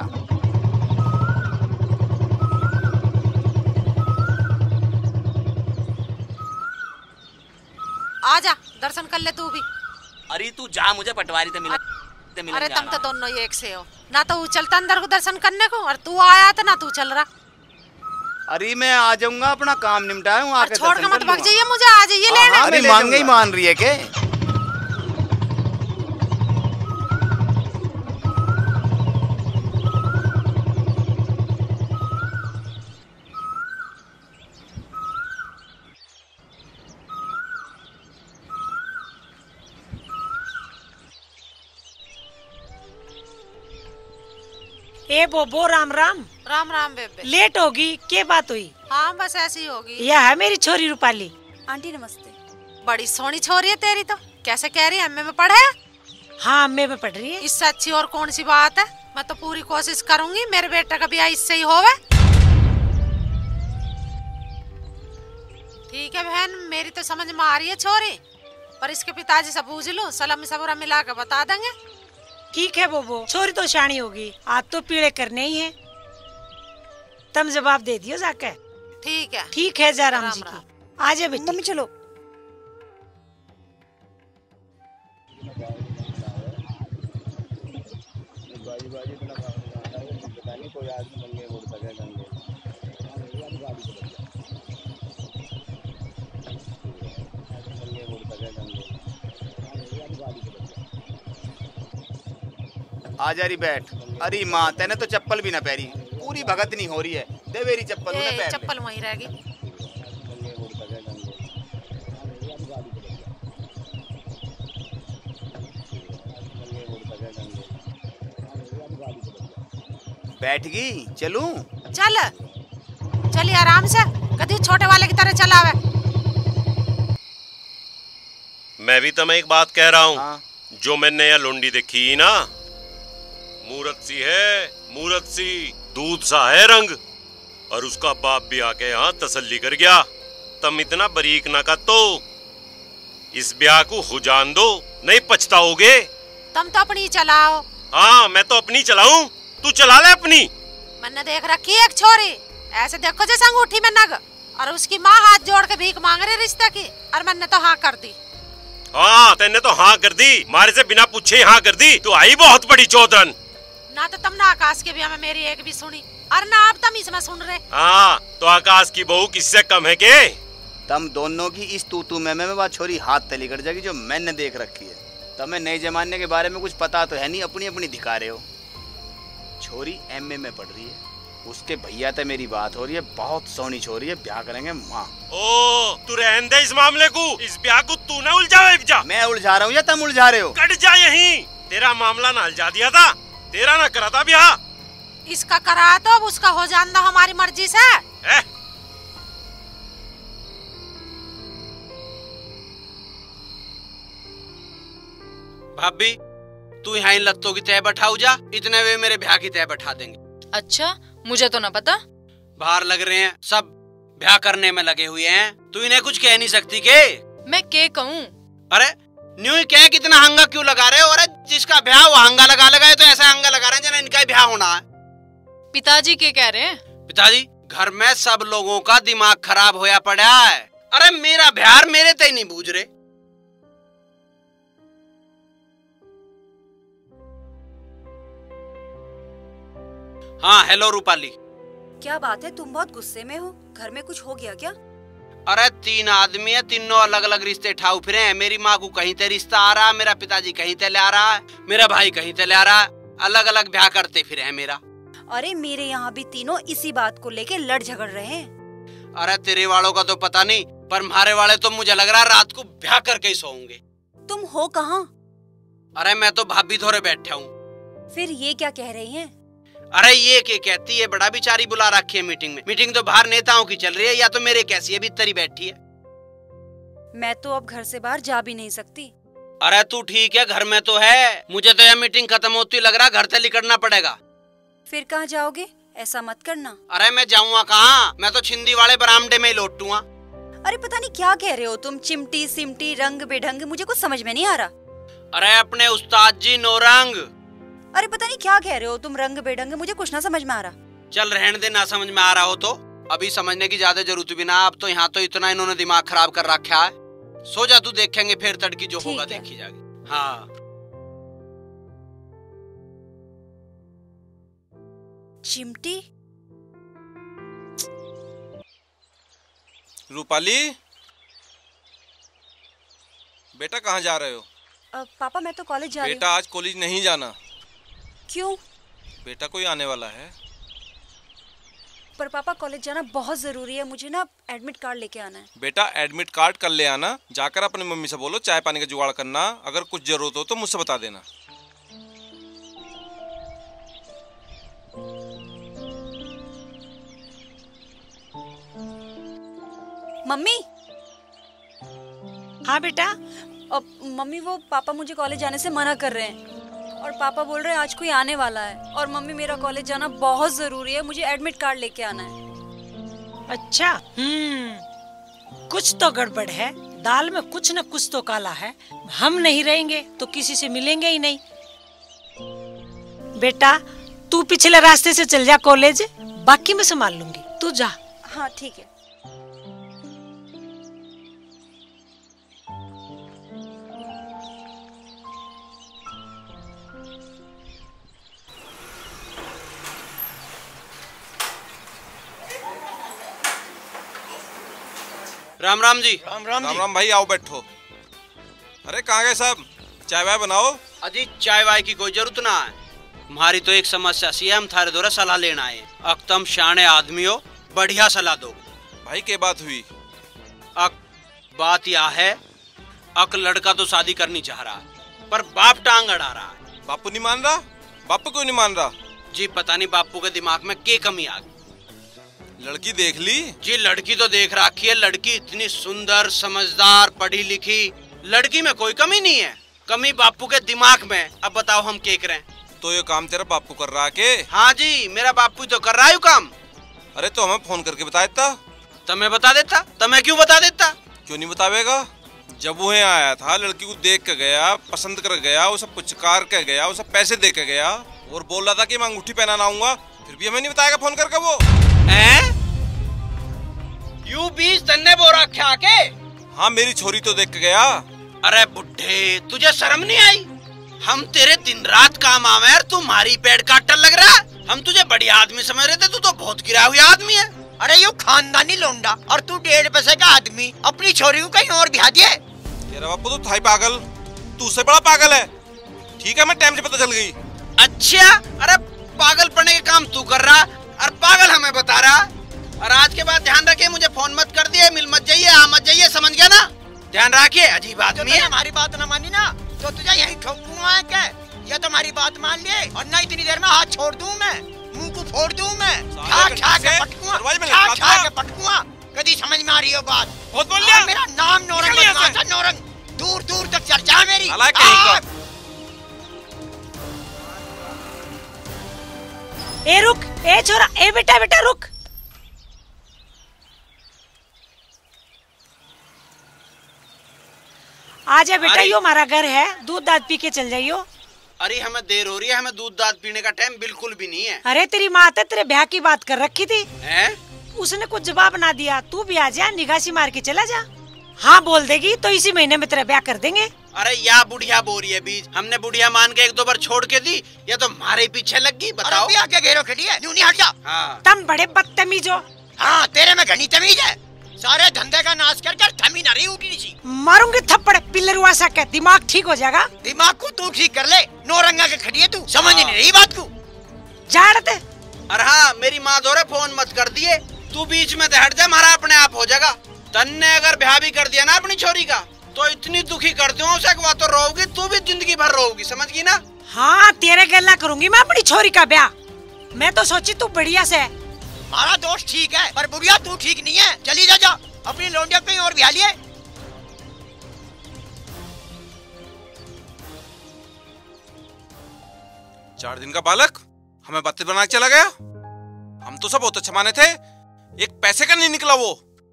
आजा दर्शन कर ले तू भी। अरे तू जा, मुझे पटवारी से मिला। अरे तुम तो दोनों ही एक से हो, ना तो वो चलता अंदर को दर्शन करने को और तू आया तो ना तू चल रहा। अरे मैं आ जाऊंगा, अपना काम निपटाया हूँ, आके छोड़ के मत भाग जाइए, मुझे आ जाइए लेने। अरे मांगे ही मान रही है के? ए बोबो राम राम। राम राम बेबे। लेट होगी, क्या बात हुई? हाँ बस ऐसी होगी। यह है मेरी छोरी रूपाली। आंटी नमस्ते। बड़ी सोनी छोरी है तेरी तो, कैसे कह रही है एमए में पढ़े? हाँ एमए में पढ़ रही है। इससे अच्छी और कौन सी बात है, मैं तो पूरी कोशिश करूंगी मेरे बेटे का ब्याह इससे ही होवे। ठीक है बहन, मेरी तो समझ में आ रही है छोरी, पर इसके पिताजी से पूछ लो, सलाम सबूरा मिला के बता देंगे। ठीक है बोबो, छोरी तो शानी होगी, आज तो पीड़े करने ही है, तुम जवाब दे दियो जाके। ठीक है ठीक है जयराम जी की। आ जाए बेटी। मम्मी चलो। आ जा रही बैठ। अरे माँ तेने तो चप्पल भी ना पहरी, पूरी भगत नहीं हो रही है, दे मेरी चप्पल। ए, चप्पल वहीं रहेगी। बैठ गई, चलूं? चल चलिए आराम से, कभी छोटे वाले की तरह चलावे। मैं भी तुम्हें एक बात कह रहा हूँ। हाँ। जो मैंने यह लुंडी देखी ना, मूरत सी है, मूरत सी, दूध सा है रंग, और उसका बाप भी आके यहाँ तसल्ली कर गया। तुम इतना बरीक ना कर, तो इस ब्याह को हो जान दो, नहीं पछताओगे। तुम तो अपनी चलाओ। हाँ मैं तो अपनी चलाऊं, तू चला ले अपनी। मैंने देख रखी है एक छोरी, ऐसे देखो जैसे अंगूठी में नग, और उसकी माँ हाथ जोड़ के भीख मांग रही रिश्ते की, और मैंने तो हाँ कर दी। हाँ तेने तो हाँ कर दी, मारे से बिना पूछे हाँ कर दी। तो आई बहुत बड़ी चौधन। ना तो तुम ना आकाश के ब्याह में मेरी एक भी सुनी, और ना अब तुम इसमें सुन रहे। हाँ तो आकाश की बहू किससे कम है के? तुम दोनों की इस तू तू में में बात छोरी हाथ तली कर जाएगी जो मैंने देख रखी है। तुम्हें नए जमाने के बारे में कुछ पता तो है नहीं, अपनी अपनी दिखा रहे हो। छोरी एमए में पढ़ रही है, उसके भैया से मेरी बात हो रही है, बहुत सोनी छोरी है, ब्याह करेंगे माँ। ओ तू रहने दे इस मामले को, इस ब्याह को तू ना उलझावे। जा मैं उलझा रहा हूँ या तुम उलझा रहे हो? कट जा यहीं, तेरा मामला ना उलझा दिया था, तेरा ना करा था ब्याह। इसका करा तो अब उसका हो जाना हमारी मर्जी से। ए? भाभी तू यहाँ इन लत्तों की तय बैठाऊ जा, इतने वे मेरे ब्याह की तय बैठा देंगे। अच्छा मुझे तो ना पता। बाहर लग रहे हैं सब, ब्याह करने में लगे हुए हैं, तू इन्हें कुछ कह नहीं सकती के? मैं के कहूँ? अरे न्यू कह कितना हंगा क्यों लगा रहे हो? अरे जिसका ब्याह वो हंगा लगा लगाए, तो ऐसा हंगा लगा रहे हैं जना इनका ही ब्याह होना है। पिताजी के कह रहे हैं? पिताजी घर में सब लोगों का दिमाग खराब होया पड़ा है। अरे मेरा ब्याह मेरे ते नहीं बूझ रहे। हाँ हेलो रूपाली। क्या बात है, तुम बहुत गुस्से में हो? घर में कुछ हो गया क्या? अरे तीन आदमी है, तीनों अलग अलग रिश्ते ठाऊ फिरे हैं। मेरी माँ को कहीं ते रिश्ता आ रहा है, मेरा पिताजी कहीं ते ले आ रहा है, मेरा भाई कहीं ते ले आ रहा है, अलग अलग ब्याह करते फिरे हैं मेरा। अरे मेरे यहाँ भी तीनों इसी बात को लेके लड़ झगड़ रहे हैं। अरे तेरे वालों का तो पता नहीं, पर हमारे वाले तो मुझे लग रहा है रात को ब्याह करके ही सोऊंगे। तुम हो कहाँ? अरे मैं तो भाभी थोड़े बैठा हूँ। फिर ये क्या कह रही हैं? अरे ये क्या कहती है, बड़ा बिचारी बुला रखी है मीटिंग में। मीटिंग तो बाहर नेताओं की चल रही है, या तो मेरे कैसी है भीतर ही बैठी है। मैं तो अब घर से बाहर जा भी नहीं सकती। अरे तू ठीक है, घर में तो है, मुझे तो यह मीटिंग खत्म होती लग रहा घर से निकलना पड़ेगा। फिर कहाँ जाओगे? ऐसा मत करना। अरे मैं जाऊँगा कहाँ, मैं तो छिंदी वाले बरामदे में ही लौटूंगा। अरे पता नहीं क्या कह रहे हो तुम, चिमटी सिमटी रंग बेढंग, मुझे कुछ समझ में नहीं आ रहा। अरे अपने उस्ताद जी नौरंग। अरे पता नहीं क्या कह रहे हो तुम, रंग बेढंग, मुझे कुछ ना समझ में आ रहा। चल रहने दे, ना समझ में आ रहा हो तो अभी समझने की ज्यादा जरूरत भी ना। अब तो यहाँ तो इतना इन्होंने दिमाग खराब कर रखा है। सो जा तू, देखेंगे फिर तड़की जो होगा देखी जाएगी। हाँ चिमटी। रूपाली बेटा कहाँ जा रहे हो? आ, पापा मैं तो कॉलेज जा रही हूँ। बेटा आज कॉलेज नहीं जाना। क्यों? बेटा कोई आने वाला है। पर पापा कॉलेज जाना बहुत जरूरी है, मुझे ना एडमिट कार्ड लेके आना है। बेटा एडमिट कार्ड कर ले आना, जाकर अपनी मम्मी से बोलो चाय पानी का जुगाड़ करना, अगर कुछ जरूरत हो तो मुझसे बता देना। मम्मी। हाँ बेटा। अब मम्मी वो पापा मुझे कॉलेज जाने से मना कर रहे हैं, और पापा बोल रहे हैं आज कोई आने वाला है, और मम्मी मेरा कॉलेज जाना बहुत जरूरी है, मुझे एडमिट कार्ड लेके आना है। अच्छा हम्म कुछ तो गड़बड़ है, दाल में कुछ न कुछ तो काला है। हम नहीं रहेंगे तो किसी से मिलेंगे ही नहीं। बेटा तू पिछले रास्ते से चल जा कॉलेज, बाकी मैं संभाल लूंगी, तू जा। हाँ ठीक है। राम राम जी। राम राम राम राम भाई, आओ बैठो। अरे कहाँ गए सब, चाय वाय बनाओ। अजी चाय वाय की कोई जरूरत ना है, हमारी तो एक समस्या सी है, हम थारे द्वारा सलाह लेना आए। अक्तम शाने आदमी हो, बढ़िया सलाह दो। भाई क्या बात हुई? अक बात यह है, अक लड़का तो शादी करनी चाह रहा है, पर बाप टांग अड़ा रहा है। बापू नहीं मान रहा? बापू क्यों नहीं मान रहा? जी पता नहीं बापू के दिमाग में क्या कमी आ गई। लड़की देख ली? जी लड़की तो देख रखी है, लड़की इतनी सुंदर समझदार पढ़ी लिखी, लड़की में कोई कमी नहीं है, कमी बापू के दिमाग में। अब बताओ हम क्या करें? तो ये काम तेरा बापू कर रहा के? हाँ जी मेरा बापू तो कर रहा है काम। अरे तो हमें फोन करके बता देता। तुम्हें बता देता? तुम्हें क्यों बता देता? क्यों नहीं बतावेगा? जब वो यहाँ आया था लड़की को देख के गया, पसंद कर गया, उसे पुचकार के गया, उसे पैसे दे के गया, और बोल रहा था कि मैं अंगूठी पहनाना आऊंगा, फिर भी हमें नहीं बताएगा फोन करके वो। हैं? यू बीच तन्ने बोरा क्या के? हाँ मेरी छोरी तो देख के गया। अरे बुड्ढे तुझे शर्म नहीं आई? हम तेरे दिन रात काम आवे और तू हमारी पेड़ काटने लग रहा। हम तुझे बढ़िया आदमी समझ रहे थे, तू तो बहुत गिरा हुआ आदमी है। अरे यू खानदानी लोंडा और तू डेढ़ पैसे का आदमी अपनी छोरी को कहीं और ब्याह दिए। तेरा बापू तो थाई पागल, तू उससे बड़ा पागल है। ठीक है मैं टाइम से पता चल गई। अच्छा अरे पागल पड़ने के काम तू कर रहा और पागल हमें बता रहा। और आज के बाद ध्यान रखिए, मुझे फोन मत कर दिए, मिल मत जाइए, आ मत जाइए, समझ गया ना? ध्यान रखिए। अजीब आदमी है। हमारी बात न मानी ना तो तुझे यही ठोकूंगा है क्या? ये तो हमारी बात मान लिए और ना इतनी देर में हाथ छोड़ दूं मैं, मुंह को फोड़ दूं मैं, खा खा के पटकूंगा, खा खा के पटकूंगा। कभी समझ में आ रही हो बात? बहुत बोल लिया। मेरा नाम नौरंग बदमाश है, नौरंग। दूर दूर तक चर्चा है मेरी। ए रुक, ए छोरा, ए बेटा बेटा रुक। आजा बेटा, यो हमारा घर है, दूध दाद पी के चल जाइयो। अरे हमें देर हो रही है, हमें दूध दाद पीने का टाइम बिल्कुल भी नहीं है। अरे तेरी माँ तो तेरे ब्याह की बात कर रखी थी। हैं? उसने कुछ जवाब ना दिया, तू भी आ जा, निगासी मार के चला जा। हाँ बोल देगी तो इसी महीने में तेरा ब्याह कर देंगे। अरे या बुढ़िया बोल रही है बीज, हमने बुढ़िया मान के एक दो बार छोड़ के दी, या तो हमारे पीछे लग गई। बताओ अरे आगे घेरो खड़ी है, न्यू नहीं हट जा। हाँ। तुम बड़े बदतमीज हो। हाँ तेरे में घनी तमीज है, सारे धंधे का नाश कर कर थमी ना रही उठी सी। मारूंगी थप्पड़ पिल्लर वासा के, दिमाग ठीक हो जाएगा। दिमाग को तू ठीक कर ले, नौरंगा के खड़ी है तू, समझ नहीं रही बात को। झाड़ दे। अरे हाँ मेरी माँ दो फोन मत कर दिए, तू बीच में हट जा, हमारा अपने आप हो जाएगा। तन ने अगर ब्याह भी कर दिया ना अपनी छोरी का तो इतनी दुखी कर दूं उसे तो रोगी, तू भी जिंदगी भर रोगी, समझ गई ना? हाँ तेरे गला करूंगी मैं अपनी छोरी का ब्याह। मैं तो सोची तू बढ़िया से है। हमारा दोस्त ठीक है पर बुढ़िया तू ठीक नहीं है। चली जा, जा अपनी लौंडिया कहीं और ब्याह लिए। चार दिन का बालक हमें बातें बना के चला गया। हम तो सब बहुत अच्छा माने थे, एक पैसे का नहीं निकला वो।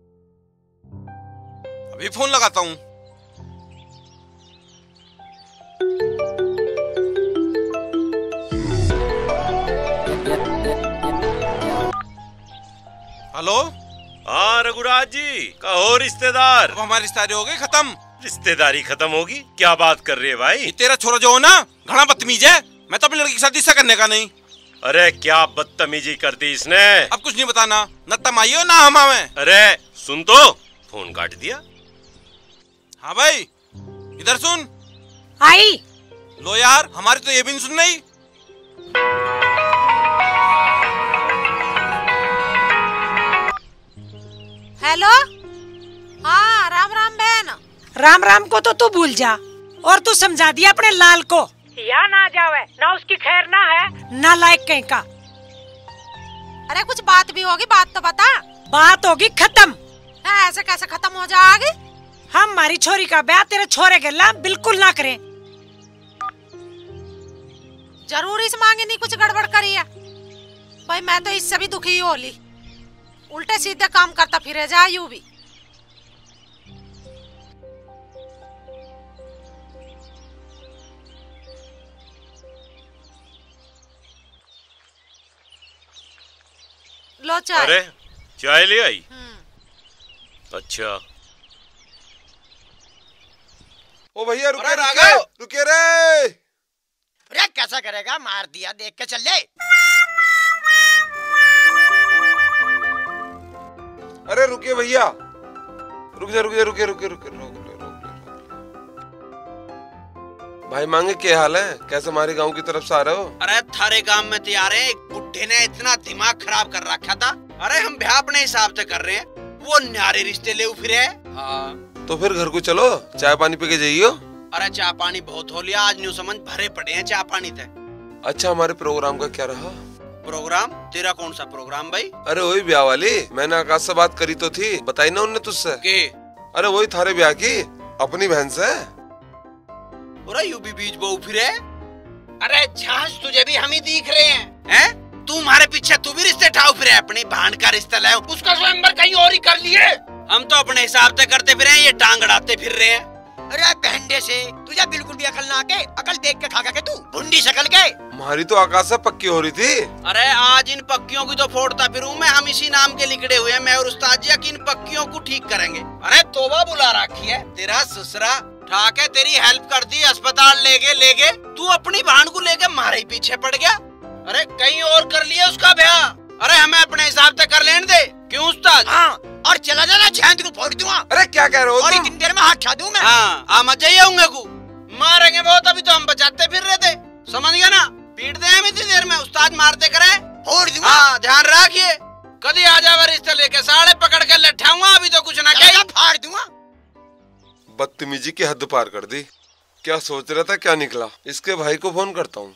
अभी फोन लगाता हूँ। हेलो। हाँ रघुराज जी, कहो रिश्तेदार। अब हमारी रिश्तेदारी हो गई खत्म। रिश्तेदारी खत्म होगी? क्या बात कर रही है भाई? ये तेरा छोरा जो हो ना घना बदतमीज है, मैं तो अपनी लड़की की शादी इससे करने का नहीं। अरे क्या बदतमीजी कर दी इसने? अब कुछ नहीं बताना, न तुम आई हो ना हम आवे। अरे सुन तो, फोन काट दिया। हाँ भाई इधर सुन। आई लो यार, हमारी तो ये भी नहीं सुन रही। हेलो। हाँ राम राम बहन। राम राम को तो तू भूल जा, और तू समझा दिया अपने लाल को। या ना जावे ना उसकी खैर ना है ना लायक कहीं का। अरे कुछ बात भी होगी, बात तो बता। बात होगी खत्म। ऐसे कैसे खत्म हो जाएगी? हम हमारी छोरी का ब्याह तेरे छोरे के ला बिल्कुल ना करें। जरूर इस मांगे नहीं कुछ गड़बड़ करी है भाई। मैं तो इससे भी दुखी हो ली, उल्टे सीधे काम करता फिरे जा यूं भी। लो चाय। अरे चाय ले आई? अच्छा। ओ भैया रुके रुके रुके रे। अरे कैसा करेगा, मार दिया, देख के चल ले। अरे रुके भैया, रुक जा रुक जा रुके रुके रुके रुक भाई मांगे क्या हाल है? कैसे हमारे गांव की तरफ से आ रहे हो? अरे थारे गांव में तैयार है, एक बुड्ढे ने इतना दिमाग खराब कर रखा था। अरे हम ब्याह अपने हिसाब से कर रहे हैं, वो न्यारे रिश्ते ले फिर है। हाँ। तो फिर घर को चलो, चाय पानी पी के जाइयो। अरे चाय पानी बहुत हो लिया, आज न्यू समझ भरे पड़े हैं चाय पानी थे। अच्छा हमारे प्रोग्राम का क्या रहा? प्रोग्राम? तेरा कौन सा प्रोग्राम भाई? अरे वही ब्याह वाली, मैंने आकाश से बात करी तो थी, बताई ना उनने तुझसे? के? अरे वही थारे ब्याह की, अपनी बहन से। अरे यू भी बीच बहु फिर है। अरे झांझ तुझे भी हम ही दिख रहे हैं, हैं? तू हमारे पीछे तू भी रिश्ते ठाव फिर है, अपनी बहन का रिश्ता लाओ, उसका स्वयंवर कहीं और ही कर लिए। हम तो अपने हिसाब से करते फिर हैं, ये टांग अड़ाते फिर रहे हैं। अरे बहंडे से तुझे बिल्कुल भी अकल ना आके, अकल देख के खा के तू भुंडी शकल के। हमारी तो आकाश से पक्की हो रही थी। अरे आज इन पक्कियों की तो फोड़ता फिरूं मैं। हम इसी नाम के लिखड़े हुए हैं, मैं और उस्ताद जी, कि इन पक्कियों को ठीक करेंगे। अरे तोबा बुला रखी है तेरा ससुरा, ठाके तेरी हेल्प कर दी, अस्पताल ले गए ले गए, तू अपनी बहन को लेके मारे ही पीछे पड़ गया। अरे कहीं और कर लिया उसका ब्याह। अरे हमें अपने हिसाब से कर लेने दे, क्यों उस्ताद? हाँ, और चला जाना छेंद को फोड़ दूंगा। अरे क्या कह रहे हो? और इतनी देर में हाथ खा दूं मैं। हाँ, आ मत जाइए होंगे को मारेंगे बहुत, अभी तो हम बचाते फिर रहे थे, समझ गया ना? पीट दे हम इतनी देर में, उस्ताद मारते करे फोड़ दूंगा। हाँ ध्यान रखिए, कभी आ जावे रिश्ते लेके साले पकड़ के लठाऊंगा, अभी तो कुछ ना कहीं फाड़ दूंगा। बदतमीजी की हद पार कर दी। क्या सोच रहा था, क्या निकला? इसके भाई को फोन करता हूँ।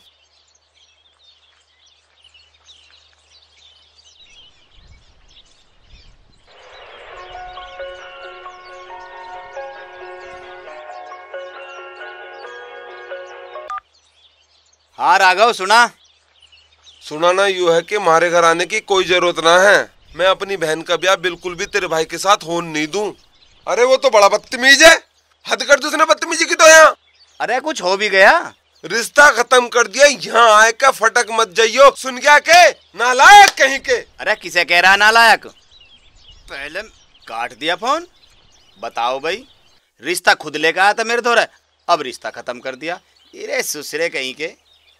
हाँ राघव, सुना? सुनाना यूँ है कि मारे घर आने की कोई जरूरत ना है। मैं अपनी बहन का ब्याह बिल्कुल भी तेरे भाई के साथ होने नहीं दूं। अरे वो तो बड़ा बदतमीज है, हद कर दी उसने बदतमीजी की तो यहाँ। अरे कुछ हो भी गया? रिश्ता खत्म कर दिया, यहाँ आए का फटक मत जाइयो, सुन गया के? नालायक कहीं के। अरे किसे कह रहा है नालायक? पहले काट दिया फोन। बताओ भाई, रिश्ता खुद लेकर आया था मेरे थोड़ा, अब रिश्ता खत्म कर दिया। इरे सुसरे कहीं के।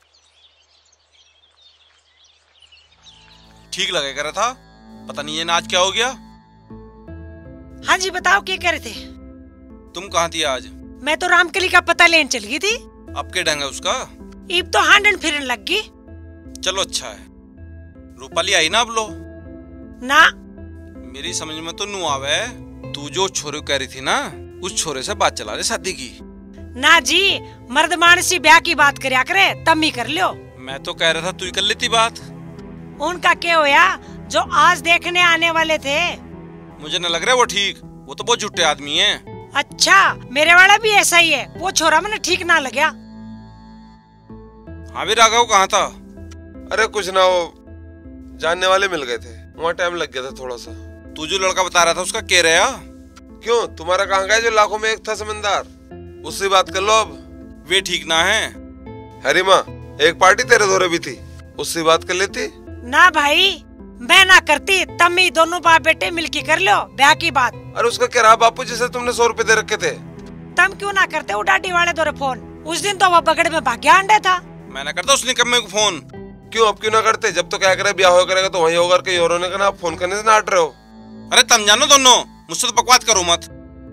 ठीक लगे कर रहा था, पता नहीं ये ना आज क्या हो गया। हाँ जी बताओ, क्या कह रहे थे? तुम कहाँ थी आज? मैं तो रामकली का पता लेने चली गई थी। अब के ढंग है उसका? इब तो हांडन फिरन लग गई। चलो अच्छा है। रूपाली आई ना अब लो? ना, मेरी समझ में तो नू आवे, तू जो छोरे कह रही थी ना, उस छोरे से बात चला रहे शादी की। ना जी, मर्द मानसी ब्याह की बात करया करे तब ही कर लियो। मैं तो कह रहा था तू ही कर लेती बात। उनका क्या होया, जो आज देखने आने वाले थे? मुझे न लग रहा है वो ठीक, वो तो बहुत झूठे आदमी हैं। अच्छा, मेरे वाला भी ऐसा ही है, वो छोरा मैंने ठीक ना लगा। हाँ भी राघव कहाँ था? अरे कुछ ना, वो जानने वाले मिल गए थे, वहाँ टाइम लग गया था थोड़ा सा। तू जो लड़का बता रहा था उसका क्या रहा? क्यों, तुम्हारा कहाँ गया जो लाखों में एक था समझदार? उससे बात कर लो अब। वे ठीक ना है? हरी माँ, एक पार्टी तेरे धोरे भी थी, उससे बात कर लेती। ना भाई, मैं ना करती, तब ही दोनों बाप बेटे मिलके कर लो ब्याह की बात। अरे उसका क्या रहा बापू, जिसे तुमने सौ रुपए दे रखे थे? तम क्यों ना करते वो डाडी वाले दौरे फोन? उस दिन तो वो बगड़ में भाग्या अंडे था। मैं ना करता उसने कब मेरे को फोन। क्यों, अब क्यों ना करते? जब तो क्या करे, ब्याह हो करेगा तो वही होगा, कहीं और होने का ना, आप फोन करने से ना हट रहे हो। अरे तुम जानो दोनों, मुझसे तो बकवास करो मत।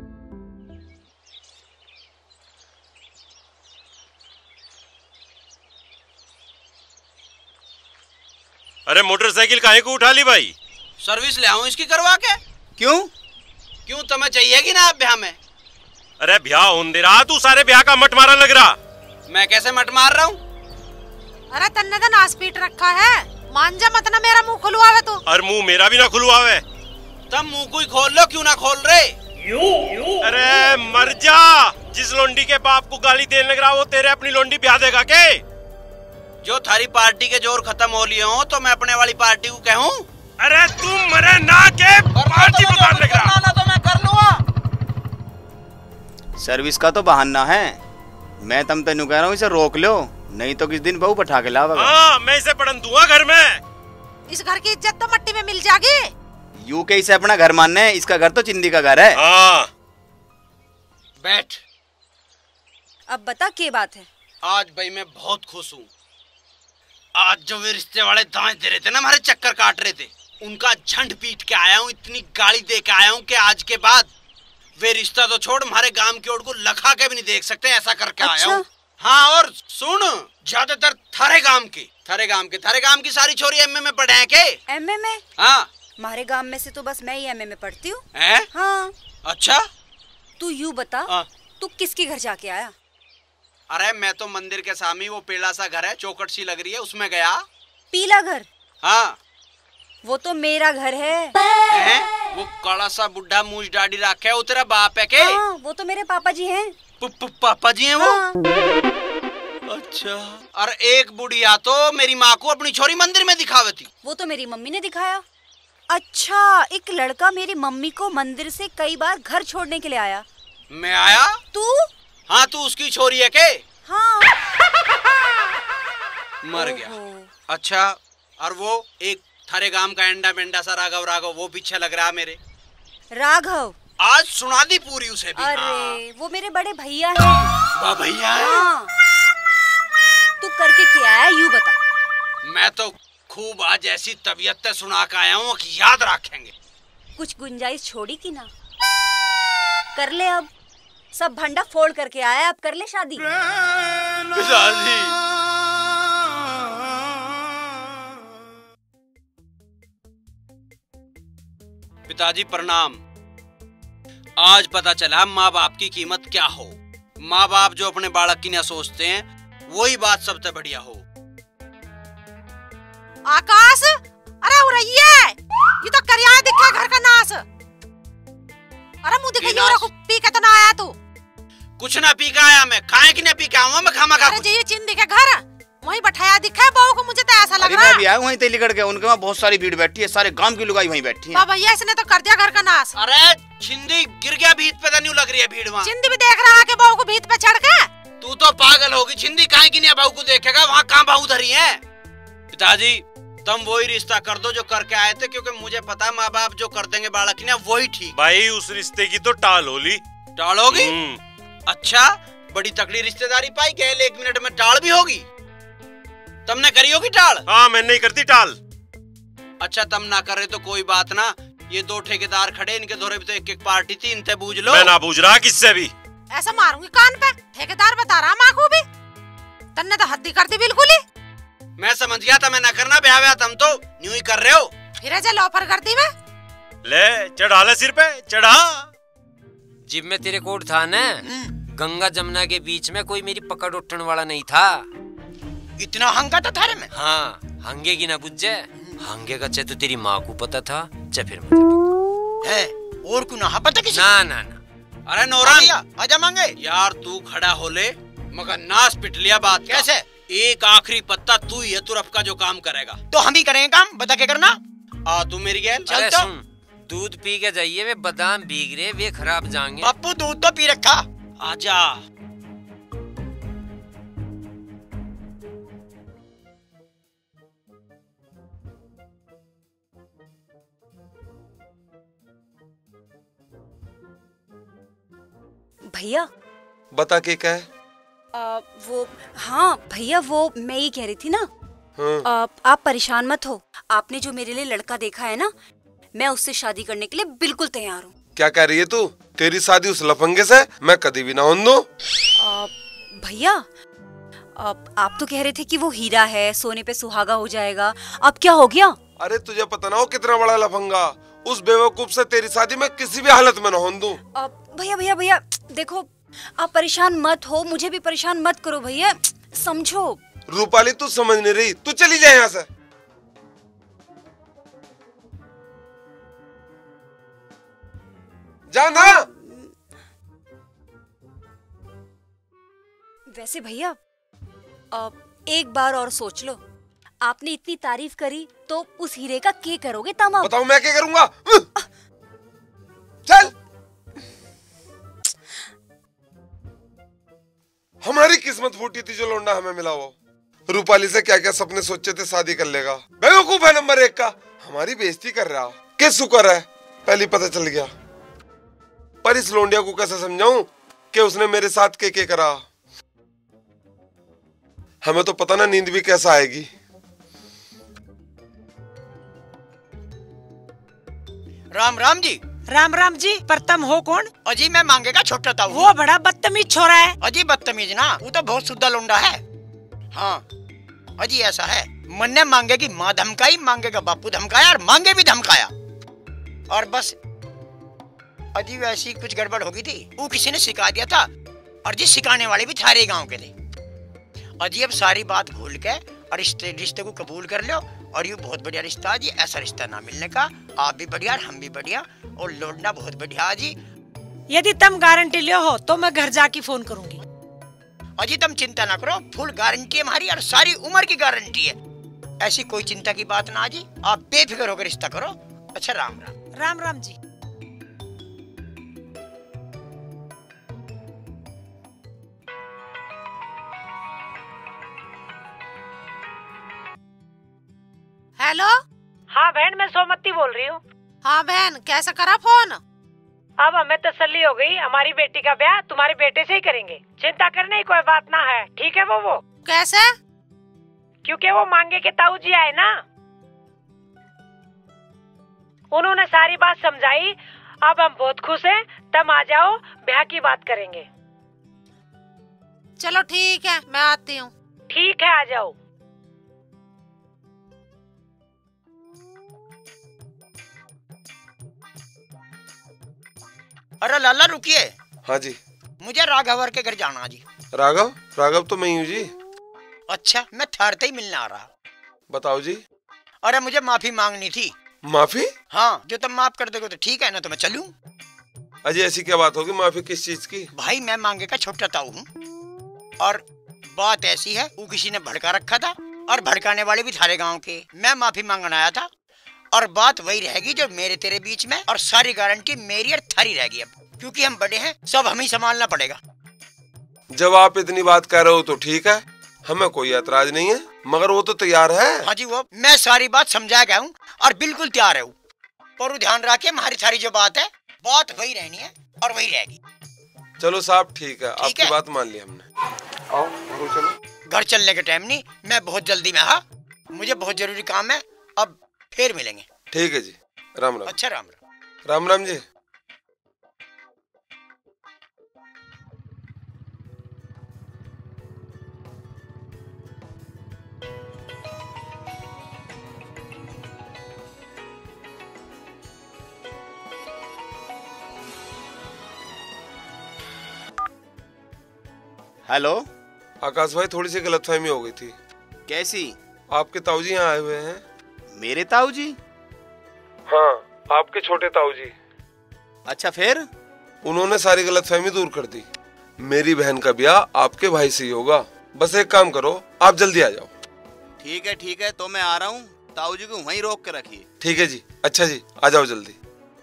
अरे मोटरसाइकिल काहे को उठा ली भाई? सर्विस ले आऊं इसकी करवा के। क्यों? क्यों तुम्हें चाहिए कि ना आप ब्याह में? अरे ब्याह होने दे रहा, तू सारे ब्याह का मट मारने लग रहा। मैं कैसे मट मार रहा हूँ? अरे तन्ने तो नास पीट रखा है, मान जा मत ना मेरा मुंह खुलवावे तो। और मुंह मेरा भी ना खुलवावे। तब मुंह को ही खोल लो, क्यों ना खोल रहे? यू, यू। अरे मर जा, जिस लोंडी के बाप को गाली देने लग रहा वो तेरे अपनी लोंडी ब्याह देगा के? जो थारी पार्टी के जोर खत्म हो लिए हो तो मैं अपने वाली पार्टी को कहूँ? अरे तुम मरे ना के पार्टी बताने लग रहा। ना तो मैं कर लूँगा। सर्विस का तो बहाना है, मैं तुम तेनू कह रहा हूँ इसे रोक लो, नहीं तो किस दिन बहू बैठा के लावेगा। हाँ, मैं इसे पढ़न दूंगा घर में। इस घर की इज्जत तो मट्टी में मिल जाएगी। यू के इसे अपना घर मानने है, इसका घर तो चिंदी का घर है। हाँ। बैठ। अब बता क्या बात है? आज भाई मैं बहुत खुश हूँ। आज जो वे रिश्ते वाले दाएं दे रहे थे ना, हमारे चक्कर काट रहे थे, उनका झंड पीट के आया हूँ, इतनी गाली दे के आया हूँ कि आज के बाद वे रिश्ता तो छोड़, हमारे गांव की ओर को लखा के भी नहीं देख सकते, ऐसा करके अच्छा? आया हूँ। हाँ, और सुन, ज्यादातर थारे गांव के थारे गांव के थारे गांव की सारी छोरी एमए में पढ़े हैं के? एमए में? हाँ। हमारे गांव में से तो बस मैं ही एमए में पढ़ती हूँ। हाँ। अच्छा, तू यू बता, हाँ। तू किसके घर जाके आया? अरे मैं तो मंदिर के सामने वो पेड़ा सा घर है, चौकट सी लग रही है, उसमें गया। पीला घर? हाँ। वो तो मेरा घर है। हैं? वो काला सा बुढ़ा मूछ दाढ़ी रखे है, वो तेरा बाप है के? हाँ, वो तो मेरे पापा जी हैं। पापा जी हैं वो? हाँ। अच्छा। और एक बुढ़िया तो मेरी माँ को अपनी छोरी मंदिर में दिखावे थी। वो तो मेरी मम्मी ने दिखाया। अच्छा, एक लड़का मेरी मम्मी को मंदिर से कई बार घर छोड़ने के लिए आया, मैं आया? तू? हाँ, तू उसकी छोरी है के? हाँ। मर गया। अच्छा, और वो एक थारे गांव का एंडा मेंढा सा राघव राघव वो पीछे लग रहा मेरे। राघव? आज सुना दी पूरी उसे भी। अरे हाँ। वो मेरे बड़े भैया हैं। वाह भैया है? हाँ। तू करके क्या है यूं बता। मैं तो खूब आज ऐसी तबीयत सुना के आया हूँ कि याद रखेंगे। कुछ गुंजाइश छोड़ी की ना। कर ले अब, सब भंडा फोड़ करके आया, अब कर ले शादी। शादी? पिताजी प्रणाम। आज पता चला माँ बाप की कीमत क्या हो। माँ बाप जो अपने बालक की ना सोचते हैं वही बात सबसे बढ़िया हो। आकाश, अरे उड़ैया, ये तो करिया दिखा घर का नास। अरे मुंह दिखाइए और को पी के तो ना आया तू। कुछ ना पी का आया मैं, खाए कि ना पी के आऊँ मैं खामा खा। अरे ये चिन्ह दिखे घर, वहीं बैठाया दिखा बहू को, मुझे तो ऐसा लग रहा है। मैं भी आया वहीं तेली के, उनके वहाँ बहुत सारी भीड़ बैठी है, सारे गांव की लुगाई वहीं बैठी है। भैया इसने तो कर दिया घर का नाश। अरे छिंदी गिर गया भीत पे, नहीं लग रही है भीड़ वहाँ। छिंदी भी देख रहा है कि बहू को भीत पे चढ़ के। तू तो पागल होगी, छिंदी काहे की नहीं बहू को देखेगा, वहाँ कहाँ बहू धरी है। पिताजी तुम वही रिश्ता कर दो जो करके आए थे, क्योंकि मुझे पता माँ बाप जो कर देंगे बालक की ना वही ठीक। भाई उस रिश्ते की तो टाल होली। टाल होगी? अच्छा, बड़ी तकड़ी रिश्तेदारी पाई, गैल एक मिनट में टाल भी होगी। तुमने करी होगी टाल? हाँ, मैं नहीं करती टाल। अच्छा, तुम ना करे तो कोई बात ना, ये दो ठेकेदार खड़े, इनके दौरे भी तो एक एक पार्टी थी, इनसे बूझ लो। मैं ना बूझ रहा किससे भी। ऐसा मारूंगी कान पे, ठेकेदार बता रहा माँ को भी। तन्ने तो हद्दी कर दी बिल्कुल ही। मैं समझ गया था मैं ना करना ब्याह व्याह, तुम तो न्यू ही कर रहे हो। फिर ऐसे लॉफर कर दी मैं। ले चढ़ा ले सिर पे, चढ़ा। जिब में तेरे कोट था ना, गंगा जमुना के बीच में कोई मेरी पकड़ उठने वाला नहीं था। इतना हंगा था थारे में? हाँ, हंगे की ना बुझे, हंगे का चे तो तेरी माँ को पता था, चे फिर मुझे पता है। और को ना पता किसी? ना ना ना। अरे नौरान, आजा मांगे। यार तू खड़ा हो ले, मगर नाश पिट लिया बात। कैसे? एक आखिरी पत्ता तू ही है तुरफ का जो काम करेगा। तो हम ही करेंगे काम, बता के करना। आ तू मेरी गैल चल। तो सुन, दूध पी के जाइए, वे बादाम भीग रहे, वे खराब जाएंगे। पप्पू दूध तो पी रखा। आजा। भैया बता के क्या है? आ, वो हाँ भैया, वो मैं ये कह रही थी ना, हाँ। आ, आप परेशान मत हो। आपने जो मेरे लिए लड़का देखा है ना, मैं उससे शादी करने के लिए बिल्कुल तैयार हूँ। क्या कह रही है तू? तेरी शादी उस लफंगे से मैं कभी भी ना होने दूं। भैया आप तो कह रहे थे कि वो हीरा है, सोने पे सुहागा हो जाएगा, अब क्या हो गया? अरे तुझे पता ना हो कितना बड़ा लफंगा, उस बेवकूफ से तेरी शादी मैं किसी भी हालत में ना होने दूं। भैया भैया भैया देखो, आप परेशान मत हो, मुझे भी परेशान मत करो भैया, समझो। रूपाली तू समझ नहीं रही, तू चली जाए यहाँ से। जा ना। वैसे भैया एक बार और सोच लो, आपने इतनी तारीफ करी तो उस हीरे का क्या करोगे तमाम? बताओ मैं क्या करूंगा? चल। हमारी किस्मत फूटी थी जो लौंडा हमें मिला वो। रूपाली से क्या क्या सपने सोचे थे शादी कर लेगा, बेवकूफ है नंबर एक का, हमारी बेइज्जती कर रहा। किस शुक्र है पहले पता चल गया। पर इस लौंडिया को कैसे समझाऊं कि उसने मेरे साथ के के करा। हमें तो पता ना नींद भी कैसा आएगी। राम राम जी। राम राम जी। प्रथम हो कौन? अजी मैं मांगे का छोटा था। वो बड़ा बदतमीज छोरा है। अजी बदतमीज ना, वो तो बहुत शुद्ध लौंडा है। हाँ अजी ऐसा है, मन ने मांगे की माँ धमकाई, मांगे का बापू धमकाया और मांगे भी धमकाया, और बस अजी वैसी कुछ गड़बड़ हो गई थी। वो किसी ने सिखा दिया था, और जी सिखाने वाले भी थारे गांव के थे। अजी अब सारी बात भूल के और रिश्ते रिश्ते को कबूल कर लो, और ये बहुत बढ़िया रिश्ता जी, ऐसा रिश्ता ना मिलने का। आप भी बढ़िया और हम भी बढ़िया, और लौटना बहुत बढ़िया जी। यदि तुम गारंटी लियो हो तो मैं घर जाके फोन करूंगी। अजी तुम चिंता ना करो, फुल गारंटी है हमारी, और सारी उम्र की गारंटी है। ऐसी कोई चिंता की बात ना जी, आप बेफिक्र होकर रिश्ता करो। अच्छा राम राम। राम राम जी। हेलो। हाँ बहन, मैं सोमती बोल रही हूँ। हाँ बहन, कैसा करा फोन? अब हमें तसल्ली हो गई, हमारी बेटी का ब्याह तुम्हारे बेटे से ही करेंगे। चिंता करने की कोई बात ना है, ठीक है वो वो कैसे? क्योंकि वो मांगे के ताऊ जी आए ना, उन्होंने सारी बात समझाई। अब हम बहुत खुश हैं। तुम आ जाओ, ब्याह की बात करेंगे। चलो ठीक है, मैं आती हूँ। ठीक है, आ जाओ। अरे लाला रुकिए। हाँ जी। मुझे राघवर के घर जाना जी। राघव? राघव तो मैं ही हूँ जी। अच्छा, मैं ठहरते ही मिलने आ रहा। बताओ जी। अरे मुझे माफी मांगनी थी। माफी? हाँ, जो तुम माफ कर दोगे तो ठीक है ना, तो मैं चलूं। अजय ऐसी क्या बात होगी? माफी किस चीज की? भाई मैं मांगे का छोटा ताऊ हूँ, और बात ऐसी है, वो किसी ने भड़का रखा था, और भड़काने वाले भी थारे गांव के। मैं माफी मांगने आया था, और बात वही रहेगी जो मेरे तेरे बीच में, और सारी गारंटी मेरी और थारी रहेगी अब, क्योंकि हम बड़े हैं, सब हमें संभालना पड़ेगा। जब आप इतनी बात कह रहे हो तो ठीक है, हमें कोई ऐतराज नहीं है, मगर वो तो तैयार है। हाँ जी, वो मैं सारी बात समझा गया हूँ और बिल्कुल तैयार है। पर ध्यान रखे, हमारी सारी जो बात है, बात वही रहनी है और वही रहेगी। चलो साहब ठीक है, ठीक आपकी है? बात मान ली हमने। आओ घरों चलो। घर चलने के टाइम नहीं, मैं बहुत जल्दी में। हाँ, मुझे बहुत जरूरी काम है, अब फिर मिलेंगे। ठीक है जी, राम राम। अच्छा, राम राम। राम राम जी। हेलो। आकाश भाई, थोड़ी सी गलतफहमी हो गई थी। कैसी? आपके ताऊजी यहाँ आए हुए हैं। मेरे ताऊजी? हाँ, आपके छोटे ताऊजी। अच्छा, फिर? उन्होंने सारी गलतफहमी दूर कर दी। मेरी बहन का ब्याह आपके भाई से ही होगा। बस एक काम करो, आप जल्दी आ जाओ। ठीक है ठीक है, तो मैं आ रहा हूँ। ताऊजी को वहीं रोक के रखिए। ठीक है जी। अच्छा जी, आ जाओ जल्दी।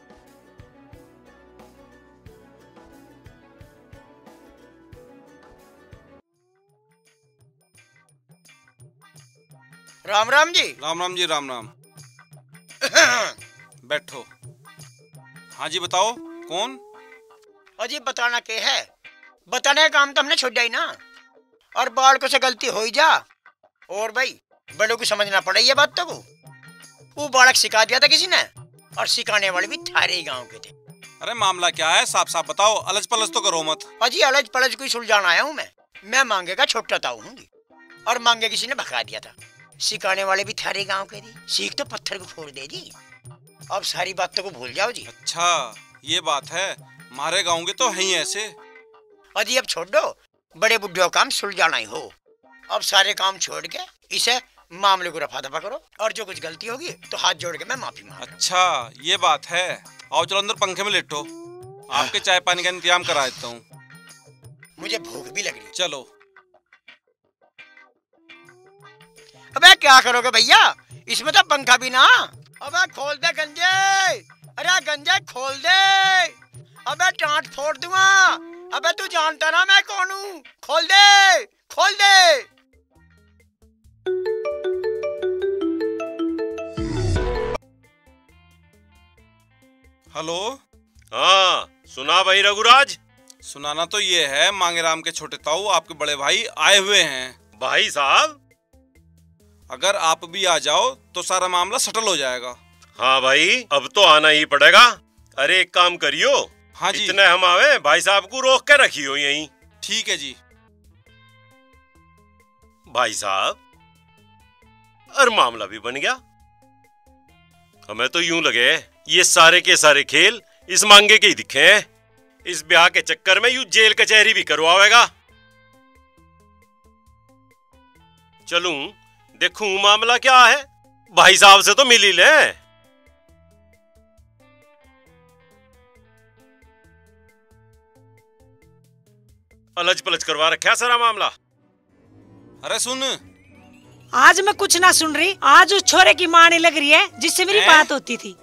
राम राम जी। राम राम जी, राम राम। बैठो। हाँ जी, बताओ कौन? अजी बताना के है, बताने का काम तो हमने छोड़ ही ना, और बालकों से गलती हो ही जा। और भाई बड़ों को समझना पड़े ये बात। तो वो वो बालक सिखा दिया था किसी ने, और सिखाने वाले भी थारे ही गांव के थे। अरे मामला क्या है, साफ साफ बताओ, अलज पलज तो करो मत। अजी अलज पलज कोई सुलझाना आया हूँ मैं। मैं मांगे का छोटा ताऊ हूँ, और मांगे किसी ने भगा दिया था। सिखाने वाले भी थारे गांव के थे। सीख तो पत्थर को फोड़ दे जी। अब सारी बातों को भूल जाओ जी। अच्छा, ये बात है। हमारे गाँव के तो है ही ऐसे। अजी अब छोड़ दो, बड़े बुढ़े काम सुलझाना ही हो। अब सारे काम छोड़ के इसे मामले को रफा दफा करो, और जो कुछ गलती होगी तो हाथ जोड़ के मैं माफी मांग। अच्छा, ये बात है। आओ चलो अंदर पंखे में लेटो, आपके चाय पानी का इंतजाम करा देता हूँ। मुझे भूख भी लग रही। चलो। अबे क्या करोगे भैया, इसमें तो पंखा भी ना। अबे खोल दे गंजे, अरे गंजे खोल दे। अबे टांट फोड़ दूंगा। अबे तू जानता ना मैं कौन हूँ, खोल दे, खोल दे। हेलो। हाँ, सुना भाई रघुराज? सुनाना तो ये है, मांगेराम के छोटे ताऊ आपके बड़े भाई आए हुए हैं। भाई साहब, अगर आप भी आ जाओ तो सारा मामला सेटल हो जाएगा। हाँ भाई, अब तो आना ही पड़ेगा। अरे एक काम करियो। हाँ जी। इतने हम आवे, भाई साहब को रोक के रखियो यहीं। ठीक है जी। भाई साहब, और मामला भी बन गया। हमें तो यूं लगे ये सारे के सारे खेल इस मांगे के ही दिखे हैं। इस ब्याह के चक्कर में यूं जेल कचहरी भी करवाएगा। चलूं देखूं मामला क्या है, भाई साहब से तो मिल ही ले। अलज पलज करवा रखा सारा मामला। अरे सुन, आज मैं कुछ ना सुन रही। आज उस छोरे की माँ ने लग रही है जिससे मेरी बात होती थी।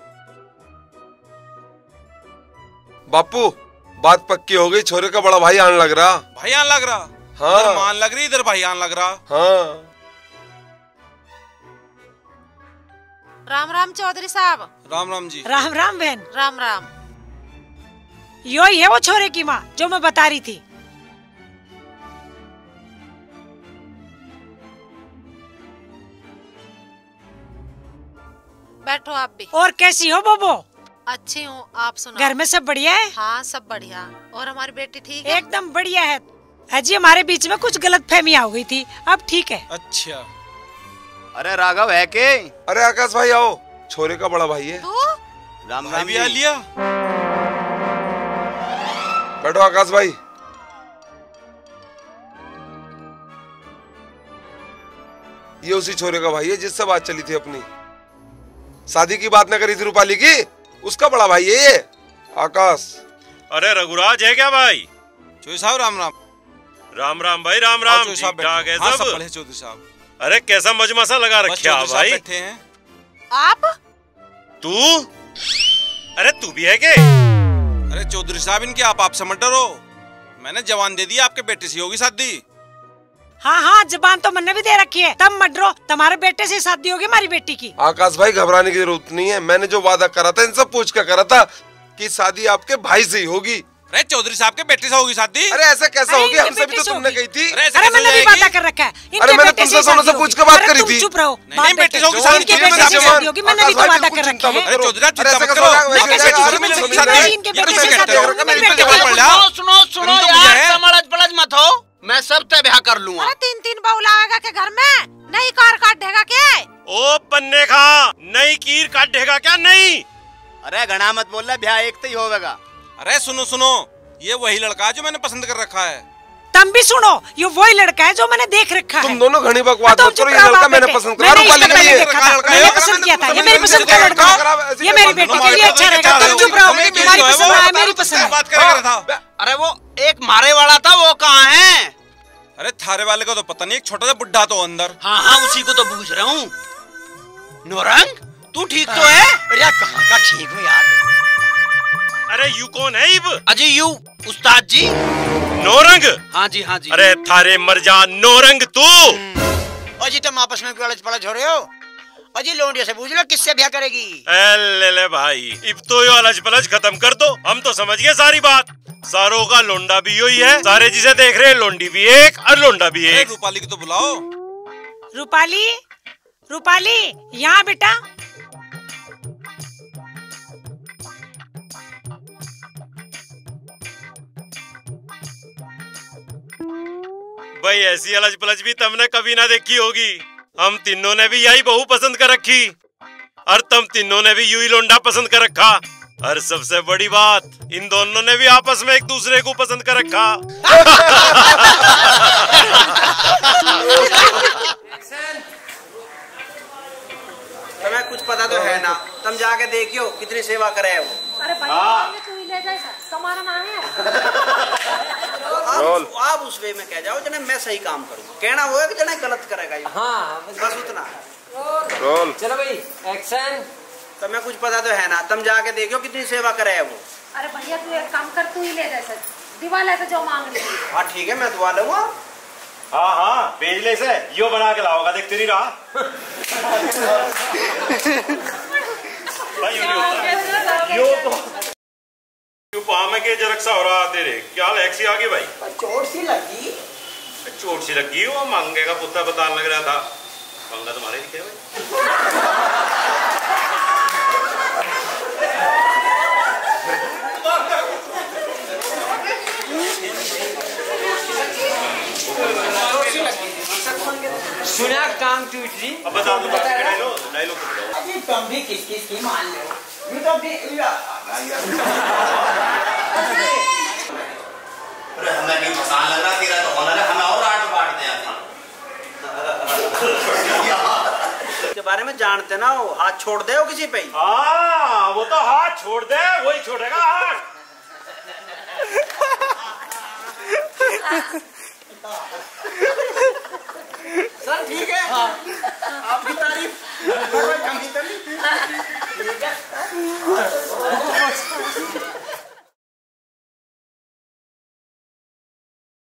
बापू, बात पक्की हो गई। छोरे का बड़ा भाई आने लग रहा। भाई आने लग रहा? हाँ। इधर मान लग रही, इधर भाई आने लग रहा। हाँ। राम राम चौधरी साहब। राम राम जी। राम राम बहन। राम राम। यो ही है वो छोरे की माँ जो मैं बता रही थी। बैठो आप भी। और कैसी हो बोबो? अच्छी हूँ, आप सुनाओ। घर में सब बढ़िया है? हाँ सब बढ़िया। और हमारी बेटी ठीक है? एकदम बढ़िया है। अजी हमारे बीच में कुछ गलतफहमियां हो गई थी, अब ठीक है। अच्छा। अरे राघव है के? अरे आकाश भाई आओ, छोरे का बड़ा भाई है। तो? राम राम भी आ लिया। बैठो आकाश भाई। ये उसी छोरे का भाई है जिससे बात चली थी अपनी। शादी की बात न करी थी रूपाली की, उसका बड़ा भाई है ये आकाश। अरे रघुराज है क्या भाई? चौधरी साहब राम राम। राम राम भाई राम राम। ठीक ठाक है हाँ, सब? सब बढ़िया चौधरी साहब। अरे कैसा मजमसा लगा रखा भाई? बैठे हैं। आप? तू? अरे तू भी है के? अरे चौधरी साहब इनके आप आप समझ डरो, मैंने जवान दे दिया, आपके बेटे से होगी शादी। हाँ हाँ जबान तो मैंने भी दे रखी है, तब मत डरो, तुम्हारे बेटे से शादी होगी हमारी बेटी की। आकाश भाई घबराने की जरूरत नहीं है, मैंने जो वादा करा था इनसे पूछ कर करा था कि शादी आपके भाई से ही होगी। अरे चौधरी साहब के बेटे से होगी शादी। अरे ऐसा कैसा होगी? हमसे भी तो तुमने कही थी। अरे, अरे मैंने भी वादा कर रखा है। अरे मैंने तुमसे दोनों से पूछ के बात करी थी। चुप रहो। नहीं बेटे से होगी शादी। इनके बेटे से शादी होगी, मैंने भी तो वादा कर रखा है। अरे चौधरी साहब चिंता मत करो, आपके बेटे से मिलने की शादी। इनके बेटे से शादी होगी, मेरे बेटे से सुनो सुनो सुनो यार, समझ पलझ मत हो, मैं सब तय ब्याह कर लूंगा। अरे तीन तीन बहू लाएगा के घर में? नई कार काट देगा क्या? ओ पन्ने खा, नई कीर काट देगा क्या? नहीं। अरे घना मत बोल रहा, ब्याह एक तो ही होगा। अरे सुनो सुनो, ये वही लड़का है जो मैंने पसंद कर रखा है। तुम भी सुनो, ये वही लड़का है जो मैंने देख रखा है। तुम दोनों घनी बकवास मत करो, ये लड़का मैंने पसंद करा, रूपाली का ये मैंने पसंद किया था, ये मेरी पसंद का लड़का, ये मेरी बेटी के लिए अच्छा रहेगा। तुम चुप रहो, तुम्हारी पसंद है मेरी पसंद बात कर रहा था। अरे वो एक मारे वाला था, वो कहाँ है? अरे थारे वाले को तो पता नहीं, एक छोटा सा बुढ़ा तो अंदर। हाँ हाँ उसी को तो पूछ रहा हूँ। नौरंग तू ठीक तो है? अरे कहाँ का ठीक हो यार? अरे यू कौन है इब? अजी यू उस्ताद जी। नौरंग? हाँ जी हाँ जी। अरे थारे मर जा नौरंग तू। अजी तुम आपस में क्यों अलझ पलझ हो रहे हो? अजी लोंडिया से पूछ लो किससे ब्याह करेगी? ले ले भाई, इब तो यो अलझ पलझ खत्म कर दो, हम तो समझ गए सारी बात। सारों का लोंडा भी यही है, सारे जिसे देख रहे हैं लोंडी भी एक और लोंडा भी एक। रूपाली की तो बुलाओ। रूपाली, रूपाली यहाँ बेटा। भाई ऐसी अलझ पलझ भी तुमने कभी ना देखी होगी। हम तीनों ने भी यही बहू पसंद कर रखी और तुम तीनों ने भी यू ही लोंडा पसंद कर रखा। और सबसे बड़ी बात, इन दोनों ने भी आपस में एक दूसरे को पसंद कर रखा। तुम्हें कुछ पता तो है ना, तुम जाके देखियो कितनी सेवा करे है वो। अरे भाई तू ही ले जा, तुम्हारा नाम है। आप, आप उस वे में कह जाओ जने मैं सही काम करूँ, कहना वो है कि जने गलत करेगा ये। हाँ बस उतना। रोल। चलो भाई एक्शन। तुम्हें कुछ पता तो है ना, तुम जाके देखियो कितनी सेवा करे है वो। अरे भैया तू एक काम कर, तू ही ले जा सर, दीवार ऐसे जो मांग रही है। हाँ ठीक है मैं दुआ लूंगा। हाँ हाँ पेजले से यो बना के लाओगा, देखते नहीं रहा। यो तो यो पाम के जरक्सा हो रहा तेरे क्या लैक्सी आ गई भाई? चोट सी लगी। चोट सी लगी, वो मांगे का पुत्ता पता लग रहा था। पंगा तुम्हारे दिखे सुना काम टूट जी। अब बता दो डायलॉग डायलॉग अभी तुम भी किस किस की मान लो। ये तो भी अरे हमें भी पसंद लग रहा, तेरा तो ऑनर है, हमें और आठ बांट दे के बारे में जानते ना हो, हाथ छोड़ दे हो किसी पे। हाँ वो तो हाथ छोड़ दे, वही छोड़ेगा हाथ। सर ठीक है। हाँ। आपकी तारीफ ठीक है।